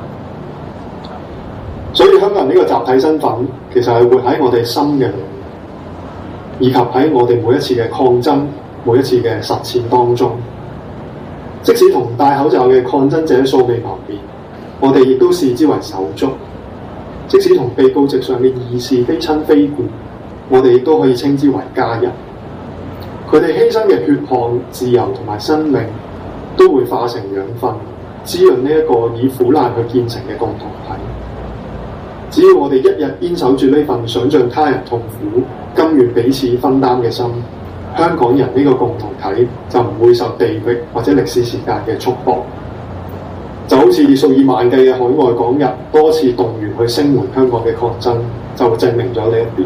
所以香港人呢個集體身份其實係活喺我哋心嘅裏面，以及喺我哋每一次嘅抗爭、每一次嘅實踐當中。即使同戴口罩嘅抗爭者素未謀面，我哋亦都視之為手足；即使同被告席上嘅義士非親非故，我哋亦都可以稱之為家人。佢哋犧牲嘅血汗、自由同埋生命，都會化成養分，滋潤呢一個以苦難去建成嘅共同體。只要我哋一日堅守住呢份想像他人痛苦、甘願彼此分擔嘅心，香港人呢個共同體就唔會受地域或者歷史時間嘅束縛。就好似數以萬計嘅海外港人多次動員去聲援香港嘅抗爭，就證明咗呢一點。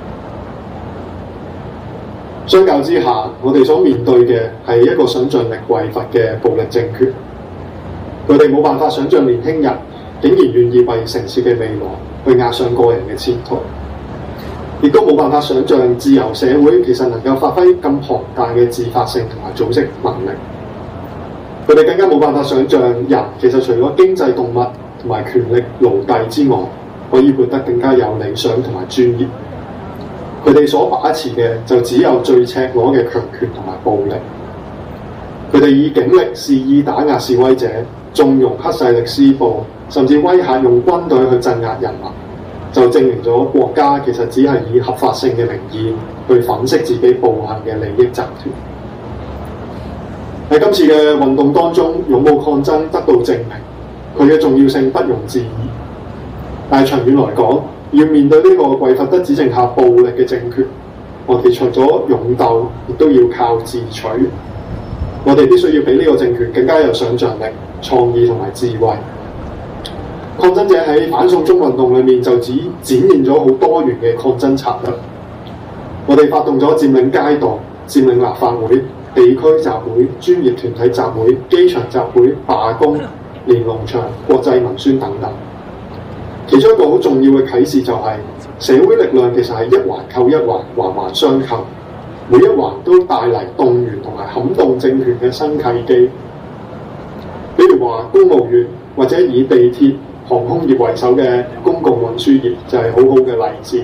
相較之下，我哋所面對嘅係一個想像力匱乏嘅暴力政權。佢哋冇辦法想像年輕人竟然願意為城市嘅未來去押上個人嘅前途，亦都冇辦法想像自由社會其實能夠發揮咁龐大嘅自發性同埋組織能力。佢哋更加冇辦法想像人其實除咗經濟動物同埋權力奴隸之外，可以活得更加有理想同埋專業。佢哋所把持嘅就只有最赤裸嘅強權同埋暴力。佢哋以警力肆意打壓示威者，縱容黑勢力施暴，甚至威嚇用軍隊去鎮壓人民，就證明咗國家其實只係以合法性嘅名義去粉飾自己暴行嘅利益集團。喺今次嘅運動當中，勇武抗爭得到證明，佢嘅重要性不容置疑。但係長遠來講，要面對呢個匱乏得只剩下暴力嘅政權，我哋除咗勇鬥，亦都要靠自取。我哋必須要比呢個政權更加有想像力、創意同埋智慧。抗爭者喺反送中運動裏面就只展現咗好多元嘅抗爭策略。我哋發動咗佔領街道、佔領立法會、地區集會、專業團體集會、機場集會、罷工、連儂牆、國際文宣等等。其中一個好重要嘅啟示就係、社會力量其實係一環扣一環，環環相扣，每一環都帶嚟動員同埋撼動政權嘅新契機。比如話公務員或者以地鐵、航空業為首嘅公共運輸業就係好好嘅例子。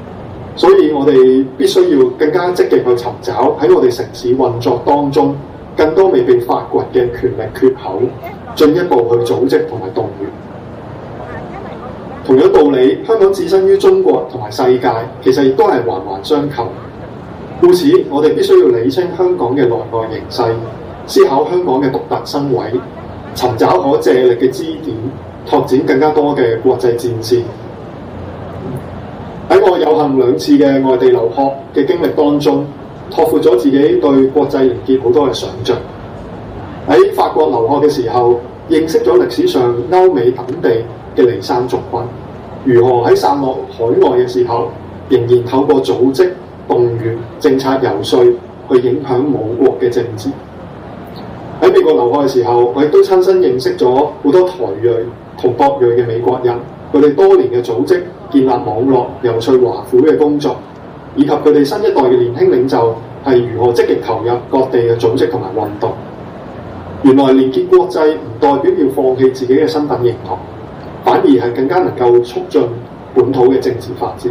所以我哋必須要更加積極去尋找喺我哋城市運作當中更多未被發掘嘅權力缺口，進一步去組織同埋動員。同樣道理，香港置身於中國同埋世界，其實亦都係環環相扣。故此，我哋必須要理清香港嘅內外形勢，思考香港嘅獨特身位，尋找可借力嘅支點，拓展更加多嘅國際戰線。喺我有幸2次嘅外地留學嘅經歷當中，拓闊咗自己對國際連結好多嘅想像。喺法國留學嘅時候，認識咗歷史上歐美等地嘅離散族群，如何喺散落海外嘅時候，仍然透過組織、動員、政策游說去影響母國嘅政治。喺美國留學嘅時候，我亦都親身認識咗好多台裔同博裔嘅美國人，佢哋多年嘅組織、建立網絡、游說華府嘅工作，以及佢哋新一代嘅年輕領袖係如何積極投入各地嘅組織同埋運動。原來連結國際唔代表要放棄自己嘅身份認同，反而係更加能夠促進本土嘅政治發展。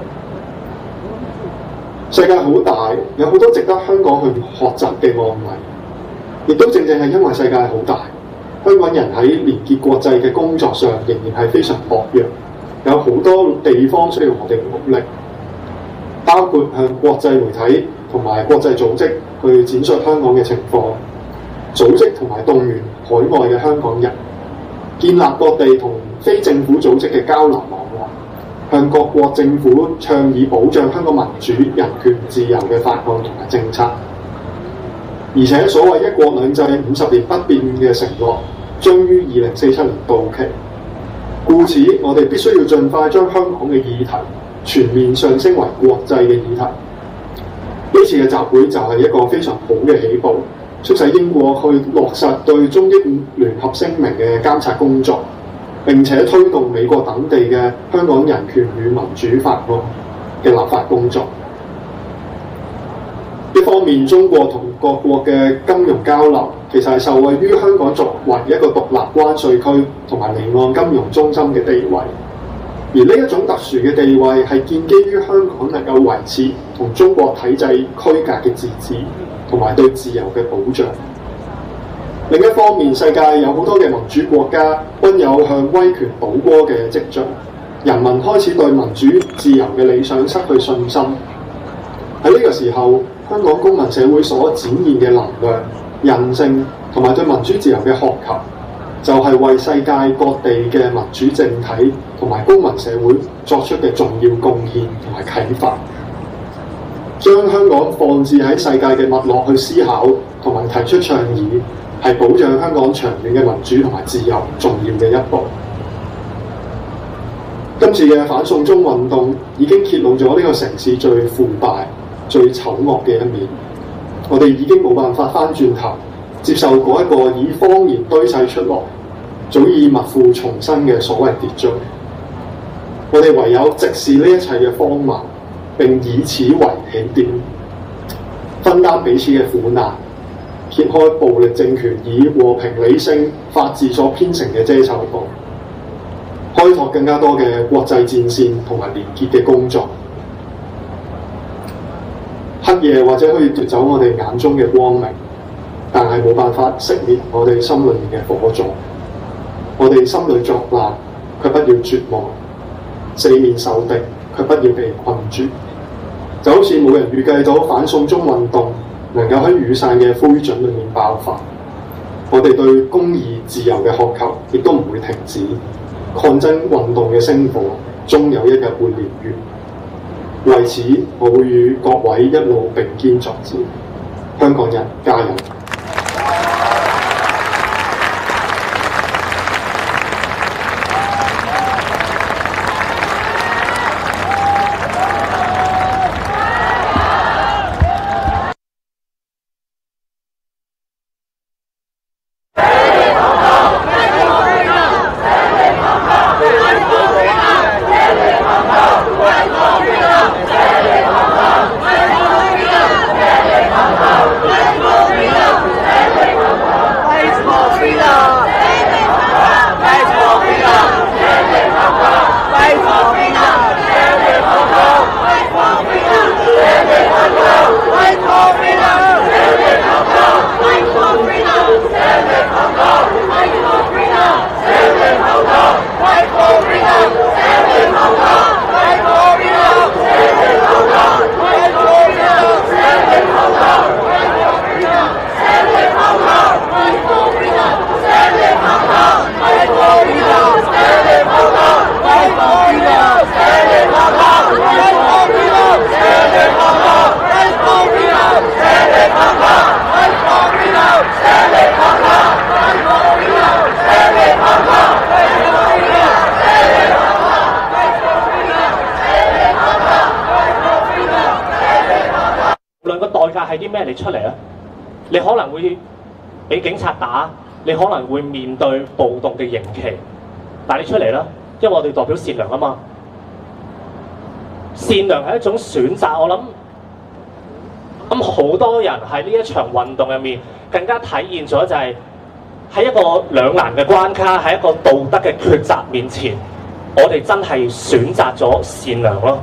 世界好大，有好多值得香港去學習嘅案例，亦都正正係因為世界好大，香港人喺連結國際嘅工作上仍然係非常薄弱，有好多地方需要我哋努力，包括向國際媒體同埋國際組織去展述香港嘅情況，組織同埋動員海外嘅香港人，建立各地同非政府組織嘅交流網絡，向各國政府倡議保障香港民主、人權、自由嘅法案同埋政策。而且所謂一國兩制50年不變嘅承諾，將於2047年到期。故此，我哋必須要盡快將香港嘅議題全面上升為國際嘅議題。呢次嘅集會就係一個非常好嘅起步，促使英國去落實對中英聯合聲明嘅監察工作，並且推動美國等地嘅香港人權與民主法案嘅立法工作。一方面，中國同各國嘅金融交流其實係受惠於香港作為一個獨立關稅區同埋離岸金融中心嘅地位，而呢一種特殊嘅地位係建基於香港能夠維持同中國體制區隔嘅自治同埋對自由嘅保障。另一方面，世界有好多嘅民主國家均有向威權倒戈嘅跡象，人民開始對民主自由嘅理想失去信心。喺呢個時候，香港公民社會所展現嘅能量、韌性同埋對民主自由嘅渴求，就係為世界各地嘅民主政體同埋公民社會作出嘅重要貢獻同埋啟發。將香港放置喺世界嘅脈絡去思考同埋提出倡議，係保障香港長遠嘅民主同埋自由重要嘅一步。今次嘅反送中運動已經揭露咗呢個城市最腐敗、最醜惡嘅一面。我哋已經冇辦法翻轉頭，接受嗰一個以謊言堆砌出來、早已密庫重生嘅所謂秩序。我哋唯有直視呢一切嘅荒謬，並以此為起點，分擔彼此嘅苦難，揭開暴力政權以和平、理性、法治所編成嘅遮醜布，開拓更加多嘅國際戰線同埋連結嘅工作。黑夜或者可以奪走我哋眼中嘅光明，但係冇辦法熄滅我哋心裏面嘅火種。我哋心裏作難，卻不要絕望；四面受敵，卻不要被困住。就好似冇人預計到反送中運動能夠喺雨傘嘅灰燼裏面爆發。我哋對公義自由嘅渴求亦都唔會停止。抗爭運動嘅星火，終有一日會燎原。為此，我會與各位一路並肩作戰。香港人加油！ 價係啲咩？你出嚟啊！你可能會俾警察打，你可能會面對暴動嘅刑期，但係你出嚟啦，因為我哋代表善良啊嘛。善良係一種選擇，我諗好多人喺呢一場運動入面更加體現咗就係喺一個兩難嘅關卡，喺一個道德嘅抉擇面前，我哋真係選擇咗善良咯。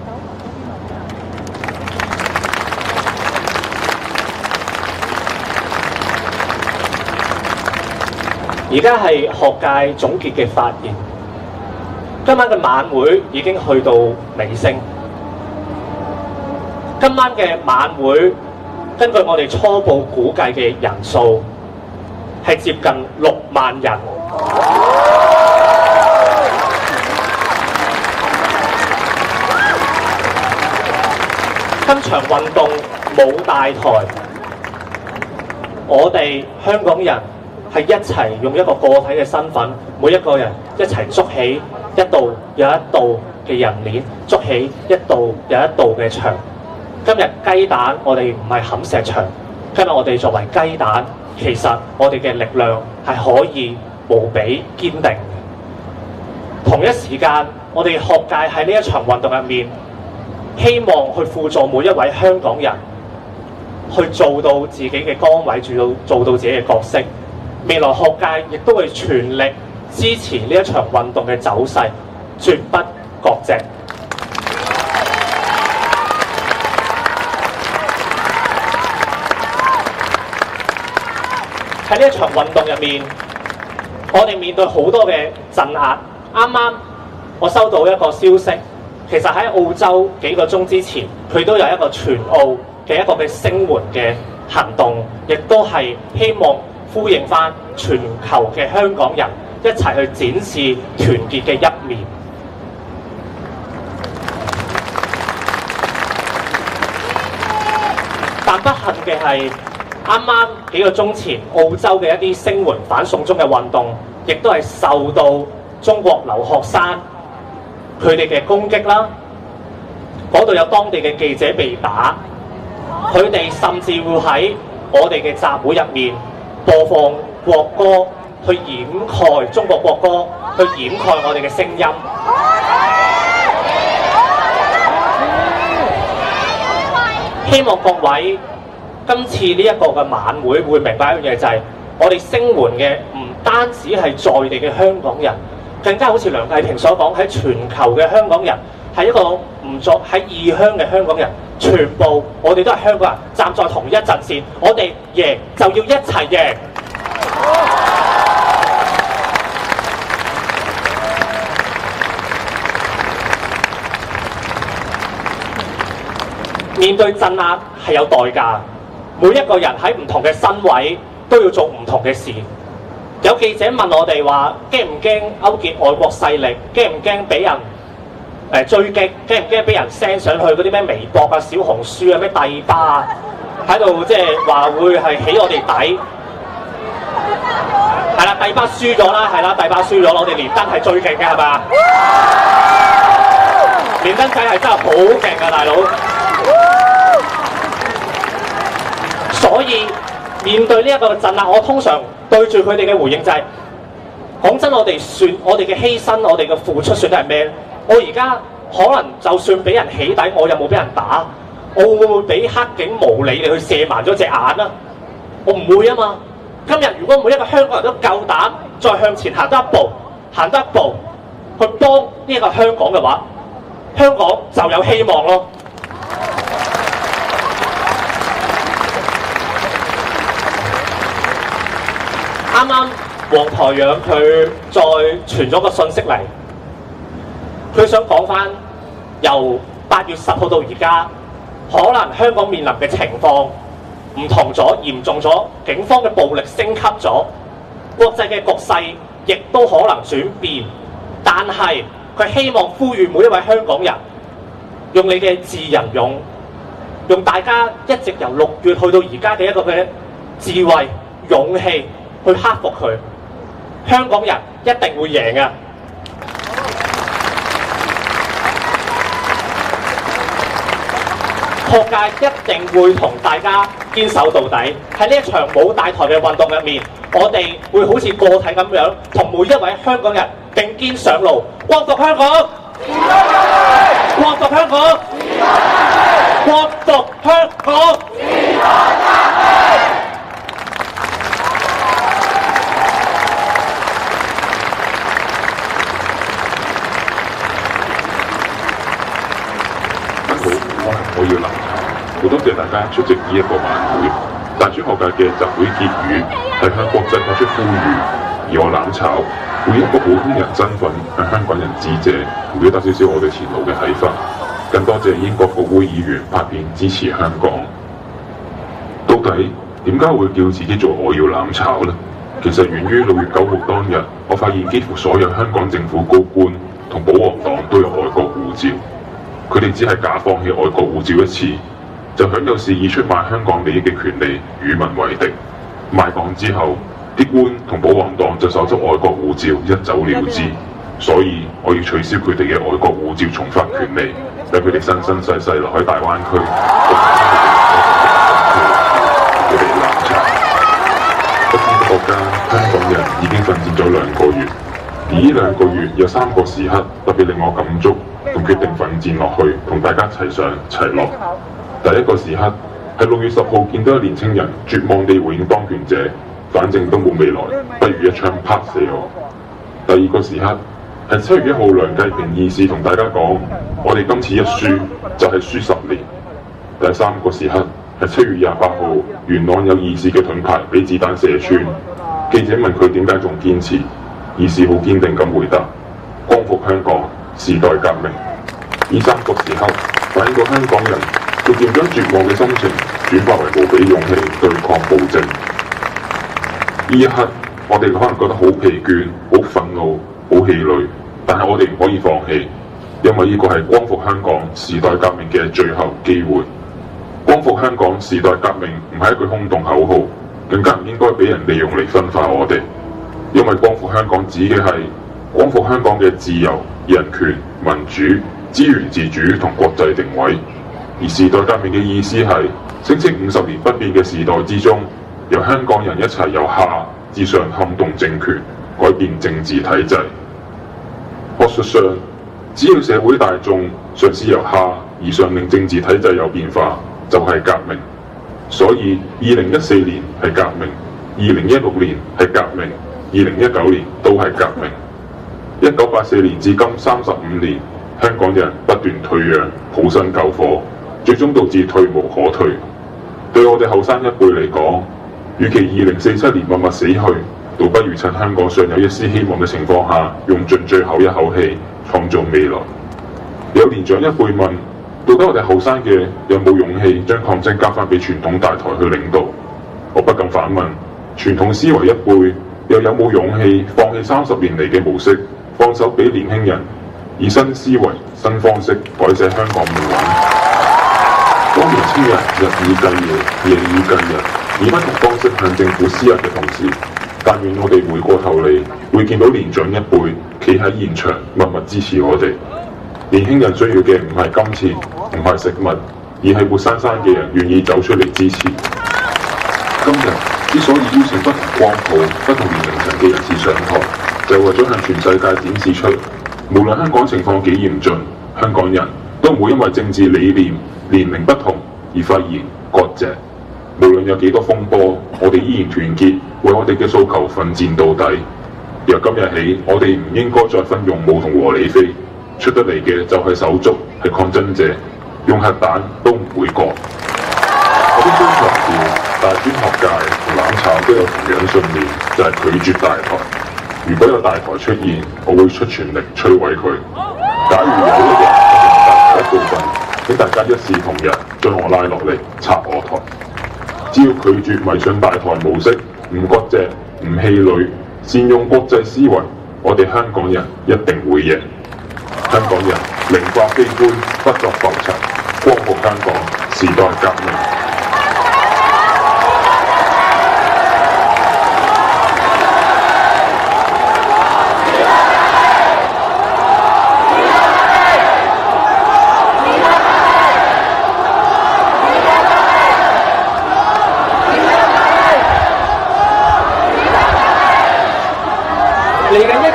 而家係學界總結嘅發言，今晚嘅晚會已經去到尾聲。今晚嘅晚會，根據我哋初步估計嘅人數，係接近6萬人。今場運動冇大台，我哋香港人係一齊用一個個體嘅身份，每一個人一齊築起一道又一道嘅人鏈，築起一道又一道嘅牆。今日雞蛋，我哋唔係冚石牆。今日我哋作為雞蛋，其實我哋嘅力量係可以無比堅定嘅。同一時間，我哋學界喺呢一場運動入面，希望去輔助每一位香港人去做到自己嘅崗位，做到自己嘅角色。未來學界亦都會全力支持呢一場運動嘅走勢，絕不割席。喺呢一場運動入面，我哋面對好多嘅鎮壓。啱啱我收到一個消息，其實喺澳洲幾個鐘之前，佢都有一個全澳嘅一個嘅聲援嘅行動，亦都係希望呼應返全球嘅香港人一齊去展示團結嘅一面。但不幸嘅係，啱啱幾個鐘前，澳洲嘅一啲聲援反送中嘅運動，亦都係受到中國留學生佢哋嘅攻擊啦。嗰度有當地嘅記者被打，佢哋甚至會喺我哋嘅集會入面播放國歌，去掩蓋中國國歌，去掩蓋我哋嘅聲音。希望各位今次呢一個嘅晚會會明白一樣嘢，就係我哋聲援嘅唔單止係在地嘅香港人，更加好似梁繼平所講，喺全球嘅香港人，係一個唔作喺異鄉嘅香港人，全部我哋都係香港人，站在同一陣線，我哋贏就要一齊贏。面對鎮壓係有代價，每一個人喺唔同嘅身位都要做唔同嘅事。有記者問我哋話：驚唔驚勾結外國勢力？驚唔驚俾人追擊？驚唔驚俾人 send 上去嗰啲咩微博啊、小紅書啊、咩帝巴啊，喺度即係話會係起我哋底？係啦，帝巴輸咗啦，係啦，帝巴輸咗，我哋連登係最勁嘅係嘛？連登仔係真係好勁㗎，大佬！所以面對呢一個鎮壓，我通常對住佢哋嘅回應就係：講真，我哋嘅犧牲，我哋嘅付出算係咩？我而家可能就算俾人起底，我又冇俾人打，我會唔會俾黑警無理地去射盲咗隻眼啊？我唔會啊嘛！今日如果每一個香港人都夠膽再向前行多一步，行多一步去幫呢一個香港嘅話，香港就有希望咯。啱啱黃台仰佢再傳咗個信息嚟，佢想講翻由8月10號到而家，可能香港面臨嘅情況唔同咗、嚴重咗，警方嘅暴力升級咗，國際嘅局勢亦都可能轉變。但係佢希望呼籲每一位香港人，用你嘅智仁勇，用大家一直由6月去到而家嘅一個嘅智慧、勇氣去克服佢。香港人一定會贏嘅。 學界一定會同大家堅守到底。喺呢一場冇大台嘅運動入面，我哋會好似個體咁樣，同每一位香港人並肩上路，光復香港！光復香港！光復香港！ 我要南下，好多謝大家出席呢一個晚會。大專學界嘅集會結語係向國際發出呼籲，而我攬炒會以一個普通人身份向香港人致謝，表達少少我對前路嘅睇法。更多謝英國國會議員拍片支持香港。到底點解會叫自己做我要攬炒呢？其實源於6月9號當日，我發現幾乎所有香港政府高官同保皇黨都有外國護照。佢哋只係假放棄外國護照一次，就享有肆意出賣香港利益嘅權利，與民為敵。賣港之後，啲官同保皇黨就手執外國護照一走了之。所以我要取消佢哋嘅外國護照重發權利，俾佢哋生生世世留喺大灣區。佢哋攬炒。不知不覺間，香港人已經奮戰咗2個月，而呢2個月有3個時刻特別令我感觸。同決定奮戰落去，同大家齊上齊落。第一個時刻係6月10號見到一年青人絕望地回應當權者，反正都冇未來，不如一槍拍死我。第二個時刻係7月1號梁繼平義士同大家講，我哋今次一輸就係輸10年。第三個時刻係7月28號元朗有義士嘅盾牌俾子彈射穿，記者問佢點解仲堅持，義士好堅定咁回答：光復香港，時代革命。呢3個時刻反映到香港人逐漸將絕望嘅心情轉化為無比勇氣對抗暴政。呢一刻我哋可能覺得好疲倦、好憤怒、好氣餒，但係我哋唔可以放棄，因為呢個係光復香港時代革命嘅最後機會。光復香港時代革命唔係一句空洞口號，更加唔應該俾人利用嚟分化我哋，因為光復香港指嘅係光復香港嘅自由、人權、民主、資源自主同國際定位。而時代革命嘅意思係聲稱50年不變嘅時代之中，由香港人一齊由下至上撼動政權，改變政治體制。學術上，只要社會大眾嘗試由下而上令政治體制有變化，就係革命。所以2014年係革命，2016年係革命，2019年都係革命。1984年至今35年，香港人不斷退讓，抱薪救火，最終導致退無可退。對我哋後生一輩嚟講，與其2047年默默死去，倒不如趁香港尚有一絲希望嘅情況下，用盡最後一口氣創造未來。有年長一輩問：到底我哋後生嘅有冇勇氣將抗爭交翻俾傳統大台去領導？我不禁反問：傳統思維一輩又有冇勇氣放棄30年嚟嘅模式，放手俾年輕人以新思維、新方式改寫香港命運？當年青人日以繼夜、夜以繼日，以不同方式向政府施壓嘅同時，但願我哋回過頭嚟，會見到年長一輩企喺現場默默支持我哋。年輕人需要嘅唔係金錢，唔係食物，而係活生生嘅人願意走出嚟支持。今日之所以邀請不同光譜、不同年齡層嘅人士上台，就為咗向全世界展示出，無論香港情況幾嚴峻，香港人都唔會因為政治理念、年齡不同而發言割席。無論有幾多風波，我哋依然團結，為我哋嘅訴求奮戰到底。由今日起，我哋唔應該再分勇武同和理非，出得嚟嘅就係手足，係抗爭者，用核彈都唔會過。我必須強調，大專學界同攬炒都有同樣信念，就係拒絕大台。如果有大台出現，我會出全力摧毀佢。假如有一日我係大台一部分，請大家一視同仁，將我拉落嚟拆我台。只要拒絕迷信大台模式，唔割席，唔氣餒，善用國際思維，我哋香港人一定會贏。香港人寧掛悲觀，不作浮塵，光復香港，時代革命。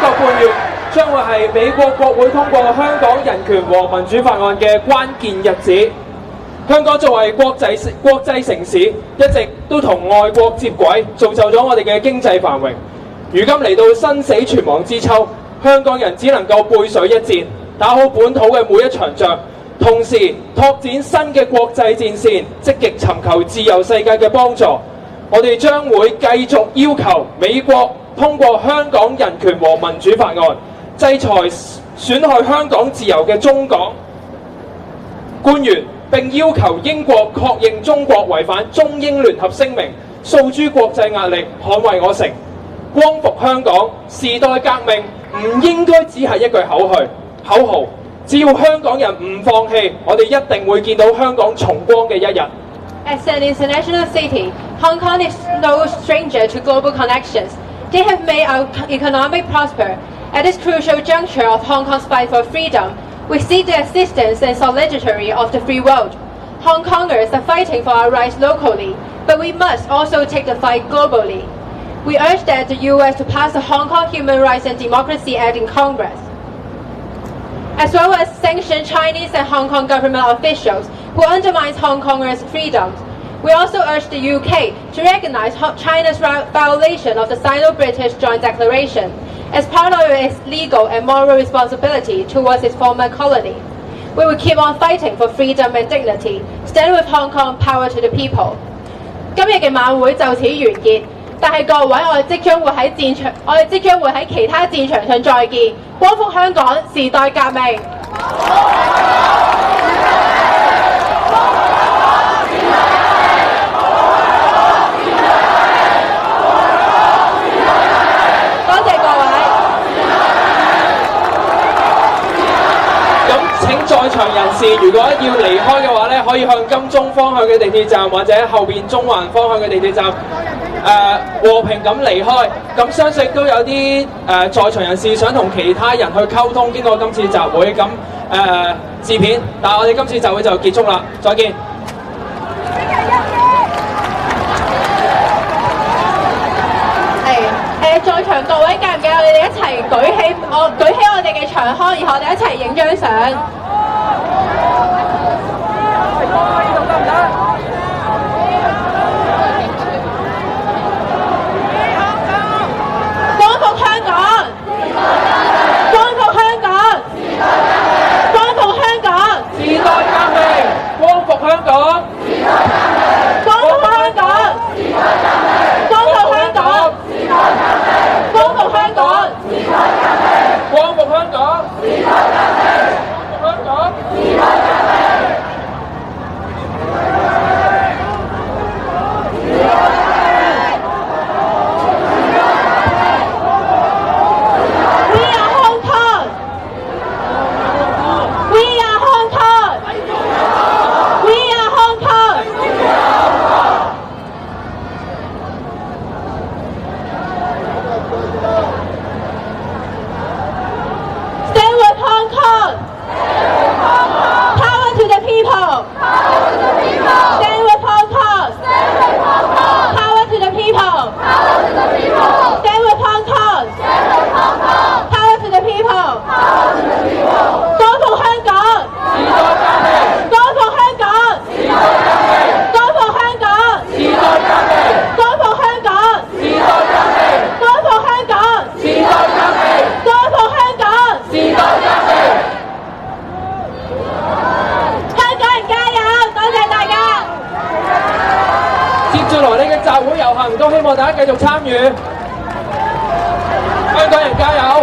半月將會係美國國會通過香港人權和民主法案嘅關鍵日子。香港作為國際城市，一直都同外國接軌，造就咗我哋嘅經濟繁榮。如今嚟到生死存亡之秋，香港人只能夠背水一戰，打好本土嘅每一場仗，同時拓展新嘅國際戰線，積極尋求自由世界嘅幫助。我哋將會繼續要求美國通過香港人權和民主法案，制裁損害香港自由嘅中港官員，並要求英國確認中國違反中英聯合聲明，訴諸國際壓力，捍衛我城。光復香港，時代革命唔應該只係一句口號，只要香港人唔放棄，我哋一定會見到香港重光嘅一日。 As an international city, Hong Kong is no stranger to global connections. They have made our economic prosper. At this crucial juncture of Hong Kong's fight for freedom, we seek the assistance and solidarity of the free world. Hong Kongers are fighting for our rights locally, but we must also take the fight globally. We urge that the US to pass the Hong Kong Human Rights and Democracy Act in Congress, as well as sanction Chinese and Hong Kong government officials who undermine Hong Kongers' freedoms. We also urge the UK to recognize China's violation of the Sino-British Joint Declaration as part of its legal and moral responsibility towards its former colony. We will keep on fighting for freedom and dignity, stand with Hong Kong, power to the people. 今日嘅晚會就此完結，但係各位，我哋即將會喺其他戰場上再見。光復香港，時代革命！在場人士如果要離開嘅話咧，可以向金鐘方向嘅地鐵站或者後邊中環方向嘅地鐵站和平咁離開。咁相信都有啲在場人士想同其他人去溝通，經過今次集會咁自片，但係我哋今次集會就結束啦，再見。在場各位介唔介意我哋一齊舉起我哋嘅長腔，然後我哋一齊影張相。光復香港！光復香港！光復香港！時代革命！光復香港！光復香港！光復香港！光復香港！光復香港！光復香港！都希望大家繼續參與，香港人加油！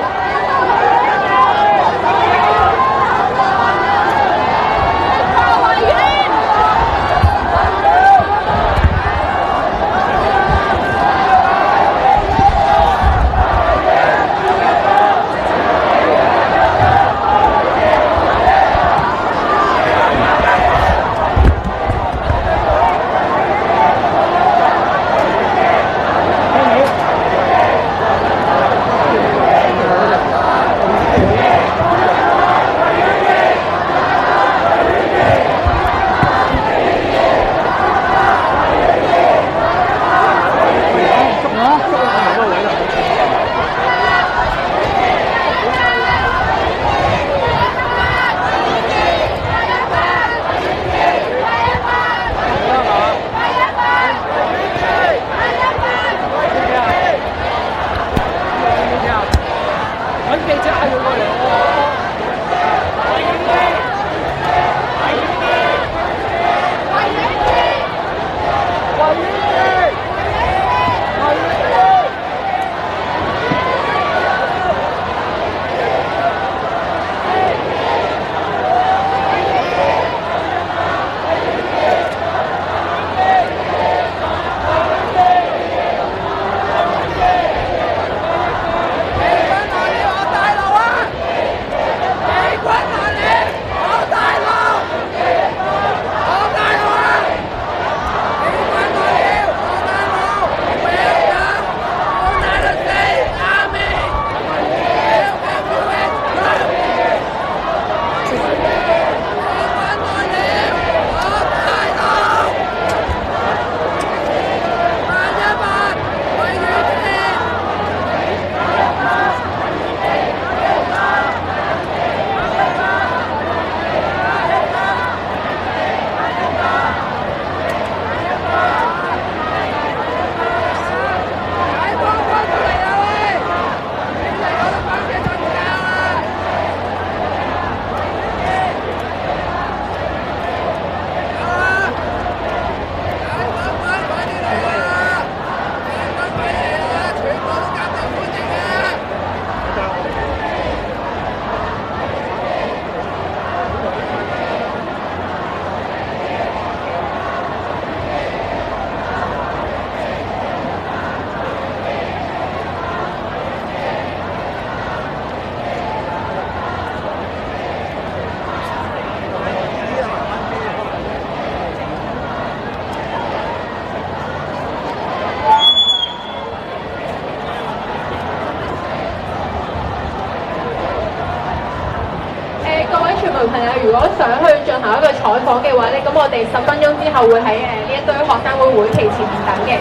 我哋10分鐘之後會喺呢一堆學生會旗前面等嘅。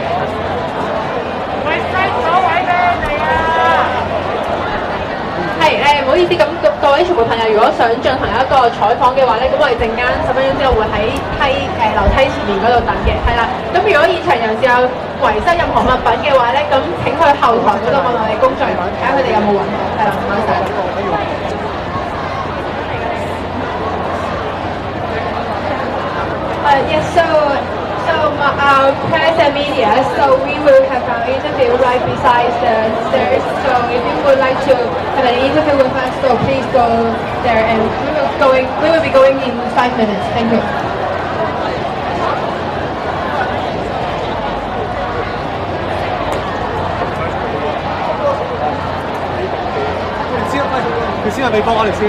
喂，升咗位俾你啊！係唔好意思，咁各位傳媒朋友，如果想進行一個採訪嘅話咧，咁我哋陣間10分鐘之後會喺樓梯前面嗰度等嘅，係啦。咁如果現場人士有遺失任何物品嘅話咧，咁請去後台嗰度問我哋工作人員，睇下佢哋有冇揾到。係啦，唔該晒。Yes, so press and media, so we will have our interview right beside the stairs. So if you would like to have an interview with us, so please go there, and we will be going in 5 minutes. Thank you. 佢先係未幫我哋先。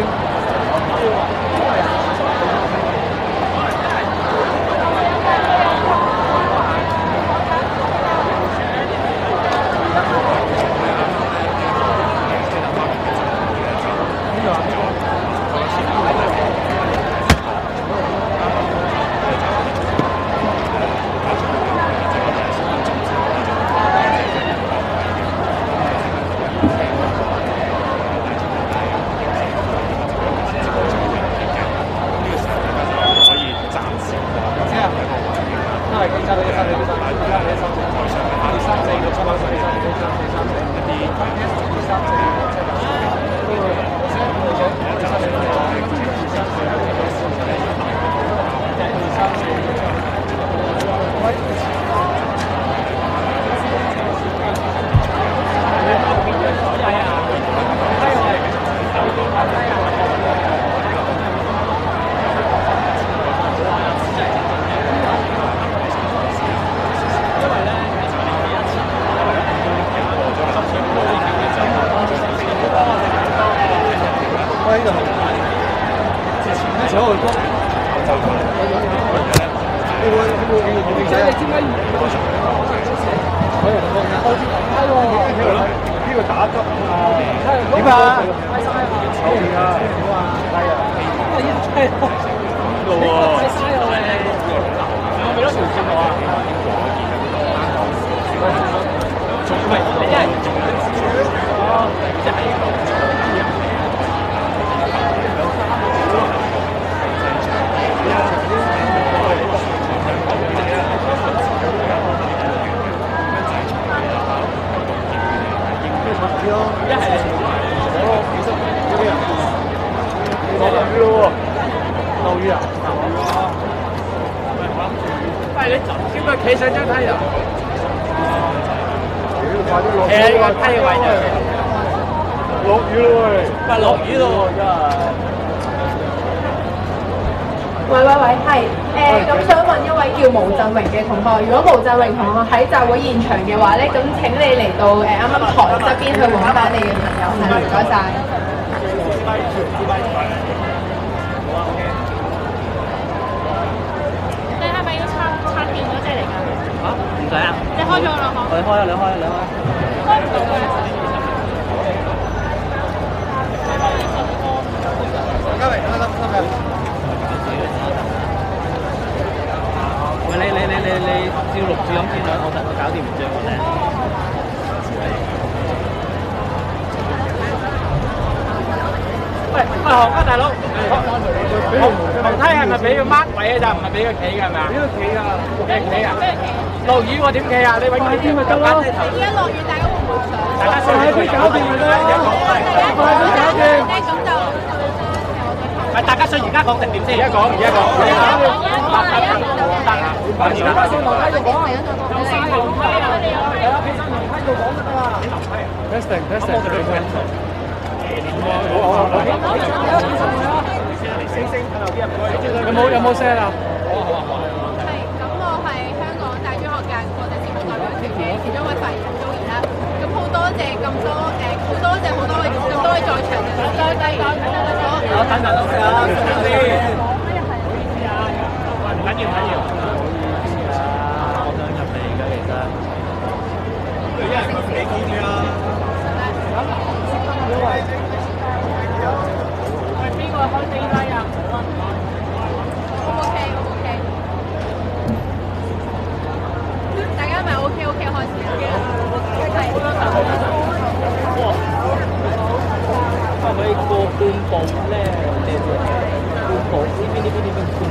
如果毛振榮同學喺集會現場嘅話咧，咁請你嚟到啱啱台側邊去揾翻你嘅朋友，係唔該晒。你係咪要拆電嗰隻嚟㗎？嚇，唔使啊！你開咗啦嗬？你開啊！你開啊！你開。開唔到㗎。嘉榮，你照錄住咁先啦，我搞掂唔著我哋。喂，行家大佬，樓梯係咪俾個 mark 位嘅咋？唔係俾個企嘅係咪啊？俾個企㗎，俾個企啊！落雨喎點企啊？你揾佢啲咪得咯？而家落雨，大家會唔會上？大家快啲搞掂佢啦！快啲搞掂！咁就係大家想而家講定點先？而家講。快啲上樓梯度講啊！有3個樓梯啊！係啊，企上樓梯度講得㗎啦。Testing。有冇聲啊？係，咁我係香港大專學界國際事務代表團嘅其中一位發言人鍾怡啦。咁好多謝咁多位在場嘅多謝。我等陣先啊，唔緊要。我想入嚟㗎，其實。佢一人企高啲啦。喂，邊個開4米啊？O唔 OK？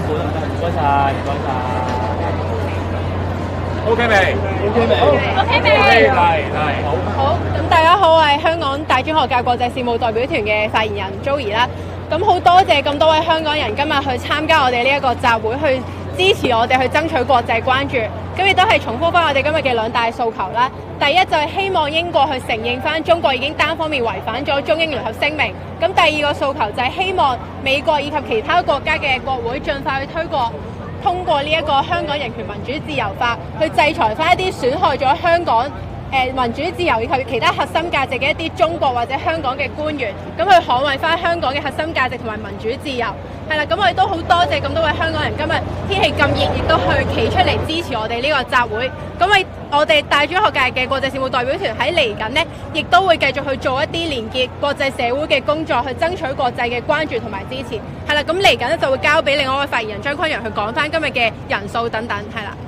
苦啦，唔該晒，唔該晒。OK 未 ？OK 未 ？OK 未？ 嚟， 好。咁大家好，我係香港大專學界國際事務代表團嘅發言人 Joey 啦。咁好多謝咁多位香港人今日去參加我哋呢一個集會，去支持我哋去爭取國際關注。咁亦都係重複翻我哋今日嘅兩大訴求啦。第一就係希望英國去承認翻中國已經單方面違反咗中英聯合聲明。咁第二個訴求就係希望美國以及其他國家嘅國會盡快去通過呢一個香港人權民主自由法，去制裁翻一啲損害咗香港民主自由以及其他核心價值嘅一啲中國或者香港嘅官員，咁去捍衛翻香港嘅核心價值同埋民主自由。係啦，咁我哋都好多謝咁多位香港人今日天氣咁熱，亦都去企出嚟支持我哋呢個集會。咁我哋大專學界嘅國際事務代表團喺嚟緊呢，亦都會繼續去做一啲連結國際社會嘅工作，去爭取國際嘅關注同埋支持。係啦，咁嚟緊呢就會交俾另外一位發言人張坤陽去講翻今日嘅人數等等。係啦。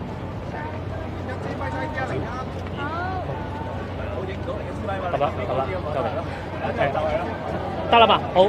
得啦，得啦嘛，好。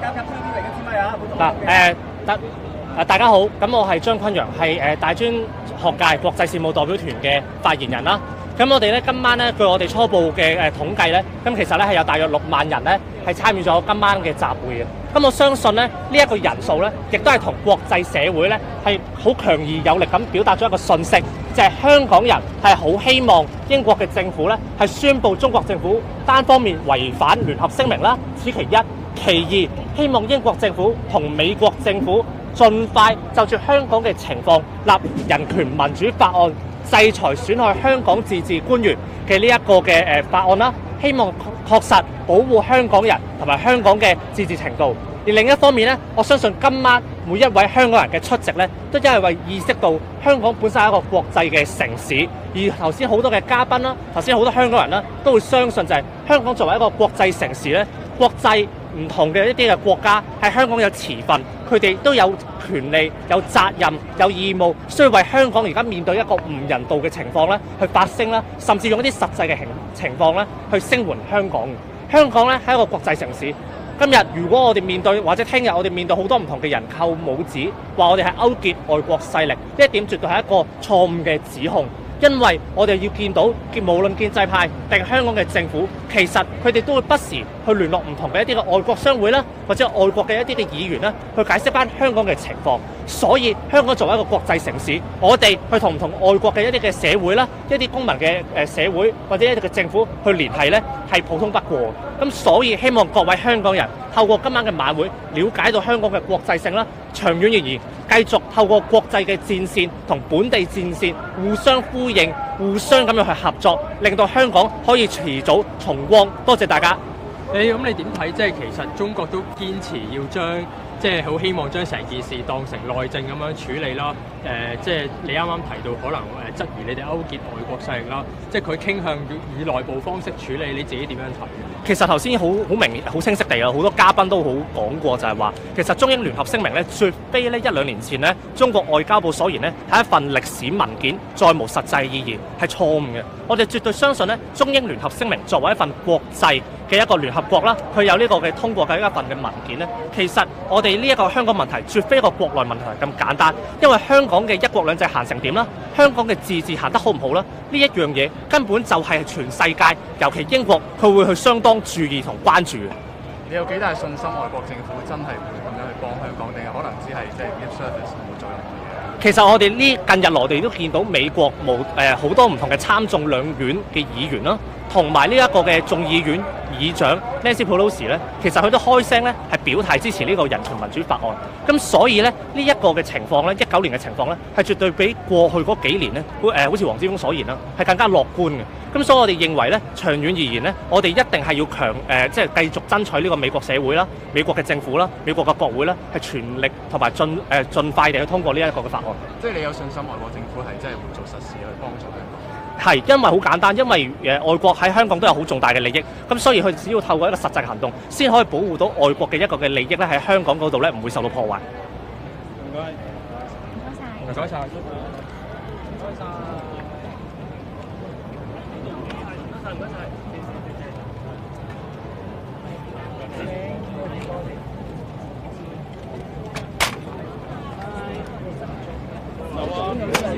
嗱，大家好，咁我係張坤陽，係大專學界國際事務代表團嘅發言人啦。咁我哋咧今晚咧，據我哋初步嘅統計咧，咁其實咧係有大約6萬人咧係參與咗今晚嘅集會嘅。咁我相信咧呢一個人數咧，亦都係同國際社會咧係好強而有力咁表達咗一個訊息，就係香港人係好希望英國嘅政府咧係宣布中國政府單方面違反聯合聲明啦，此其一。其二，希望英國政府同美國政府盡快就住香港嘅情況立人權民主法案，制裁損害香港自治官員嘅呢一個嘅法案啦。希望確實保護香港人同埋香港嘅自治程度。而另一方面咧，我相信今晚每一位香港人嘅出席咧，都因為意識到香港本身係一個國際嘅城市。而頭先好多嘅嘉賓啦，頭先好多香港人啦，都會相信就係香港作為一個國際城市咧，國際唔同嘅一啲嘅國家喺香港有持份，佢哋都有權利、有責任、有義務，需要為香港而家面對一個唔人道嘅情況咧，去發聲啦，甚至用一啲實際嘅情況咧，去聲援香港。香港咧係一個國際城市。今日如果我哋面對，或者聽日我哋面對好多唔同嘅人扣帽子，話我哋係勾結外國勢力，呢一點絕對係一個錯誤嘅指控。因為我哋要見到，無論建制派定香港嘅政府，其實佢哋都會不時去聯絡唔同嘅一啲嘅外國商會啦，或者外國嘅一啲嘅議員啦，去解釋翻香港嘅情況。所以香港作為一個國際城市，我哋去同唔同外國嘅一啲嘅社會啦、一啲公民嘅社會或者一啲嘅政府去聯繫咧，係普通不過。咁所以希望各位香港人透過今晚嘅晚會，了解到香港嘅國際性啦。長遠而言，繼續透過國際嘅戰線同本地戰線互相呼應、互相咁樣去合作，令到香港可以遲早重光。多謝大家。 咁你點睇？即係其實中國都堅持要將，即係好希望將成件事當成內政咁樣處理啦。即係你啱啱提到可能質疑你哋勾結外國勢力啦，即係佢傾向以內部方式處理，你自己點樣睇？ 其實頭先好明、好清晰地啊，好多嘉賓都好講過，就係話其實中英聯合聲明咧，絕非咧1-2年前咧中國外交部所言咧係一份歷史文件，再無實際意義，係錯誤嘅。我哋絕對相信咧，中英聯合聲明作為一份國際嘅一個聯合國啦，佢有呢個嘅通過嘅一份嘅文件咧，其實我哋呢一個香港問題絕非一個國內問題咁簡單，因為香港嘅一國兩制行成點啦，香港嘅自治行得好唔好啦，呢一樣嘢根本就係全世界，尤其英國佢會去相當注意同關注。 你有幾大信心外國政府真係會咁樣去幫香港，定係可能只係即係 lip service 冇作用嘅嘢？ 其實我哋呢近日來我哋都見到美國好多唔同嘅參眾兩院嘅議員啦，同埋呢一個嘅眾議院議長 Nancy Pelosi 咧，其實佢都開聲咧係表態支持呢個人權民主法案。咁所以咧呢一個嘅情況咧，19年嘅情況咧係絕對比過去嗰幾年咧，好似黃之鋒所言啦，係更加樂觀嘅。咁所以我哋認為咧，長遠而言咧，我哋一定係要即係繼續爭取呢個美國社會啦、美國嘅政府啦、美國嘅國會啦，係全力同埋盡快地去通過呢一個嘅法案。 即係你有信心外國政府係真係會做實事去幫助香港？ 係，因為好簡單，因為外國喺香港都有好重大嘅利益，咁所以佢只要透過一個實際行動，先可以保護到外國嘅一個嘅利益咧，喺香港嗰度咧唔會受到破壞。 唔該，唔該晒，唔該晒。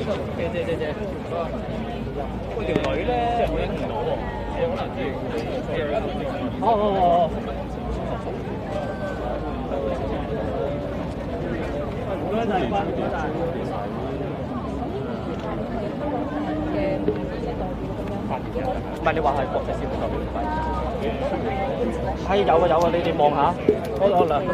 喂，條女咧，我影唔到喎，可能哦。唔該晒，唔該晒。唔係你話係國際事務代表？係有啊有啊，你哋望下，好啦。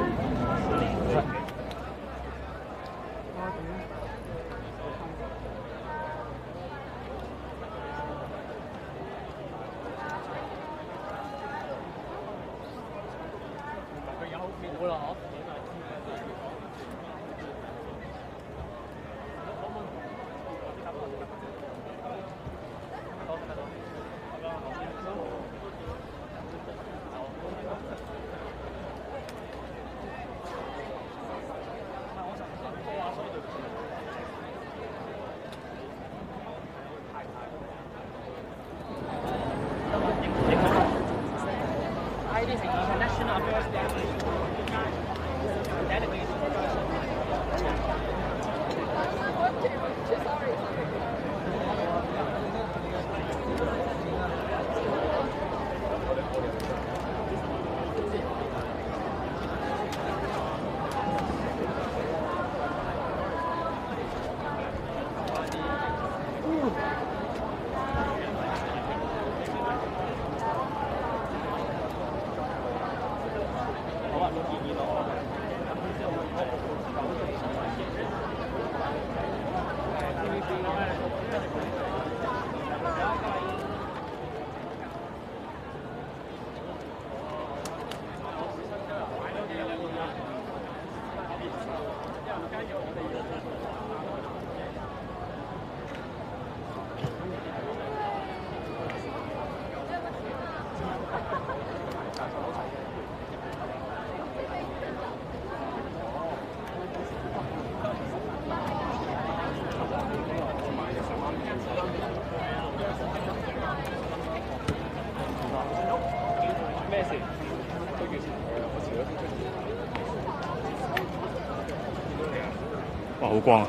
哇，好光啊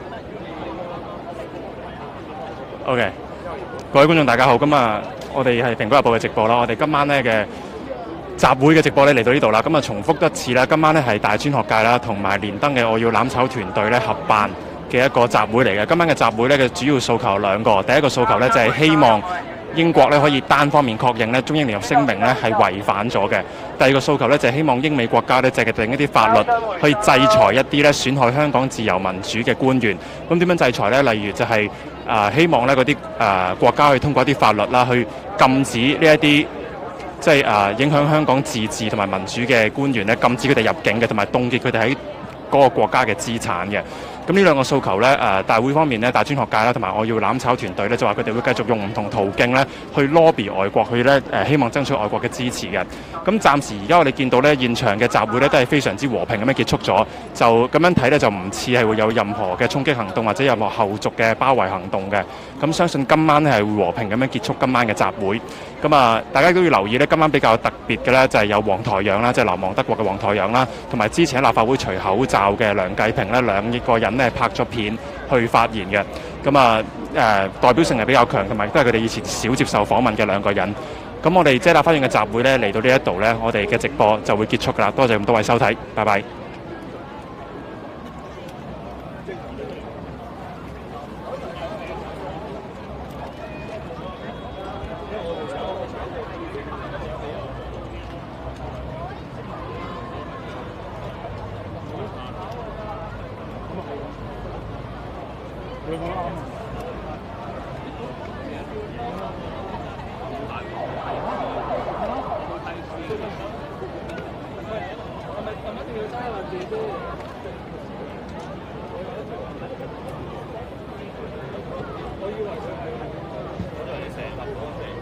！OK， 各位觀眾大家好，咁啊，我哋係蘋果日報嘅直播啦。我哋今晚咧嘅集會嘅直播咧嚟到呢度啦。咁啊，重複一次啦，今晚咧係大專學界啦，同埋連登嘅我要攬炒團隊咧合辦嘅一個集會嚟嘅。今晚嘅集會咧嘅主要訴求有兩個，第一個訴求咧就係希望英國咧可以單方面確認咧中英聯合聲明咧係違反咗嘅。第二個訴求咧就係希望英美國家咧制定一啲法律，去制裁一啲咧損害香港自由民主嘅官員。咁點樣制裁咧？例如就係希望咧嗰啲國家去通過一啲法律啦，去禁止呢一啲即係影響香港自治同埋民主嘅官員咧，禁止佢哋入境嘅，同埋凍結佢哋喺嗰個國家嘅資產嘅。咁呢兩個訴求咧，大會方面咧，大專學界啦，同埋我要攬炒團隊咧，就話佢哋會繼續用唔同途徑咧，去 lobby 外國，去咧希望爭取外國嘅支持嘅。咁暫時而家我哋見到咧，現場嘅集會咧都係非常之和平咁樣結束咗，就咁樣睇咧就唔似係會有任何嘅衝擊行動或者任何後續嘅包圍行動嘅。咁相信今晚咧係會和平咁樣結束今晚嘅集會。咁啊，大家都要留意咧，今晚比較特別嘅咧就係有黃台仰啦，即係流亡德國嘅黃台仰啦，同埋之前喺立法會除口罩嘅梁繼平咧，兩個人咧拍咗片去發言嘅。咁啊代表性係比較強，同埋都係佢哋以前少接受訪問嘅兩個人。咁我哋遮打花園嘅集會咧嚟到呢一度咧，我哋嘅直播就會結束㗎啦。多謝咁多位收睇，拜拜。我以為佢係